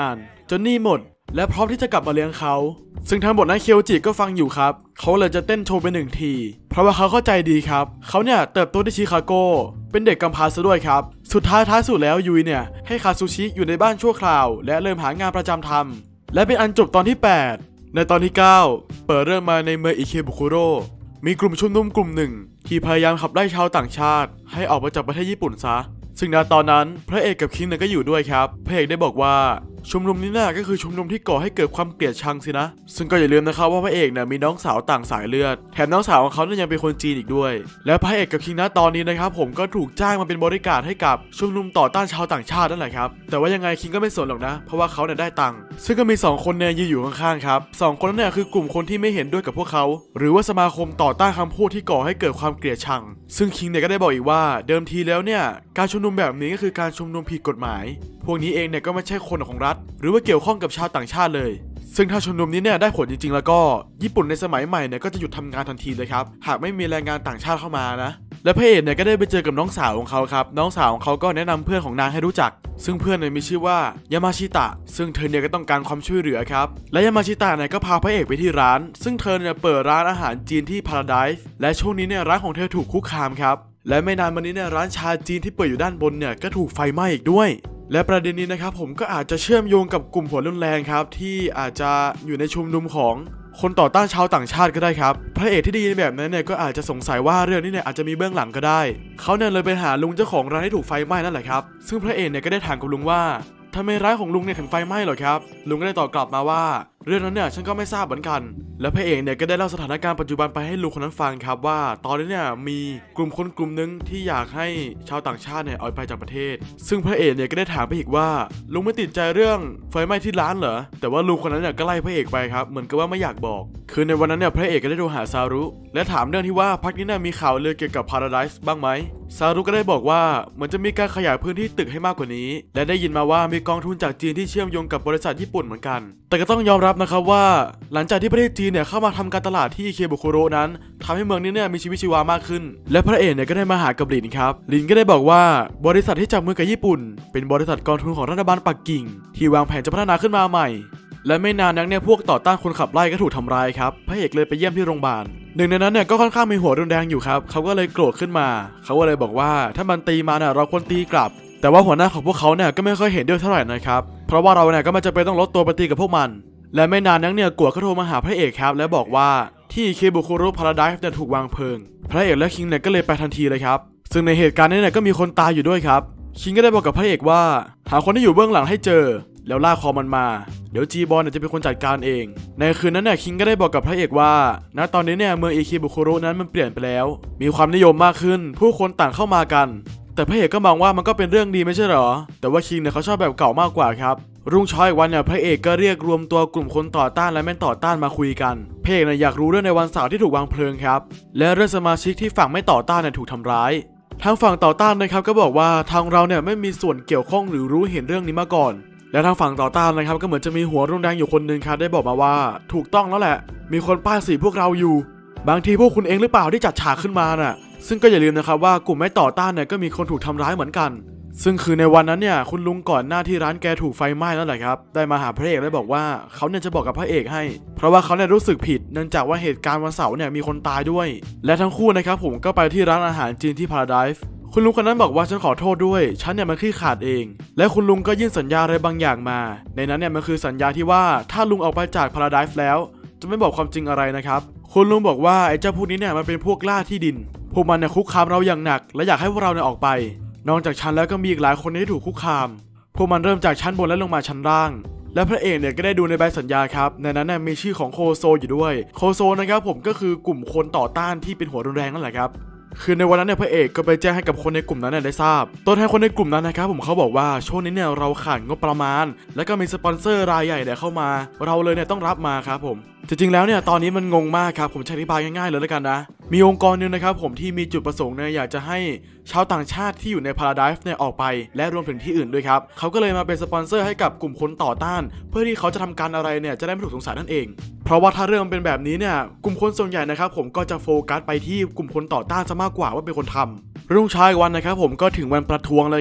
จนหนี้หมดและพร้อมที่จะกลับมาเลี้ยงเขาซึ่งทั้งหมดนั้นเคียวจิก็ฟังอยู่ครับเขาเลยจะเต้นโชว์ไปหนึ่งทีเพราะว่าเขาเข้าใจดีครับเขาเนี่ยเติบโตที่ชิคาโกเป็นเด็กกำพร้าซะด้วยครับสุดท้ายท้ายสุดแล้วยุยเนี่ยให้คาซูชิอยู่ในบ้านชั่วคราวและเริ่มหางานประจำทำและเป็นอันจบตอนที่แปดในตอนที่เก้าเปิดเรื่องมาในเมืองอิเคบุคุโร่มีกลุ่มชุมนุมกลุ่มหนึ่งที่พยายามขับไล่ชาวต่างชาติให้ออกมาจากประเทศญี่ปุ่นซะซึ่งณตอนนั้นพระเอกกับคิงเนี่ยก็อยู่ด้วยครับพระเอกได้บอกว่าชุมนุมนี้น่ะก็คือชุมนุมที่ก่อให้เกิดความเกลียดชังสินะซึ่งก็อย่าลืมนะครับว่าพระเอกเนี่ยมีน้องสาวต่างสายเลือดแถมน้องสาวของเขาเนี่ยยังเป็นคนจีนอีกด้วยและพระเอกกับคิงณตอนนี้นะครับผมก็ถูกจ้างมาเป็นบริการให้กับชุมนุมต่อต้านชาวต่างชาตินั่นแหละครับแต่ว่ายังไงคิงก็ไม่สนหรอกนะเพราะว่าเขาเนี่ยได้ตังค์ซึ่งก็มีสองคนเนี่ยยืนอยู่ข้างๆครับสองคนนั้นเนี่ยคือกลุ่มคนที่ไม่เห็นด้วยกับพวกเขาหรือว่าสมาคมต่อต้านคำพูดที่ก่อให้เกิดความเกลียดชังซึ่งคิงเนี่ยก็ได้บอกอีกว่าเดิมทีแล้วเนี่ยการชุมนุมแบบนี้ก็คือการชุมนุมผิดกฎหมายพวกนี้เองเนี่ยก็ไม่ใช่คนของรัฐหรือว่าเกี่ยวข้องกับชาวต่างชาติเลยซึ่งถ้าชุมนุมนี้เนี่ยได้ผลจริงๆแล้วก็ญี่ปุ่นในสมัยใหม่เนี่ยก็จะหยุดทำงานทันทีเลยครับหากไม่มีแรงงานต่างชาติเข้ามานะและพระเอกเนี่ยก็ได้ไปเจอกับน้องสาวของเขาครับน้องสาวของเขาก็แนะนำเพื่อนของนางให้รู้จักซึ่งเพื่อนเนี่ยมีชื่อว่ายามาชิตะซึ่งเธอเนี่ยก็ต้องการความช่วยเหลือครับและยามาชิตะเนี่ยก็พาพระเอกไปที่ร้านซึ่งเธอเนี่ยเปิดร้านอาหารจีนที่พาราไดซ์และช่วงนี้เนี่ยร้านของเธอถูกคุกคามครับและไม่นานมานี้เนี่ยร้านชาจีนที่เปิดอยู่ด้านบนเนี่ยก็ถูกไฟไหม้อีกด้วยและประเด็นนี้นะครับผมก็อาจจะเชื่อมโยงกับกลุ่มหัวรุนแรงครับที่อาจจะอยู่ในชุมนุมของคนต่อต้านชาวต่างชาติก็ได้ครับพระเอกที่ได้ยินแบบนั้นเนี่ยก็อาจจะสงสัยว่าเรื่องนี้เนี่ยอาจจะมีเบื้องหลังก็ได้เขาเนี่ยเลยไปหาลุงเจ้าของร้านที่ถูกไฟไหม้นั่นแหละครับซึ่งพระเอกเนี่ยก็ได้ถามกับลุงว่าทำไมร้านของลุงเนี่ยถึงไฟไหม้หรอครับลุงก็ได้ตอบกลับมาว่าเรื่องนั้นเนี่ยฉันก็ไม่ทราบเหมือนกันและพระเอกเนี่ยก็ได้เล่าสถานการณ์ปัจจุบันไปให้ลุงคนนั้นฟังครับว่าตอนนี้เนี่ยมีกลุ่มคนกลุ่มนึงที่อยากให้ชาวต่างชาติเนี่ยออกไปจากประเทศซึ่งพระเอกเนี่ยก็ได้ถามไปอีกว่าลุงไม่ติดใจเรื่องไฟไหม้ที่ร้านเหรอแต่ว่าลุงคนนั้นเนี่ยก็ไล่พระเอกไปครับเหมือนกับว่าไม่อยากบอกคือในวันนั้นเนี่ยพระเอกก็ได้โทรหาซารุและถามเรื่องที่ว่าพักนี้เนี่ยมีข่าวลือเกี่ยวกับพาราไดซ์บ้างไหมซารุก็ได้บอกว่าเหมือนจะมีการขยายพื้นที่ตึกให้มากกว่านี้และได้ยินมาว่ามีกองทุนจากจีนที่เชื่อมโยงกับบริษัทญี่ปุ่นเหมือนกันแต่ก็ต้องยอมรับนะครับว่าหลังจากที่ประเทศจีนเนี่ยเข้ามาทำการตลาดที่อิเคบุคุโระนั้นทำให้เมืองนี้เนี่ยมีชีวิตชีวามากขึ้นและพระเอกเนี่ยก็ได้มาหากับหลินครับหลินก็ได้บอกว่าบริษัทที่จับมือกับญี่ปุ่นเป็นบริษัทกองทุนของรัฐบาลปักกิ่งที่วางแผนจะพัฒนาขึ้นมาใหม่และไม่นานนักเนี่ยพวกต่อต้านคนขับไล่ก็ถูกทำร้ายครับพระเอกเลยไปเยี่ยมที่โรงพยาบาลหนึ่งในนั้นเนี่ยก็ค่อนข้างมีหัวรุนแรงอยู่ครับเขาก็เลยโกรธขึ้นมาเขาก็เลยบอกว่าถ้ามันตีมาเนี่ยเราควรตีกลับแต่ว่าหัวหน้าของพวกเขาเนี่ยก็ไม่ค่อยเห็นด้วยเท่าไหร่นะครับเพราะว่าเราเนี่ยก็ไม่จำเป็นต้องลดตัวไปตีกับพวกมันและไม่นานนักเนี่ยกัวก็โทรมาหาพระเอกครับและบอกว่าที่เคบุคุโระพาราไดซ์เนี่ยถูกวางเพลิงพระเอกและคิงเนี่ยก็เลยไปทันทีเลยครับซึ่งในเหตุการณ์นี้เนี่ยก็มีคนตายอยู่ด้วยครับคิงก็ได้บอกกับพระเอกว่าหาคนที่อยู่เบื้องหลังให้เจอแล้วลากคอมันมาเดี๋ยวจีบอลเนี่ยจะเป็นคนจัดการเองในคืนนั้นเนี่ยคิงก็ได้บอกกับพระเอกว่าณตอนนี้เนี่ยเมืองอิเคบุคุโระนั้นมันเปลี่ยนไปแล้วมีความนิยมมากขึ้นผู้คนต่างเข้ามากันแต่พระเอกก็มองว่ามันก็เป็นเรื่องดีไม่ใช่หรอแต่ว่าคิงเนี่ยเขาชอบแบบเก่ามากกว่าครับรุ่งเช้าอีกวันเนี่ยพระเอกก็เรียกรวมตัวกลุ่มคนต่อต้านและไม่ต่อต้านมาคุยกันพระเอกเนี่ยอยากรู้เรื่องในวันเสาร์ที่ถูกวางเพลิงครับและเรื่องสมาชิกที่ฝั่งไม่ต่อต้านเนี่ยถูกทำร้ายทางฝั่งต่อต้านนะครับก็บอกว่าทางเราเนี่ยไม่มีส่วนเกี่ยวข้องหรือรู้เห็นเรื่องนี้มาก่อนและทางฝั่งต่อต้านนะครับก็เหมือนจะมีหัวรุนแรงอยู่คนหนึ่งครับได้บอกมาว่าถูกต้องแล้วแหละมีคนป้ายสีพวกเราอยู่บางทีพวกคุณเองหรือเปล่าที่จัดฉากขึ้นมาน่ะซึ่งก็อย่าลืมนะครับว่ากลุ่มไม่ต่อต้านเนี่ยก็มีคนถูกทำร้ายเหมือนกันซึ่งคือในวันนั้นเนี่ยคุณลุงก่อนหน้าที่ร้านแกถูกไฟไหม้นั่นแหละครับได้มาหาพระเอกและบอกว่าเขาเนี่ยจะบอกกับพระเอกให้เพราะว่าเขาเนี่ยรู้สึกผิดเนื่องจากว่าเหตุการณ์วันเสาร์เนี่ยมีคนตายด้วยและทั้งคู่นะครับผมก็ไปที่ร้านอาหารจีนที่พาราไดซ์คุณลุงคนนั้นบอกว่าฉันขอโทษด้วยฉันเนี่ยมันขี้ขาดเองและคุณลุงก็ยื่นสัญญาอะไรบางอย่างมาในนั้นเนี่ยมันคือสัญญาที่ว่าถ้าลุงออกไปจากพาราไดซ์แล้วจะไม่บอกความจริงอะไรนะครับคุณลุงบอกว่าไอ้เจ้าพวกนี้เนี่ยมันเป็นพวกล่าที่ดินพวกมันเนี่ยคุกคามเราอย่างหนักและอยากให้พวกเราเนี่ยออกไปนอกจากฉันแล้วก็มีอีกหลายคนที่ถูกคุกคามพวกมันเริ่มจากชั้นบนและลงมาชั้นล่างและพระเอกเนี่ยก็ได้ดูในใบสัญญาครับในนั้นเนี่ยมีชื่อของโคโซอยู่ด้วยโคโซนะครับผมก็คือกลุ่มคนต่อต้านที่เป็นหัวรุนแรงนั่นแหละครับคือในวันนั้นเนี่ยพระเอกก็ไปแจ้งให้กับคนในกลุ่มนั้นได้ทราบตัวแทนคนในกลุ่มนั้นนะครับผมเขาบอกว่าช่วงนี้เนี่ยเราขาดงบประมาณและก็มีสปอนเซอร์รายใหญ่เนี่ยเข้ามาเราเลยเนี่ยต้องรับมาครับผมจริงๆแล้วเนี่ยตอนนี้มันงงมากครับผมอธิบายง่ายๆเลยแล้วกันนะมีองค์กรนึงนะครับผมที่มีจุดประสงค์เนี่ยอยากจะให้ชาวต่างชาติที่อยู่ในพาราไดซ์เนี่ยออกไปและรวมถึงที่อื่นด้วยครับเขาก็เลยมาเป็นสปอนเซอร์ให้กับกลุ่มคนต่อต้านเพื่อที่เขาจะทำการอะไรเนี่ยจะได้ไม่ถูกสงสัยนั่นเองเพราะว่าถ้าเรื่องเป็นแบบนี้เนี่ยกลุ่มคนส่วนใหญ่นะครับผมก็จะโฟกัสไปที่กลุ่มคนต่อต้านซะมากกว่าว่าเป็นคนทำรุ่งเช้าอีกวันนะครับผมก็ถึงวันประท้วงเลยครับ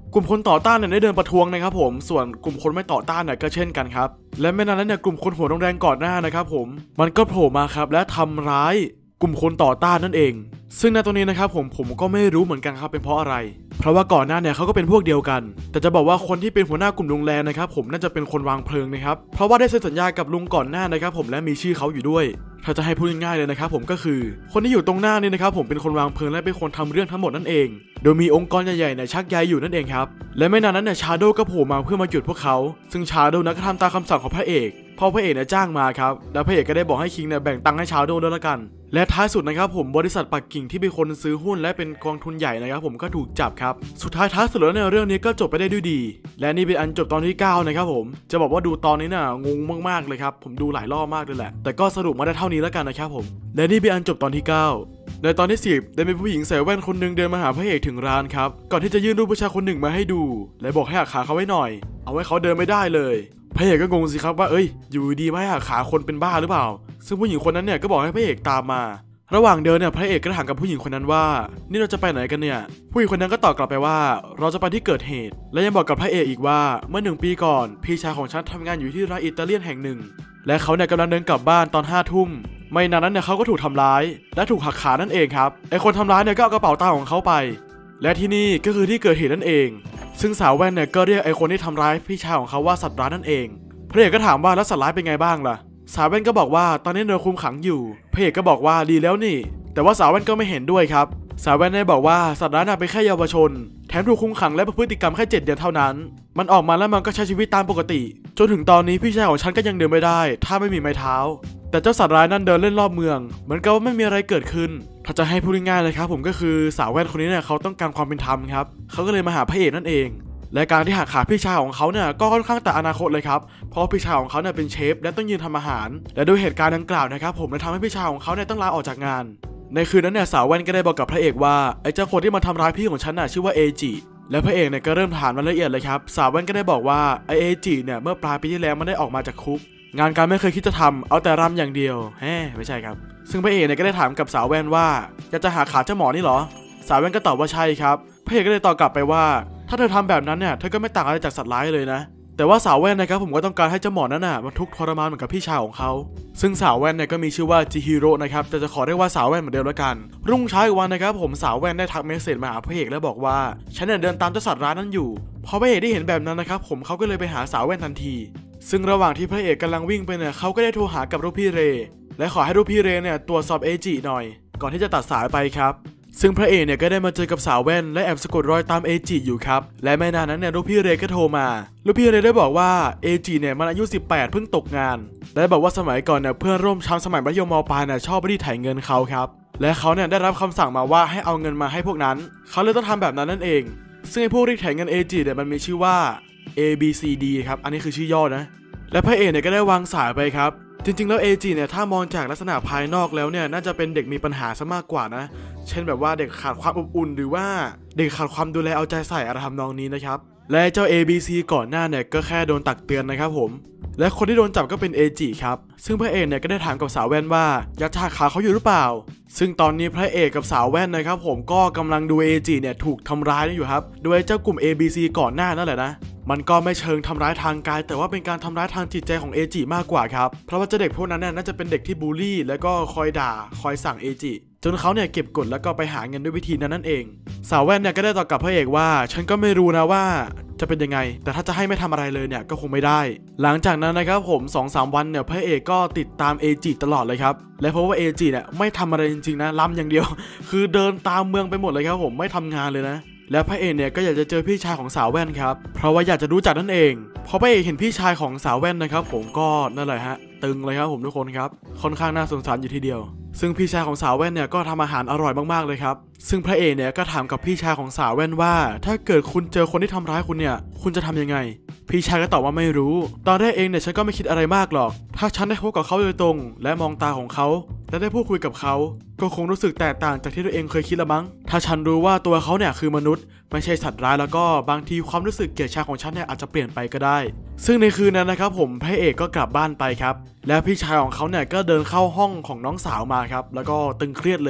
กลุ่มคนต่อต้านเนี่ยได้เดินประท้วงนะครับผมส่วนกลุ่มคนไม่ต่อต้านเนี่ยก็เช่นกันครับและไม่นานนั้นเนี่ยกลุ่มคนหัวแดงก่อนหน้านะครับผมมันก็โผล่มาครับและทำร้ายกลุ่มคนต่อต้านนั่นเองซึ่งในตรงนี้นะครับผมผมก็ไม่รู้เหมือนกันครับเป็นเพราะอะไรเพราะว่าก่อนหน้าเนี่ยเขาก็เป็นพวกเดียวกันแต่จะบอกว่าคนที่เป็นหัวหน้ากลุ่มลุงแลนะครับผมน่าจะเป็นคนวางเพลิงนะครับเพราะว่าได้เซ็นสัญญากับลุงก่อนหน้านะครับผมและมีชื่อเขาอยู่ด้วยถ้าจะให้พูดง่ายๆเลยนะครับผมก็คือคนที่อยู่ตรงหน้านี่นะครับผมเป็นคนวางเพลิงและเป็นคนทำเรื่องทั้งหมดนั่นเองโดยมีองค์กรใหญ่ๆเนี่ยชักใยอยู่นั่นเองครับและไม่นานนั้นเนี่ยชาโดก็โผล่มาเพื่อมาหยุดพวกเขาซึ่งชาโดนะก็ทำตามคำสั่งของพระเอกพอพระเอกเนี่ยจ้างมาครับแล้วพระเอกก็ได้บอกให้คิงเนี่ยแบ่งตังค์ให้ชาโดด้วยละกันและท้ายสุดนะครับผมบริษัทปักกิ่งที่เป็นคนซื้อหุ้นและเป็นกองทุนใหญ่นะครับผมก็ถูกจับครับสุดท้ายท้ายสุดแล้วในเรื่องนี้ก็จบไปได้ด้วยดีและนี่เป็นอันจบตอนที่เก้านะครับผมจะบอกว่าดูตอนนี้น่ะงงมากๆเลยครับผมดูหลายรอบมากเลยแหละแต่ก็สรุปมาได้เท่านี้แล้วกันนะครับผมและนี่เป็นอันจบตอนที่เก้าในตอนที่สิบได้มีผู้หญิงใส่แว่นคนหนึ่งเดินมาหาพระเอกถึงร้านครับก่อนที่จะยื่นรูปผู้ชายคนหนึ่งมาให้ดูและบอกให้หักขาเขาไว้หน่อยเอาไว้เขาเดินไม่ได้เลยพระเอกก็งงสิครับว่าเอ้ยอยู่ดีไม่หักขาคนเป็นบ้าหรือเปล่าซึ่งผู้หญิงคนนั้นเนี่ยก็บอกให้พระเอกตามมาระหว่างเดินเนี่ยพระเอกก็ถามกับผู้หญิงคนนั้นว่านี่เราจะไปไหนกันเนี่ยผู้หญิงคนนั้นก็ตอบกลับไปว่าเราจะไปที่เกิดเหตุและยังบอกกับพระเอกอีกว่าเมื่อหนึ่งปีก่อนพี่ชายของฉันทำงานอยู่ที่ร้านอิตาเลียนแห่งหนึ่งและเขาเนี่ยกำลังเดินกลับบ้านตอนห้าทุ่มไม่นานนั้นเนี่ยเขาก็ถูกทำร้ายและถูกหักขานั่นเองครับไอคนทำร้ายเนี่ยก็เอากระเป๋าตังค์ของเขาไปและที่นี่ก็คือที่เกิดเหตุนั่นเองซึ่งสาวแว่นเนี่ยก็เรียกไอคนที่ทำร้ายพี่ชายของเขาว่าสัตว์ร้ายนั่นเองพระเอกก็ถามว่าแล้วสัตว์ร้ายเป็นไงบ้างล่ะสาวแว่นก็บอกว่าตอนนี้โดนคุมขังอยู่พระเอกก็บอกว่าดีแล้วนี่แต่ว่าสาวแว่นก็ไม่เห็นด้วยครับสาวแว่นได้บอกว่าสัตว์ร้ายน่ะเป็นแค่เยาวชนแถมถูกคุมขังและประพฤติกรรมแค่เจ็ดเดือนเท่านั้นมันออกมาแล้วมันก็ใช้ชีวิตตามปกติจนถึงตอนนี้พี่ชายของฉันก็ยังเดินไม่ได้ถ้าไม่มีไม้เท้าแต่เจ้าสัตว์ร้ายนั่นเดินเล่นรอบเมืองเหมือนกับว่าไม่มีอะไรเกิดขึ้นถ้าจะให้พูดง่ายๆเลยครับผมก็คือสาวแว่นคนนี้เนี่ยเขาต้องการความเป็นธรรมครับเขาก็เลยมาหาพระเอกนั่นเองและการที่หักขาพี่ชายของเขาเนี่ยก็ค่อนข้างแต่อนาคตเลยครับเพราะพี่ชายของเขาเนี่ยเป็นเชฟและต้องยืนทำอาหารและด้วยเหตุการณ์ดังกล่าวนะครับผมเลยทำให้พี่ชายของเขาเนี่ยต้องลาออกจากงานในคืนนั้นเนี่ยสาวแว่นก็ได้บอกกับพระเอกว่าไอ้เจ้าคนที่มาทำร้ายพี่ของฉันน่ะชื่อว่าเอจิและพระเอกเนี่ยก็เริ่มถามรายละเอียดเลยครับสาวแว่นก็ได้บอกว่าไอเอจิเนี่ยเมื่อปลายปีที่แล้วมันได้ออกมาจากคุกงานการไม่เคยคิดจะทำเอาแต่รำอย่างเดียวแฮ่ไม่ใช่ครับซึ่งพระเอกเนี่ยก็ได้ถามกับสาวแว่นว่าอยากจะหาขาเจ้าหมอนี่หรอสาวแว่นก็ตอบว่าใช่ครับพระเอกก็เลยตอบกลับไปว่าถ้าเธอทำแบบนั้นเนี่ยเธอก็ไม่ต่างอะไรจากสัตว์ร้ายเลยนะแต่ว่าสาวแว่นนะครับผมก็ต้องการให้เจ้าหมอนั้นน่ะมันทุกข์ทรมานเหมือนกับพี่ชายของเขาซึ่งสาวแว่นเนี่ยก็มีชื่อว่าจิฮิโร่นะครับแต่จะขอเรียกว่าสาวแว่นเหมือนเดิมแล้วกันรุ่งเช้าอีกวันนะครับผมสาวแว่นได้ทักเมสเซจมาหาพระเอกแล้วบอกว่าฉันเนี่ยเดินตามเจ้าสัตว์ร้ายนั้นอยู่พอพระเอกได้เห็นแบบนั้นนะครับผมเขาก็เลยไปหาสาวแว่นทันทีซึ่งระหว่างที่พระเอกกำลังวิ่งไปเนี่ยเขาก็ได้โทรหากับลูกพี่เรและขอให้ลูกพี่เรเนี่ยตรวจสอบเอจิหน่อยก่อนที่จะตัดสายไปครับซึ่งพระเอกเนี่ยก็ได้มาเจอกับสาวแว่นและแอบสะกดรอยตามเอจิอยู่ครับและไม่นานนั้นเนี่ยลูกพี่เรก็โทรมาลูกพี่เรได้บอกว่าเอจิเนี่ยมันอายุสิบแปดเพิ่งตกงานและบอกว่าสมัยก่อนเนี่ยเพื่อนร่วมชั้นสมัยมัธยมม.ปลายเนี่ยชอบรีดไถเงินเขาครับและเขาเนี่ยได้รับคำสั่งมาว่าให้เอาเงินมาให้พวกนั้นเขาเลยต้องทำแบบนั้นนั่นเองซึ่งไอ้พวกรีดไถเงินเอจิเนี่ยมันมีชื่อว่า เอ บี ซี ดี ครับอันนี้คือชื่อย่อนะและพระเอกเนี่ยก็ได้วางสายไปครับจริงๆแล้วเอจิเนี่ยถ้ามองจากลักษณะภายนอกแล้วเนี่ยน่าจะเป็นเด็กมีปัญหาซะมากกว่านะเช่นแบบว่าเด็กขาดความอบอุ่นหรือว่าเด็กขาดความดูแลเอาใจใส่อะไรทำนองนี้นะครับและเจ้า เอ บี ซี ก่อนหน้าเนี่ยก็แค่โดนตักเตือนนะครับผมและคนที่โดนจับก็เป็นเอจิครับซึ่งพระเอกเนี่ยก็ได้ถามกับสาวแว่นว่าอยากจะหักขาเขาอยู่หรือเปล่าซึ่งตอนนี้พระเอกกับสาวแว่นนะครับผมก็กำลังดูเอจิเนี่ยถูกทำร้ายอยู่ครับโดยเจ้ากลุ่ม เอ บี ซี ก่อนหน้านั่นแหละนะมันก็ไม่เชิงทำร้ายทางกายแต่ว่าเป็นการทำร้ายทางจิตใจของเอจิมากกว่าครับเพราะว่าเจ้าเด็กพวกนั้นเนี่ยน่าจะเป็นเด็กที่บูลลี่แล้วก็คอยด่าคอยสั่งเอจิจนเขาเนี่ยเก็บกดแล้วก็ไปหาเงินด้วยวิธีนั้นนั่นเองสาวแว่นเนี่ยก็ได้ตอบกับพระเอกว่าฉันก็ไม่รู้นะว่าจะเป็นยังไงแต่ถ้าจะให้ไม่ทำอะไรเลยเนี่ยก็คงไม่ได้หลังจากนั้นนะครับผม สองสาม วันเนี่ยพระเอกก็ติดตามเอจิตลอดเลยครับและเพราะว่าเอจิเนี่ยไม่ทำอะไรจริงๆนะล้ำอย่างเดียวคือเดินตามเมืองไปหมดเลยครับผมไม่ทำงานเลยนะและพระเอกเนี่ยก็อยากจะเจอพี่ชายของสาวแว่นครับเพราะว่าอยากจะรู้จักนั่นเองพอพระเอกเห็นพี่ชายของสาวแว่นนะครับผมก็นั่นแหละฮะตึงเลยครับผมทุกคนครับค่อนข้างน่าสงสารอยู่ทีเดียวซึ่งพี่ชายของสาวแว่นเนี่ยก็ทำอาหารอร่อยมากๆเลยครับซึ่งพระเอกเนี่ยก็ถามกับพี่ชายของสาวแว่นว่าถ้าเกิดคุณเจอคนที่ทำร้ายคุณเนี่ยคุณจะทำยังไงพี่ชายก็ตอบว่าไม่รู้ตอนแรกเองเนี่ยฉันก็ไม่คิดอะไรมากหรอกถ้าฉันได้พบกับเขาโดยตรงและมองตาของเขาและได้พูดคุยกับเขาก็คงรู้สึกแตกต่างจากที่ตัวเองเคยคิดละมั้งถ้าฉันรู้ว่าตัวเขาเนี่ยคือมนุษย์ไม่ใช่สัตว์ร้ายแล้วก็บางทีความรู้สึกเกลียดชังของฉันเนี่ยอาจจะเปลี่ยนไปก็ได้ซึ่งในคืนนั้นนะครับผมพระเอกก็กลับบ้านไปครับและพี่ชายของเขาเนี่ยก็เดินเข้าห้องของน้องสาวมาครับแล้วก็ตึงเครียดเลย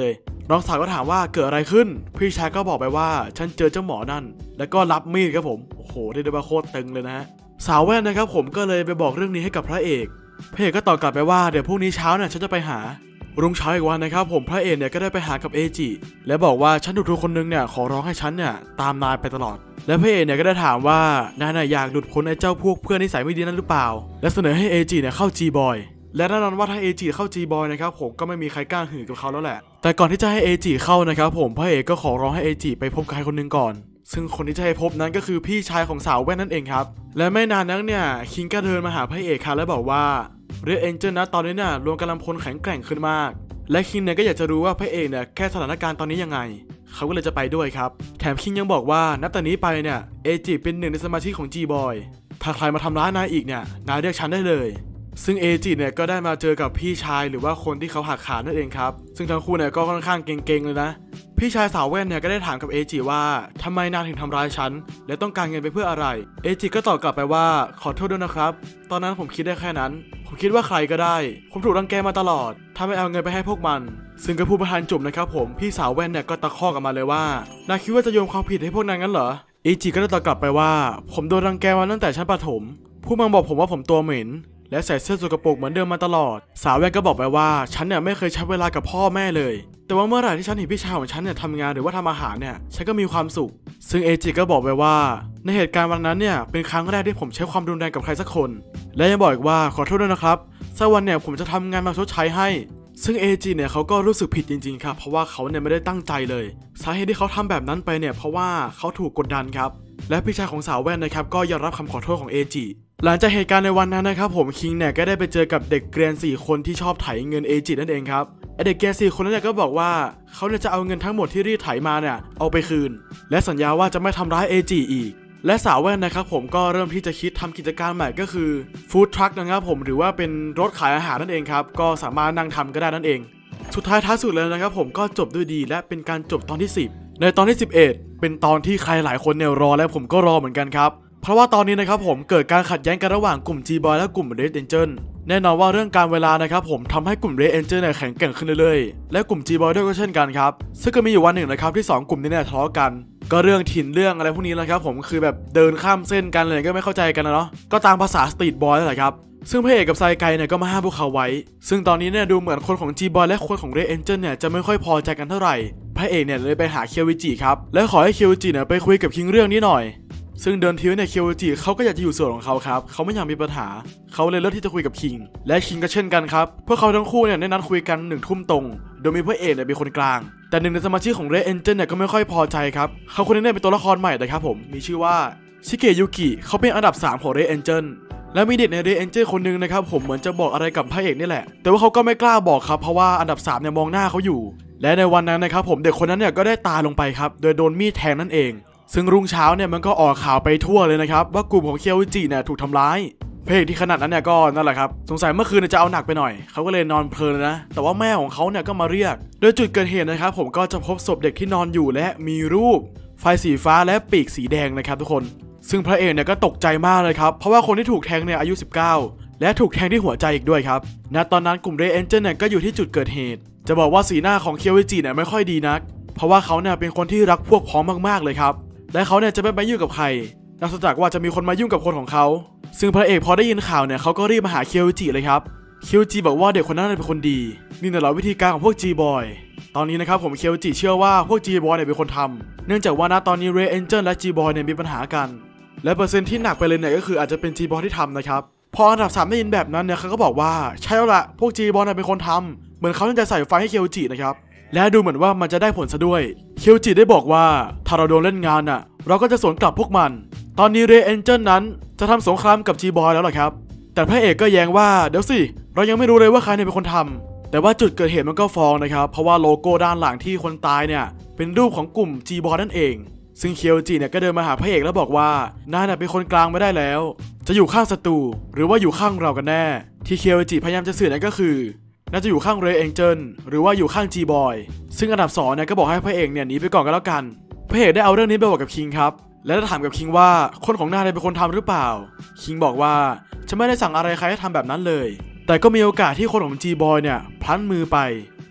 น้องสาวก็ถามว่าเกิดอะไรขึ้นพี่ชายก็บอกไปว่าฉันเจอเจ้าหมอนั่นแล้วก็รับมีดครับผมโอ้โหได้ได้มาโคตรตึงเลยนะฮะสาวแว่นนะครับผมก็เลยไปบอกเรื่องนี้ให้กับพระเอกพระเอกก็ตอบกลับไปว่าเดี๋ยวพรุ่งนี้เช้าเนี่ยฉันจะไปหารุ่งเช้าอีกวันนะครับผมพระเอกเนี่ยก็ได้ไปหากับเอจิและบอกว่าฉันถูกทุกคนนึงเนี่ยขอร้องให้ฉันเนี่ยตามนายไปตลอดและพระเอกเนี่ยก็ได้ถามว่านายอยากหลุดพ้นไอ้เจ้าพวกเพื่อนนิสัยไม่ดีนั่นหรือเปล่าและเสนอให้เอจิเนี่ยเข้า G-Boy และแน่นอนว่าถ้าเอจิเข้า G-Boy นะครับผมก็ไม่มีใครกล้าหือกับเขาแล้วแหละแต่ก่อนที่จะให้เอจิเข้านะครับผมพระเอกก็ขอร้องให้เอจิไปพบใครคนนึงก่อนซึ่งคนที่จะให้พบนั้นก็คือพี่ชายของสาวแว่นนั่นเองครับและไม่นานนักเนี่ยคิงก็เดินมาหาพระเอกครับและบอกว่าเรดเอ็นเจลนะตอนนี้เนี่ยรวมกำลังพลแข็งแกร่งขึ้นมากและคิงเนี่ยก็อยากจะรู้ว่าพระเอกเนี่ยแค่สถานการณ์ตอนนี้ยังไงเขาก็เลยจะไปด้วยครับแถมคิงยังบอกว่านับแต่นี้ไปเนี่ยเอจิเป็นหนึ่งในสมาชิกของ G-Boy ถ้าใครมาทำร้ายนายอีกเนี่ยนายเรียกฉันได้เลยซึ่งเอจิเนี่ยก็ได้มาเจอกับพี่ชายหรือว่าคนที่เขาหักขานั่นเองครับซึ่งทั้งคู่เนี่ยก็ค่อนข้างเก่งๆเลยนะพี่ชายสาวแว่นเนี่ยก็ได้ถามกับเอจิว่าทำไมนายถึงทำร้ายฉันและต้องการเงินไปเพื่ออะไรเอจิก็ตอบกลับไปว่าขอโทษด้วยนะครับตอนนั้นผมคิดได้แค่นั้นผมคิดว่าใครก็ได้ผมถูกรังแกมาตลอดถ้าไม่เอาเงินไปให้พวกมันซึ่งก็พูดประธานจุ่มนะครับผมพี่สาวแว่นเนี่ยก็ตะคอกกลับมาเลยว่านายคิดว่าจะโยนความผิดให้พวกนายงั้นเหรอเอจิก็ได้ตอบกลับไปว่าผมโดนรังแกมาตั้งแต่ชั้นประถมผู้มันบอกผมว่าผมตัวเหม็นและใส่เสื้อสกปรกเหมือนเดิมมาตลอดสาวแว่นก็บอกไปว่าฉันเนี่ยไม่เคยใช้เวลากับพ่อแม่เลยแต่ว่าเมื่อไหร่ที่ฉันเห็นพี่ชายของฉันเนี่ยทำงานหรือว่าทำอาหารเนี่ยฉันก็มีความสุขซึ่งเอจิก็บอกไปว่าในเหตุการณ์วันนั้นเนี่ยเป็นครั้งแรกที่ผมใช้ความรุนแรงกับใครสักคนและยังบอกอีกว่าขอโทษด้วยนะครับสักวันเนี่ยผมจะทำงานมาชดใช้ให้ซึ่งเอจิเนี่ยเขาก็รู้สึกผิดจริงๆครับเพราะว่าเขาเนี่ยไม่ได้ตั้งใจเลยสาเหตุที่เขาทำแบบนั้นไปเนี่ยเพราะว่าเขาถูกกดดันครับและพี่ชายของสาวแว่นนะครับก็ยอมรับคำขอโทษของเอจิหลังจากเหตุการณ์ในวันนั้นนะครับผมคิงเนี่ยก็ได้ไปเจอกับเด็กเกรียนสี่คนที่ชอบไถเงินเอจินั่นเองครับไอเด็กเกรียนสี่คนนั้นเนี่ยก็บอกว่าเขาเนี่ยจะเอาเงินทั้งหมดที่รีดไถมาเนี่ยเอาไปคืนและสัญญาว่าจะไม่ทำร้ายเอจิอีกและสาวแว่นนะครับผมก็เริ่มที่จะคิดทำกิจการใหม่ก็คือฟู้ดทรัคนะครับผมหรือว่าเป็นรถขายอาหารนั่นเองครับก็สามารถนั่งทำก็ได้นั่นเองสุดท้ายท้ายสุดเลยนะครับผมก็จบด้วยดีและเป็นการจบตอนที่สิบในตอนที่สิบเอ็ดเป็นตอนที่ใครหลายคนเนี่ยรอและผมก็รอเหมือนกันครับเพราะว่าตอนนี้นะครับผมเกิดการขัดแย้งกันระหว่างกลุ่ม G-Boy และกลุ่ม Red Angel แน่นอนว่าเรื่องการเวลานะครับผมทำให้กลุ่ม Red Angel เนี่ยแข็งแกร่งขึ้นเรื่อยๆและกลุ่ม G-Boy ด้วยก็เช่นกันครับซึ่งก็มีอยู่วันหนึ่งนะครับที่สองกลุ่มนี้เนี่ยทะเลาะกันก็เรื่องถิ่นเรื่องอะไรพวกนี้นะครับผมคือแบบเดินข้ามเส้นกันเลยก็ไม่เข้าใจกันนะเนาะก็ตามภาษาสตรีทบอยนั่นแหละครับซึ่งพระเอกกับไซไกเนี่ยก็มาห้ามพวกเขาไว้ซึ่งตอนนี้เนี่ยดูเหมือนคนของ G-Boy และคนของ Red Angel เนี่ยจะไม่ค่อยพอใจกันเท่าไหร่พระเอกเนี่ยเลยไปหาเคียววิจิครับและขอให้เคียววิจิเนี่ยไปคุยกับคิงเรื่องนี้หน่อยซึ่งเดินทีเนี่ยเคียววิจิเขาก็อยากจะอยู่ส่วนของเขาครับเขาไม่อยากมีปัญหาเขาเลยเลือกที่จะคุยกับคิงและคิงก็เช่นกันครับพวกเขาทั้งคู่เนี่ยได้นัดคุยกันหนึ่งทุ่มตรงโดยมีพระเอกเนี่ยเป็นคนกลางแต่หนึ่งในสมาชิกของ Red Angel เนี่ยก็ไม่ค่อยพอใจครับเขาคนนี้เนี่ยเป็นตัวละครใหม่นะครับผมมีชื่อว่าชิเกยุกิเขาเป็นอันดับสามของ Red Angelและมีเด็กใน Red Angel คนนึงนะครับผมเหมือนจะบอกอะไรกับพระเอกนี่แหละแต่ว่าเขาก็ไม่กล้าบอกครับเพราะว่าอันดับสามเนี่ยมองหน้าเขาอยู่และในวันนั้นนะครับผมเด็กคนนั้นเนี่ยก็ได้ตายลงไปครับโดยโดนมีดแทงนั่นเองซึ่งรุ่งเช้าเนี่ยมันก็ออกข่าวไปทั่วเลยนะครับว่ากลุ่มของเคียววิจิเนี่ยถูกทำร้ายพระเอกที่ขนาดนั้นเนี่ยก็นั่นแหละครับสงสัยเมื่อคืนจะเอาหนักไปหน่อยเขาก็เลยนอนเพลินนะแต่ว่าแม่ของเขาเนี่ยก็มาเรียกโดยจุดเกิดเหตุนะครับผมก็จะพบศพเด็กที่นอนอยู่และมีรูปไฟสีฟ้าและปีกสีแดงนะครับทุกคนซึ่งพระเอกเนี่ยก็ตกใจมากเลยครับเพราะว่าคนที่ถูกแทงเนี่ยอายุสิบเก้าและถูกแทงที่หัวใจอีกด้วยครับณตอนนั้นกลุ่ม Red Angel เนี่ยก็อยู่ที่จุดเกิดเหตุจะบอกว่าสีหน้าของเคียววิจิเนี่ยไม่ค่อยดีนักเพราะว่าเขาเนี่ยเป็นคนที่รักพวกพ้องมากๆเลยครับและเขาเนี่ยจะไม่ไปยุ่งกับใครนอกจากว่าจะมีคนมายุ่งกับคนของเขาซึ่งพระเอกพอได้ยินข่าวเนี่ยเขาก็รีบมาหาเคียววิจิเลยครับเคียววิจิบอกว่าเด็กคนนั้นเป็นคนดีนี่น่ะเหรอวิธีการของพวก G-Boy ตอนนี้นะครับผมเคียววิจิเชื่อว่าพวก G-Boy เนี่ยเป็นคนทำเนื่องจากว่าณตอนนี้ Red Angel และ G-Boy เนี่ยมีปัญหากันและเปอร์เซ็นต์ที่หนักไปเลยเนี่ยก็คืออาจจะเป็น G-Boy ที่ทำนะครับพออันดับสามได้ยินแบบนั้นเนี่ยเขาก็บอกว่าใช่แล้วล่ะพวก G-Boy เนี่ยเป็นคนทำเหมือนเขาจะใส่ไฟให้เคียววิจินะครับและดูเหมือนว่ามันจะได้ผลซะด้วยเคียววิจิได้บอกว่าถ้าเราโดนเล่นงานน่ะเราก็จะสวนกลับพวกมันตอนนี้ Red Angel นั้นจะทำสงครามกับ G-Boy แล้วล่ะครับแต่พระเอกก็แย้งว่าเดี๋ยวสิเรายังไม่รู้เลยว่าใครเนี่ยเป็นคนทำแต่ว่าจุดเกิดเหตุมันก็ฟ้องนะครับเพราะว่าโลโก้ด้านหลังที่คนตายเนี่ยเป็นรูปของกลุ่ม G-Boy นั่นเองซึ่งเคียววิจิเนี่ยก็เดินมาหาพระเอกแล้วบอกว่านายน่ะเป็นคนกลางไม่ได้แล้วจะอยู่ข้างศัตรูหรือว่าอยู่ข้างเรากันแน่ที่เคียววิจิพยายามจะสื่อนั่นก็คือน่าจะอยู่ข้าง Red Angel หรือว่าอยู่ข้าง G-Boy ซึ่งอันดับสองเนี่ยก็บอกให้พระเอกเนี่ยหนีไปก่อนกันแล้วกันพระเอกได้เอาเรื่องนี้ไปบอกกับคิงครับและได้ถามกับคิงว่าคนของนายเป็นคนทำหรือเปล่าคิงบอกว่าฉันไม่ได้สั่งอะไรใครให้ทำแบบนั้นเลยแต่ก็มีโอกาสที่คนของ G-Boy เนี่ยพลั้งมือไปพ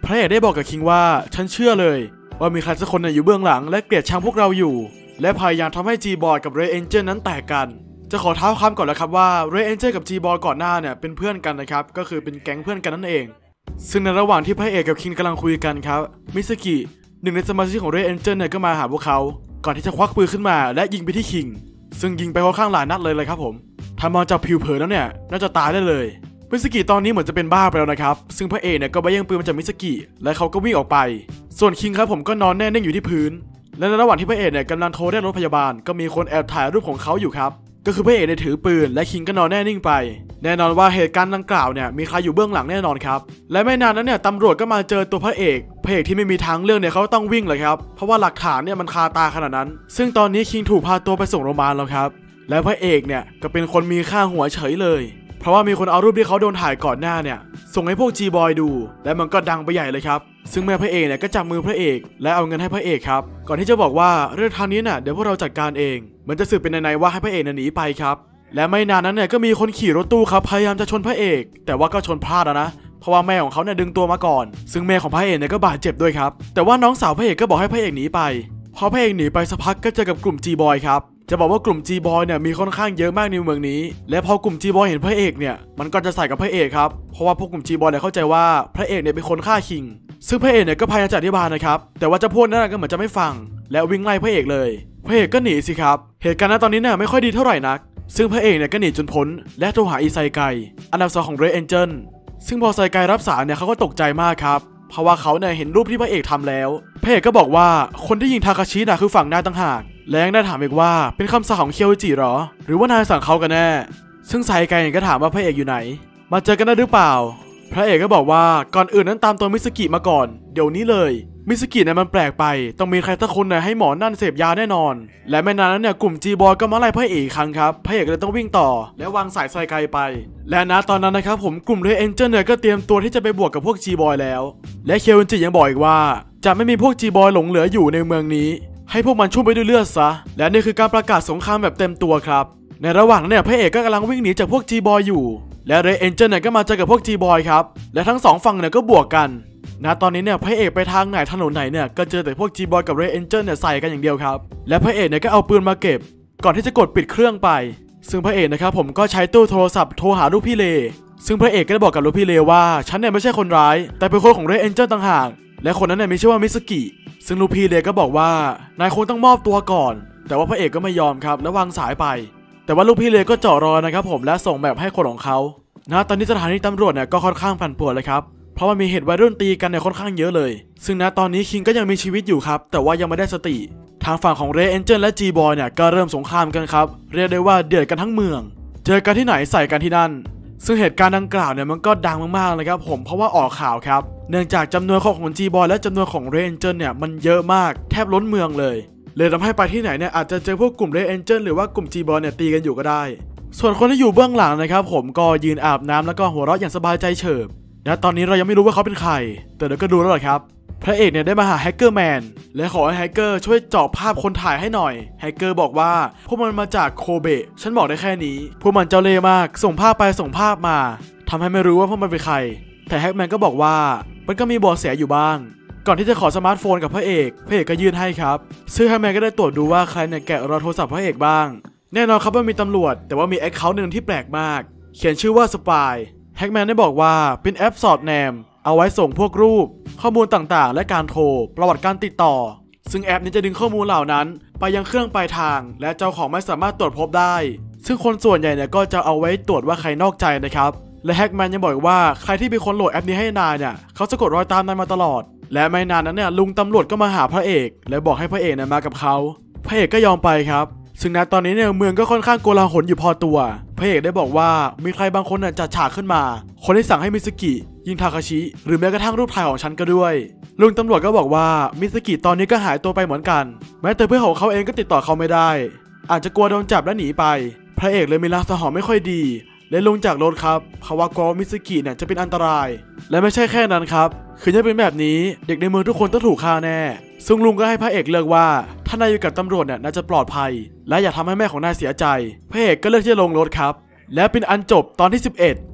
พระเอกได้บอกกับคิงว่าฉันเชื่อเลยว่ามีใครสักคนอยู่เบื้องหลังและเกลียดชังพวกเราอยู่และพยายามทำให้ G-Boy กับ Red Angel นั้นแตกกันจะขอเท้าความก่อนแล้วครับว่า Red Angel กับ G-Boy ก่อนหน้าเนี่ยเป็นเพื่อนกันนะครับก็คือเป็นแก๊งเพื่อนกันนั่นเองซึ่งในระหว่างที่พระเอกกับคิงกำลังคุยกันครับมิสกิหนึ่งในสมาชิกของ Red Angel เนี่ยก็มาหาพวกเขาก่อนที่จะควักปืนขึ้นมาและยิงไปที่คิงซึ่งยิงไปค่อนข้างหลายนัดเลยเลยครับผมถ้ามองจากผิวเผินแล้วเนี่ยน่าจะตายได้เลยมิสกิตอนนี้เหมือนจะเป็นบ้าไปแล้วนะครับซึ่งพระเอกเนี่ยก็ไปแย่งปืนมาจากมิสกิและเขาก็วิ่งออกไปส่วนคิงครับผมก็นอนแน่นิ่งอยู่ที่พื้นและในระหว่างที่พระเอกเนี่ยกำลังโทรเรียกรถพยาบาลก็มีคนแอบถ่ายรูปของเขาอยู่ครับก็คือพระเอกเนี่ยถือปืนและคิงก็นอนแน่นิ่งไปแน่นอนว่าเหตุการณ์ดังกล่าวเนี่ยมีใครอยู่เบื้องหลังแน่นอนครับและไม่นานนั้นเนี่ยตำรวจก็มาเจอตัวพระเอกพระเอกที่ไม่มีทางเลือกเนี่ยเขาต้องวิ่งเลยครับเพราะว่าหลักฐานเนี่ยมันคาตาขนาดนั้นซึ่งตอนนี้คิงถูกพาตัวไปส่งโรงพยาบาลแล้วครับและพระเอกเนี่ยก็เป็นคนมีค่าหัวเฉยเลยเพราะว่ามีคนเอารูปที่เขาโดนถ่ายก่อนหน้าเนี่ยส่งให้พวก G-Boy ดูและมันก็ดังไปใหญ่เลยครับซึ่งแม่พระเอกเนี่ยก็จับมือพระเอกและเอาเงินให้พระเอกครับก่อนที่จะบอกว่าเรื่องทางนี้น่ะเดี๋ยวพวกเราจัดการเองเหมือนจะสืบเป็นในๆว่าให้พระเอกหนีไปครับและไม่นานนั้นเนี่ยก็มีคนขี่รถตู้ครับพยายามจะชนพระเอกแต่ว่าก็ชนพลาดนะเพราะว่าแม่ของเขาเนี่ยดึงตัวมาก่อนซึ่งแม่ของพระเอกเนี่ยก็บาดเจ็บด้วยครับแต่ว่าน้องสาวพระเอกก็บอกให้พระเอกหนีไปพอพระเอกหนีไปสักพักก็เจอกับกลุ่ม G-Boy ครับจะบอกว่ากลุ่ม G-Boy เนี่ยมีค่อนข้างเยอะมากในเมืองนี้และพอกลุ่ม G-Boy เห็นพระเอกเนี่ยมันก็จะใส่กับพระเอกครับเพราะว่าพวกกลุ่ม G-Boy เนี่ยเข้าใจว่าพระเอกเนี่ยเป็นคนฆ่าคิงซึ่งพระเอกเนี่ยก็พยายามจะอธิบายนะครับแต่ว่าเจ้าพวกนั้นก็เหมือนจะไม่ฟังแล้ววิ่งไล่พระเอกเลยพระเอกก็หนีสิครับเหตุการณ์นั้นตอนนี้เนี่ยไม่ค่อยดีเท่าไหร่นักซึ่งพระเอกเนี่ยก็หนีจนพ้นและโทรหาอีไซไกอันดับสองของ Red Angel ซึ่งพอไซไกรับสารเนี่ยเขาก็ตกใจมากครับเพราะว่าเขาเนี่ยเห็นรูปที่พระเอกทำแล้วพระเอกก็บอกว่าคนที่ยิงทาคาชิน่ะคือฝั่งนายต่างหากและยังได้ถามอีกว่าเป็นคำสั่งของเคียวจิหรอหรือว่านายสั่งเขากันแน่ซึ่งไซไกก็ถามว่าพระเอกอยู่ไหนมาเจอกันได้หรือเปล่าพระเอกก็บอกว่าก่อนอื่นนั้นตามตัวมิสกิมาก่อนเดี๋ยวนี้เลยมิสกิเนี่ยมันแปลกไปต้องมีใครสักคนเนี่ยให้หมอนั่นเสพยาแน่นอนและไม่นานนั้นเนี่ยกลุ่ม G-Boy ก็มาไล่พระเอกครั้งครับพระเอกเลยต้องวิ่งต่อและวางสายไซไกไปและณตอนนั้นนะครับผมกลุ่ม Red Angel เนี่ยก็เตรียมตัวที่จะไปบวกกับพวก G-Boy แล้วและเคียวจิยังบอกอีกว่าจะไม่มีพวก G-Boy หลงเหลืออยู่ในเมืองนี้ให้พวกมันชุ่มไปด้วยเลือดซะและนี่คือการประกาศสงครามแบบเต็มตัวครับในระหว่างนั้นเนี่ยพระเอกก็กำลังวิ่งหนีจากพวก G-Boy อยู่และ Red Angel เนี่ยก็มาเจอกับพวก G-Boy ครับและทั้งสองฝั่งเนี่ยก็บวกกันณตอนนี้เนี่ยพระเอกไปทางไหนถนนไหนเนี่ยก็เจอแต่พวก G-Boy กับ Red Angel เนี่ยใส่กันอย่างเดียวครับและพระเอกเนี่ยก็เอาปืนมาเก็บก่อนที่จะกดปิดเครื่องไปซึ่งพระเอกนะครับผมก็ใช้ตู้โทรศัพท์โทรหาลูกพี่เลซึ่งพระเอกก็ได้บอกกับลูกพี่เลว่าฉันเนี่ยไม่ใช่คนร้ายแต่เป็นคนของ Red Angel ต่างหากและคนนั้นเนี่ยมีชื่อว่ามิสกิซึ่งลูกพี่เลก็บอกว่านายคงต้องมอบตัวก่อนแต่ว่าพระเอกก็ไม่ยอมครับและวางสายไปแต่ว่าลูกพี่เลก็เจาะรอนะครับผมและส่งแบบให้คนของเขานะตอนนี้สถานีตำรวจเนี่ยก็ค่อนข้างปั่นป่วนเลยครับเพราะว่ามีเหตุวัยรุ่นตีกันเนี่ยค่อนข้างเยอะเลยซึ่งณตอนนี้คิงก็ยังมีชีวิตอยู่ครับแต่ว่ายังไม่ได้สติทางฝั่งของ Red Angel และ G-Boy เนี่ยก็เริ่มสงครามกันครับเรียกได้ว่าเดือดกันทั้งเมืองเจอกันที่ไหนใส่กันที่นั่นซึ่งเหตุการณ์ดังกล่าวเนี่ยมันก็ดังมากๆเลยครับผมเพราะว่าออกข่าวครับเนื่องจากจำนวนของ G-Boy และจำนวนของ Red Angel เนี่ยมันเยอะมากแทบล้นเมืองเลยเลยทำให้ไปที่ไหนเนี่ยอาจจะเจอพวกกลุ่ม Red Angel หรือว่ากลุ่ม G-Boy เนี่ยตีกันอยู่ก็ได้ส่วนคนที่อยู่เบื้องหลังนะครับผมก็ยืนอาบน้ำแล้วก็หัวเราะอย่างสบายใจเฉิบและตอนนี้เรายังไม่รู้ว่าเขาเป็นใครแต่เดี๋ยวก็ดูแล้วแหละครับพระเอกเนี่ยได้มาหาแฮกเกอร์แมนและขอให้แฮกเกอร์ช่วยเจาะภาพคนถ่ายให้หน่อยแฮกเกอร์บอกว่าพวกมันมาจากโคเบะฉันบอกได้แค่นี้พวกมันเจ้าเล่ห์มากส่งภาพไปส่งภาพมาทำให้ไม่รู้ว่าพวกมันเป็นใครแต่แฮกแมนก็บอกว่ามันก็มีเบาะแสอยู่บ้างก่อนที่จะขอสมาร์ทโฟนกับพระเอกพระเอกก็ยื่นให้ครับซึ่งแฮกแมนก็ได้ตรวจดูว่าใครเนี่ยแกะรอยโทรศัพท์พระเอกบ้างแน่นอนครับว่ามีตำรวจแต่ว่ามีแอคเคาท์หนึ่งที่แปลกมากเขียนชื่อว่าสปายแฮกแมนได้บอกว่าเป็นแอปสอดแนมเอาไว้ส่งพวกรูปข้อมูลต่างๆและการโทรประวัติการติดต่อซึ่งแอปนี้จะดึงข้อมูลเหล่านั้นไปยังเครื่องปลายทางและเจ้าของไม่สามารถตรวจพบได้ซึ่งคนส่วนใหญ่เนี่ยก็จะเอาไว้ตรวจว่าใครนอกใจนะครับและแฮกแมนยังบอกว่าใครที่เป็นคนโหลดแอปนี้ให้นายเนี่ยเขาจะกดรอยตามนายมาตลอดและไม่นานนั้นเนี่ยลุงตำรวจก็มาหาพระเอกและบอกให้พระเอกเนี่ยมากับเขาพระเอกก็ยอมไปครับซึ่งณตอนนี้เนี่ยเมืองก็ค่อนข้างโกลาหลอยู่พอตัวพระเอกได้บอกว่ามีใครบางคนเนี่ยจัดฉากขึ้นมาคนที่สั่งให้มิสกิยิงทาคาชิหรือแม้กระทั่งรูปถ่ายของฉันก็ด้วยลุงตำรวจก็บอกว่ามิสกิตอนนี้ก็หายตัวไปเหมือนกันแม้แต่เพื่อนของเขาเองก็ติดต่อเขาไม่ได้อาจจะกลัวโดนจับและหนีไปพระเอกเลยมีลางสังหรณ์ไม่ค่อยดีและลงจากรถครับเพราะว่ากลัวมิสกิเนี่ยจะเป็นอันตรายและไม่ใช่แค่นั้นครับคือถ้าเป็นแบบนี้เด็กในเมืองทุกคนต้องถูกฆ่าแน่ซึ่งลุงก็ให้พระเอกเลือกว่าถ้านายอยู่กับตำรวจเนี่ยน่าจะปลอดภัยและอย่าทำให้แม่ของนายเสียใจพระเอกก็เลือกที่จะลงรถครับและเป็นอันจบตอนที่สิบเอ็ด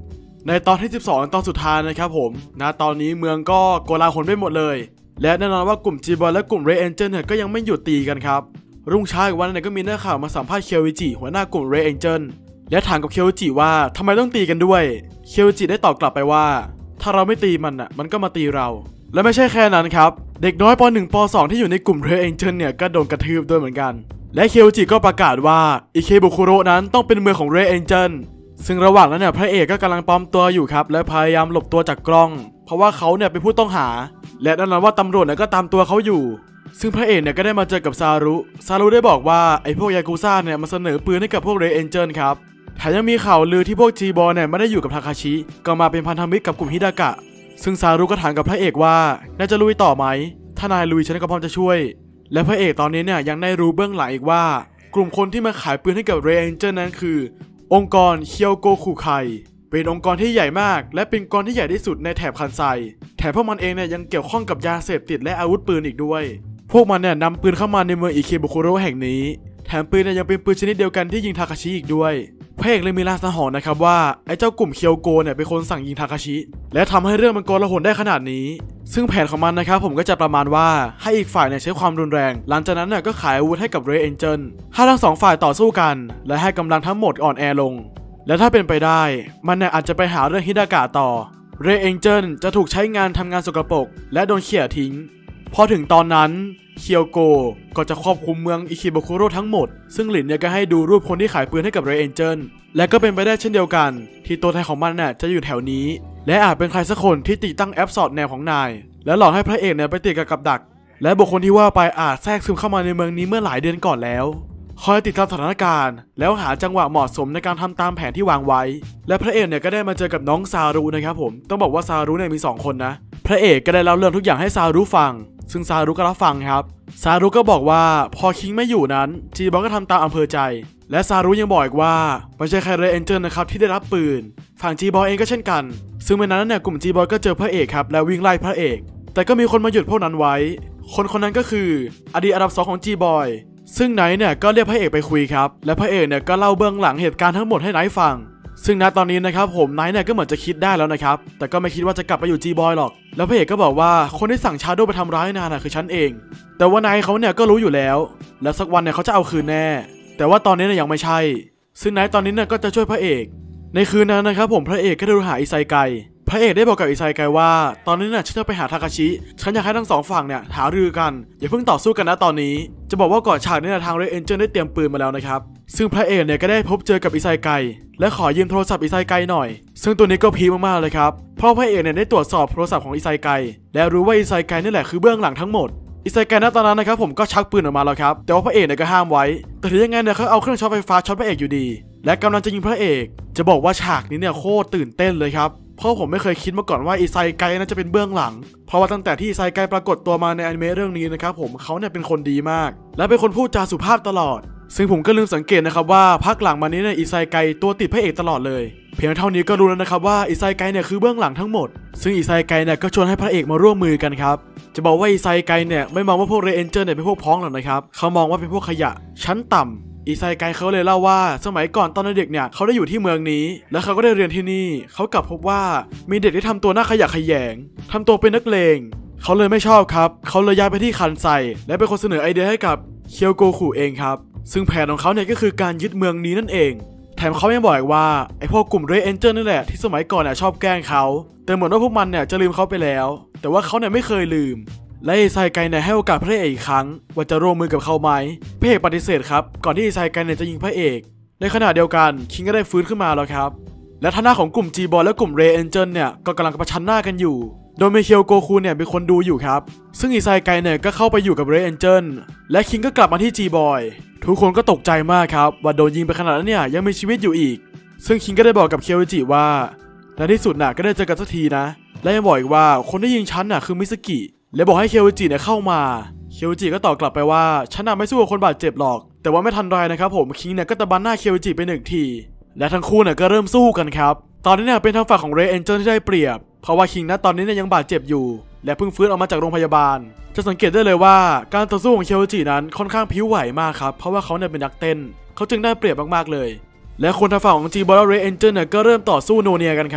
ในตอนที่สิบสองตอนสุดท้ายนะครับผมนะตอนนี้เมืองก็โกลาหลไปหมดเลยและแน่นอนว่ากลุ่ม G-Boy และกลุ่ม Red Angel เนี่ยก็ยังไม่หยุดตีกันครับรุ่งเช้าอีกวันนึงก็มีนักข่าวมาสัมภาษณ์เคียวอิจิหัวหน้ากลุ่ม Red Angel และถามกับเคียวอิจิว่าทำไมต้องตีกันด้วยเคียวอิจิได้ตอบกลับไปว่าถ้าเราไม่ตีมันอ่ะมันก็มาตีเราและไม่ใช่แค่นั้นครับเด็กน้อยป หนึ่ง ป สอง ที่อยู่ในกลุ่ม Red Angel เนี่ยก็โดนกระทืบด้วยเหมือนกันและเคียวอิจิก็ประกาศว่าอิเคบุคุโระนั้นต้องเป็นเมืองของ Red Angel ซึ่งระหว่างนั้นเนี่ยพระเอกก็กำลังปลอมตัวอยู่ครับและพยายามหลบตัวจากกล้องเพราะว่าเขาเนี่ยเป็นผู้ต้องหาและแน่นอนว่าตำรวจเนี่ยก็ตามตัวเขาอยู่ซึ่งพระเอกเนี่ยก็ได้มาเจอกับซารุซารุได้บอกว่าไอ้พวกยากุซ่าเนี่ยมาเสนอปืนให้กับพวก Red Angel ครับแถมยังมีข่าวลือที่พวก G-Boy เนี่ยไม่ได้อยู่กับทาคาชิก็มาเป็นพันธมิตรกับกลุ่มฮิดากะซึ่งซารุก็ถามกับพระเอกว่าน่าจะลุยต่อไหมถ้านายลุยฉันก็พร้อมจะช่วยและพระเอกตอนนี้เนี่ยยังได้รู้เบื้องหลังอีกว่ากลุ่มคนที่มาขายปืนให้กับ Red Angel นั้นคือองค์กรเคียวโกคุไคเป็นองค์กรที่ใหญ่มากและเป็นองค์กรที่ใหญ่ที่สุดในแถบคันไซแถมพวกมันเองเนี่ยยังเกี่ยวข้องกับยาเสพติดและอาวุธปืนอีกด้วยพวกมันเนี่ยนำปืนเข้ามาในเมืองอิเคบุคุโระแห่งนี้แถมปืนเนี่ยยังเป็นปืนชนิดเดียวกันที่ยิงทาคาชิอีกด้วยพระเอกเลยมีลางสังหรณ์นะครับว่าไอ้เจ้ากลุ่มเคียวโกเนี่ยเป็นคนสั่งยิงทาคาชิและทำให้เรื่องมันโกลาหลได้ขนาดนี้ซึ่งแผนของมันนะครับผมก็จะประมาณว่าให้อีกฝ่ายเนี่ยใช้ความรุนแรงหลังจากนั้นเนี่ยก็ขายอาวุธให้กับ Red Angel ให้ทั้งสองฝ่ายต่อสู้กันและให้กำลังทั้งหมดอ่อนแอลงและถ้าเป็นไปได้มันเนี่ยอาจจะไปหาเรื่องฮิดากะต่อ Red Angel จะถูกใช้งานทำงานสกปรกและโดนเขี่ยทิ้งพอถึงตอนนั้นเคียวโกก็จะควบคุมเมืองอิคิบุคุโระทั้งหมดซึ่งหลินเนี่ยก็ให้ดูรูปคนที่ขายปืนให้กับ Red Angel และก็เป็นไปได้เช่นเดียวกันที่ตัวแทนของมันเนี่ยจะอยู่แถวนี้และอาจเป็นใครสักคนที่ติดตั้งแอปสอดแนวของนายและหลอกให้พระเอกเนี่ยไปติดกับกับดักและบุคคลที่ว่าไปอาจแทรกซึมเข้ามาในเมืองนี้เมื่อหลายเดือนก่อนแล้วคอยติดตามสถานการณ์แล้วหาจังหวะเหมาะสมในการทำตามแผนที่วางไว้และพระเอกเนี่ยก็ได้มาเจอกับน้องซารุนะครับผมต้องบอกว่าซารุเนี่ยมีสองคนนะพระเอกก็ได้เล่าเรื่องทุกอย่างให้ซารุฟังซึ่งซารุก็รับฟังครับซารุก็บอกว่าพอคิงไม่อยู่นั้นจีบอลก็ทำตามอำเภอใจและซารุยังบอกอีกว่าไม่ใช่แค่เรเอนเจอร์นะครับที่ได้รับปืนฝั่งจีบอลเองก็เช่นกันซึ่งเมื่อนั้นเนี่ยกลุ่มจีบอลก็เจอพระเอกครับและวิ่งไล่พระเอกแต่ก็มีคนมาหยุดพวกนั้นไว้คนคนนั้นก็คืออดีตอันดับสองของจีบอยซึ่งไนท์เนี่ยก็เรียกพระเอกไปคุยครับและพระเอกเนี่ยก็เล่าเบื้องหลังเหตุการณ์ทั้งหมดให้ไนท์ฟังซึ่งณตอนนี้นะครับผมไนท์เนี่ยก็เหมือนจะคิดได้แล้วนะครับแต่ก็ไม่คิดว่าจะกลับไปอยู่จีบอยหรอกแล้วพระเอกก็บอกว่าคนที่สั่งชาโดว์ไปทำร้ายนางน่ะคือฉันเองแต่ว่าไนท์เขาเนี่ยก็รู้อยู่แล้วและสักวันเนี่ยเขาจะเอาคืนแน่แต่ว่าตอนนี้เนี่ยยังไม่ใช่ซึ่งไนท์ตอนนี้เนี่ยก็จะช่วยพระเอกในคืนนั้นนะครับผมพระเอกก็ได้ดูหาอิไซไกพระเอกได้บอกกับอิไซไกว่าตอนนี้เนี่ยฉันจะไปหาทาคาชิฉันอยากให้ทั้งสองฝั่งเนี่ยหารือกันอย่าเพิ่งต่อสู้กันนะตอนนี้จะบอกว่าก่อนฉากนี้ทาง Red Angel ได้เตรียมปืนมาแล้วนะครับซึ่งพระเอกเนี่ยก็ได้พบเจอกับอิไซไกและขอยืมโทรศัพท์อิไซไกหน่อยซึ่งตัวนี้ก็พีคมากๆเลยครับเพราะพระเอกเนี่ยได้ตรวจสอบโทรศัพท์ของอิไซไกและรู้ว่าอิไซไกนี่แหละคือเบื้องหลังทั้งหมดอิไซไกณตอนนั้นนะครับผมก็ชักปืนออกมาแล้วครับแต่ว่าพระเอกเนี่ยก็ห้ามไว้แต่ถึงยังไงเนี่ยเขาเอาเครื่องช็อตไฟฟ้าช็อตพระเอกอยู่ดีและกำลังจะยิงพระเอกจะบอกว่าฉากนี้เนี่ยโคตรตื่นเต้นเลยครับเพราะผมไม่เคยคิดมาก่อนว่าอิไซไกน่าจะเป็นเบื้องหลังเพราะว่าตั้งแต่ที่อิไซไกปรากฏตัวมาในอนิเมะเรื่องนี้นะครับผมเขาเนี่ยเป็นคนดีมากและเป็นคนพูดจาสุภาพตลอดซึ่งผมก็ลืมสังเกตนะครับว่าพักหลังมานี้เนี่ยอิไซไกตัวติดพระเอกตลอดเลยเพียงเท่านี้ก็รู้แล้วนะครับว่าอิไซไกเนี่ยคือเบื้องหลังทั้งหมดซึ่งอิไซไกเนี่ยก็ชวนให้พระเอกมาร่วมมือกันครับจะบอกว่าอิไซไกเนี่ยไม่มองว่าพวกเรเอนเจอร์เนี่ยเป็นพวกพ้องหรอกนะครับเขามองว่าเป็นพวกขยะชั้นต่ำอิไซไกเขาเลยเล่าว่าสมัยก่อนตอนเด็กเนี่ยเขาได้อยู่ที่เมืองนี้แล้วเขาก็ได้เรียนที่นี่เขากลับพบว่ามีเด็กที่ทำตัวหน้าขยะขยงทำตัวเป็นนักเลงเขาเลยไม่ชอบครับเขาเลยย้ายไปที่คันไซและเป็นคนเสนอไอเดียให้กับเคียวโกคุเองครับซึ่งแผนของเขาเนี่ยก็คือการยึดเมืองนี้นั่นเองแถมเขายังบอกอีกว่าไอพวกกลุ่ม Red Angel นี่แหละที่สมัยก่อนเนี่ยชอบแกล้งเขาแต่เหมือนว่าพวกมันเนี่ยจะลืมเขาไปแล้วแต่ว่าเขาเนี่ยไม่เคยลืมและอิไซไกเนี่ยให้โอกาสพระเอกอีกครั้งว่าจะร่วมมือกับเขาไหมพระเอกปฏิเสธครับก่อนที่อิไซไกเนี่ยจะยิงพระเอกในขณะเดียวกันคิงก็ได้ฟื้นขึ้นมาแล้วครับและทางหน้าของกลุ่ม G-Boy และกลุ่ม Red Angel เนี่ยก็กำลังประชันหน้ากันอยู่โดยมีเคียวโกคุเนี่ยเป็นคนดูอยู่ครับซึ่งอิไซไกเนี่ยก็เข้าไปอยู่กับ Red Angel และคิงก็กลับมาที่ G-Boy ทุกคนก็ตกใจมากครับว่าโดนยิงไปขนาดนั้นเนี่ยยังมีชีวิตอยู่อีกซึ่งคิงก็ได้บอกกับเคียวอิจิว่าในที่สุดน่ะก็ได้เจอกันสักทีนะและยังบอกอีกว่าคนที่ยิงฉันน่ะคือมิสกิและบอกให้เคียวอิจิเนี่ยเข้ามาเคียวอิจิก็ตอบกลับไปว่าฉันน่ะไม่สู้กับคนบาดเจ็บหรอกแต่ว่าไม่ทันไรนะครับผมคิงเนี่ยก็ตะบันหน้าเคียวอิจิไปหนึ่งทีและทั้งคู่เนี่ยก็เริ่มสู้กันครับตอนนี้เนี่ยเป็นทางฝั่งของ Red Angel ที่ได้เปรียบเพราะว่าคิงนะตอนนี้เนี่ยยังบาดเจ็บอยู่และเพิ่งฟื้นออกมาจากโรงพยาบาลจะสังเกตได้เลยว่าการต่อสู้ของเคียวอิจินั้นค่อนข้างผิวไหวมากครับเพราะว่าเขาเนี่ยเป็นนักเต้นเขาจึงได้เปรียบมากๆเลยและคนทางฝั่งของ G-Boy และ Red Angel เนี่ยก็เริ่มต่อสู้โนเนียกันครับ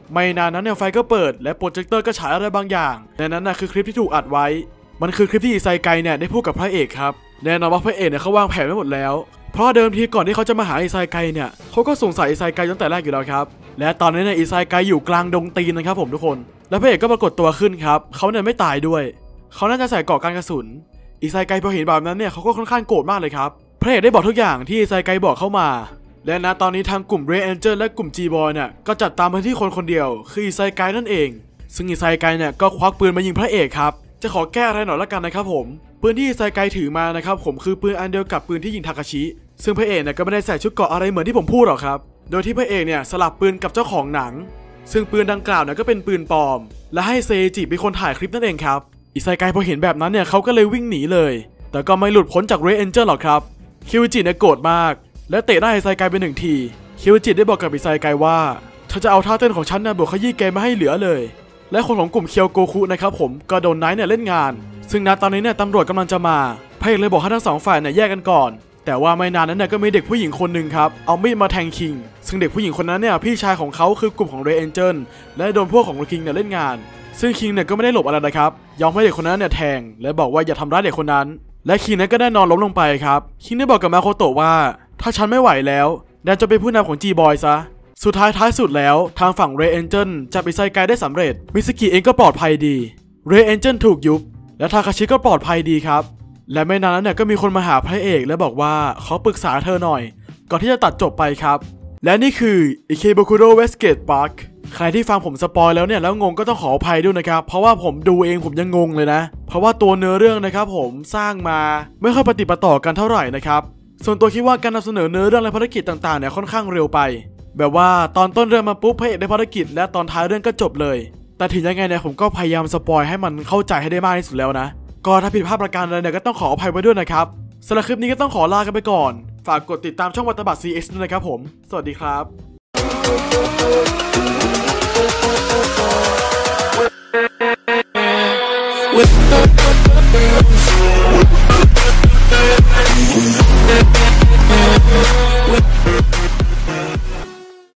ไม่นานนั้นเนี่ยไฟก็เปิดและโปรเจคเตอร์ก็ฉายอะไรบางอย่างในนั้นน่ะคือคลิปที่ถูกอัดไว้มันคือคลิปที่อิไซไกเนี่ยได้พูดกับพระเอกครับแน่นอนว่าพระเอกเนี่ยเขาวางแผนไว้หมดแล้วเพราะเดิมทีก่อนที่เขาจะมาหาอิไซไกเนี่ยเขาก็สงสัยอิไซไกตั้งแต่แรกอยู่แล้วครับและตอนนี้เนี่ยอิไซไกอยู่กลางดงตีนนะครับผมทุกคนและพระเอกก็ปรากฏตัวขึ้นครับเขาเนี่ยไม่ตายด้วยเขาน่าจะใส่เกราะกันกระสุนอิไซไกพอเห็นแบบนั้นเนี่ยเขาก็ค่อนข้างโกรธมากเลยครับพระเอกได้บอกทุกอย่างที่อิไซไกบอกเข้ามาและณตอนนี้ทางกลุ่ม Red Angel และกลุ่ม G-Boy เนี่ยก็จัดตามไปที่คนคนเดียวคืออิไซไกนั่นเองซึ่งอิไซไกเนี่ยก็ควักปืนมายิงพระเอกครับจะขอแก้อะไรหน่อยละกันนะครับผมปืนที่อิไซไกถือมานะครับผมคือปืนอันเดียวกับปืนที่ยิงทาคาชิซึ่งพระเอกเนี่ยก็ไม่ได้ใส่ชุดเกราะอะไรเหมือนที่ผมพูดหรอกครับโดยที่พระเอกเนี่ยสลับปืนกับเจ้าของหนังซึ่งปืนดังกล่าวเนี่ยก็เป็นปืนปลอมและให้เซจิเป็นคนถ่ายคลิปนั่นเองครับอิไซไกพอเห็นแบบนั้นเนี่ยเขาก็เลยวิ่งหนีเลยแต่ก็ไม่หลุดพ้นจาก Red Angel หรอกครับคิวจิเนี่ยโกรธมากและเตะหน้าอิไซไกไปหนึ่งทีคิวจิได้บอกกับอิไซไกว่าเธอจะเอาท่าเต้นของฉันนะบวกขยี้เกมมาให้เหลือเลยและคนของกลุ่มเคียวโกคุนะครับผมก็โดนไนท์เนี่ยเล่นงานซึ่งณตอนนี้เนี่ยตำรวจกำลังจะมาพระเอกเลยบอกให้ทั้งสองฝ่ายเนี่ยแยกกันก่อนแต่ว่าไม่นานนั้นเนี่ยก็มีเด็กผู้หญิงคนหนึ่งครับเอามีดมาแทงคิงซึ่งเด็กผู้หญิงคนนั้นเนี่ยพี่ชายของเขาคือกลุ่มของ Red Angel และโดนพวกของคิงเนี่ยเล่นงานซึ่งคิงเนี่ยก็ไม่ได้หลบอะไรนะครับยอมให้เด็กคนนั้นเนี่ยแทงและบอกว่าอย่าทำร้ายเด็กคนนั้นและคิงนั้นก็ได้นอนล้มลงไปครับคิงได้บอกกับมาโคโตะว่าถ้าฉันไม่ไหวแล้วแดนจะเป็นผู้นำของ G-Boy ซะสุดท้ายท้ายสุดแล้วทางฝั่ง Red Angel จับอิไซไกได้สำเร็จมิสกิเองก็ปลอดภัยดี Red Angel ถูกยุบและทาคาชิก็ปลอดภัยดีครับและไม่นานนั้นเนี่ยก็มีคนมาหาพระเอกและบอกว่าเขาปรึกษาเธอหน่อยก่อนที่จะตัดจบไปครับและนี่คืออิเคบุคุโร่เวสเกตพาร์คใครที่ฟังผมสปอยแล้วเนี่ยแล้วงงก็ต้องขออภัยด้วยนะครับเพราะว่าผมดูเองผมยังงงเลยนะเพราะว่าตัวเนื้อเรื่องนะครับผมสร้างมาไม่ค่อยปฏิปต่อกันเท่าไหร่นะครับส่วนตัวคิดว่าการนำเสนอเนื้อเรื่องและภารกิจต่างๆเนี่ยค่อนข้างเร็วไปแบบว่าตอนต้นเรื่องมาปุ๊บพระเอกได้ภารกิจและตอนท้ายเรื่องก็จบเลยแต่ถึงยังไงเนี่ยผมก็พยายามสปอยให้มันเข้าใจให้ได้มากที่สุดแล้วนะก็ถ้าผิดพลาดประการใดเนี่ยก็ต้องขออภัยไว้ด้วยนะครับสำหรับคลิปนี้ก็ต้องขอลากันไปก่อนฝากกดติดตามช่องวัตบัต ซี เอ็กซ์ ด้วยนะครับผมสวัสดีครับ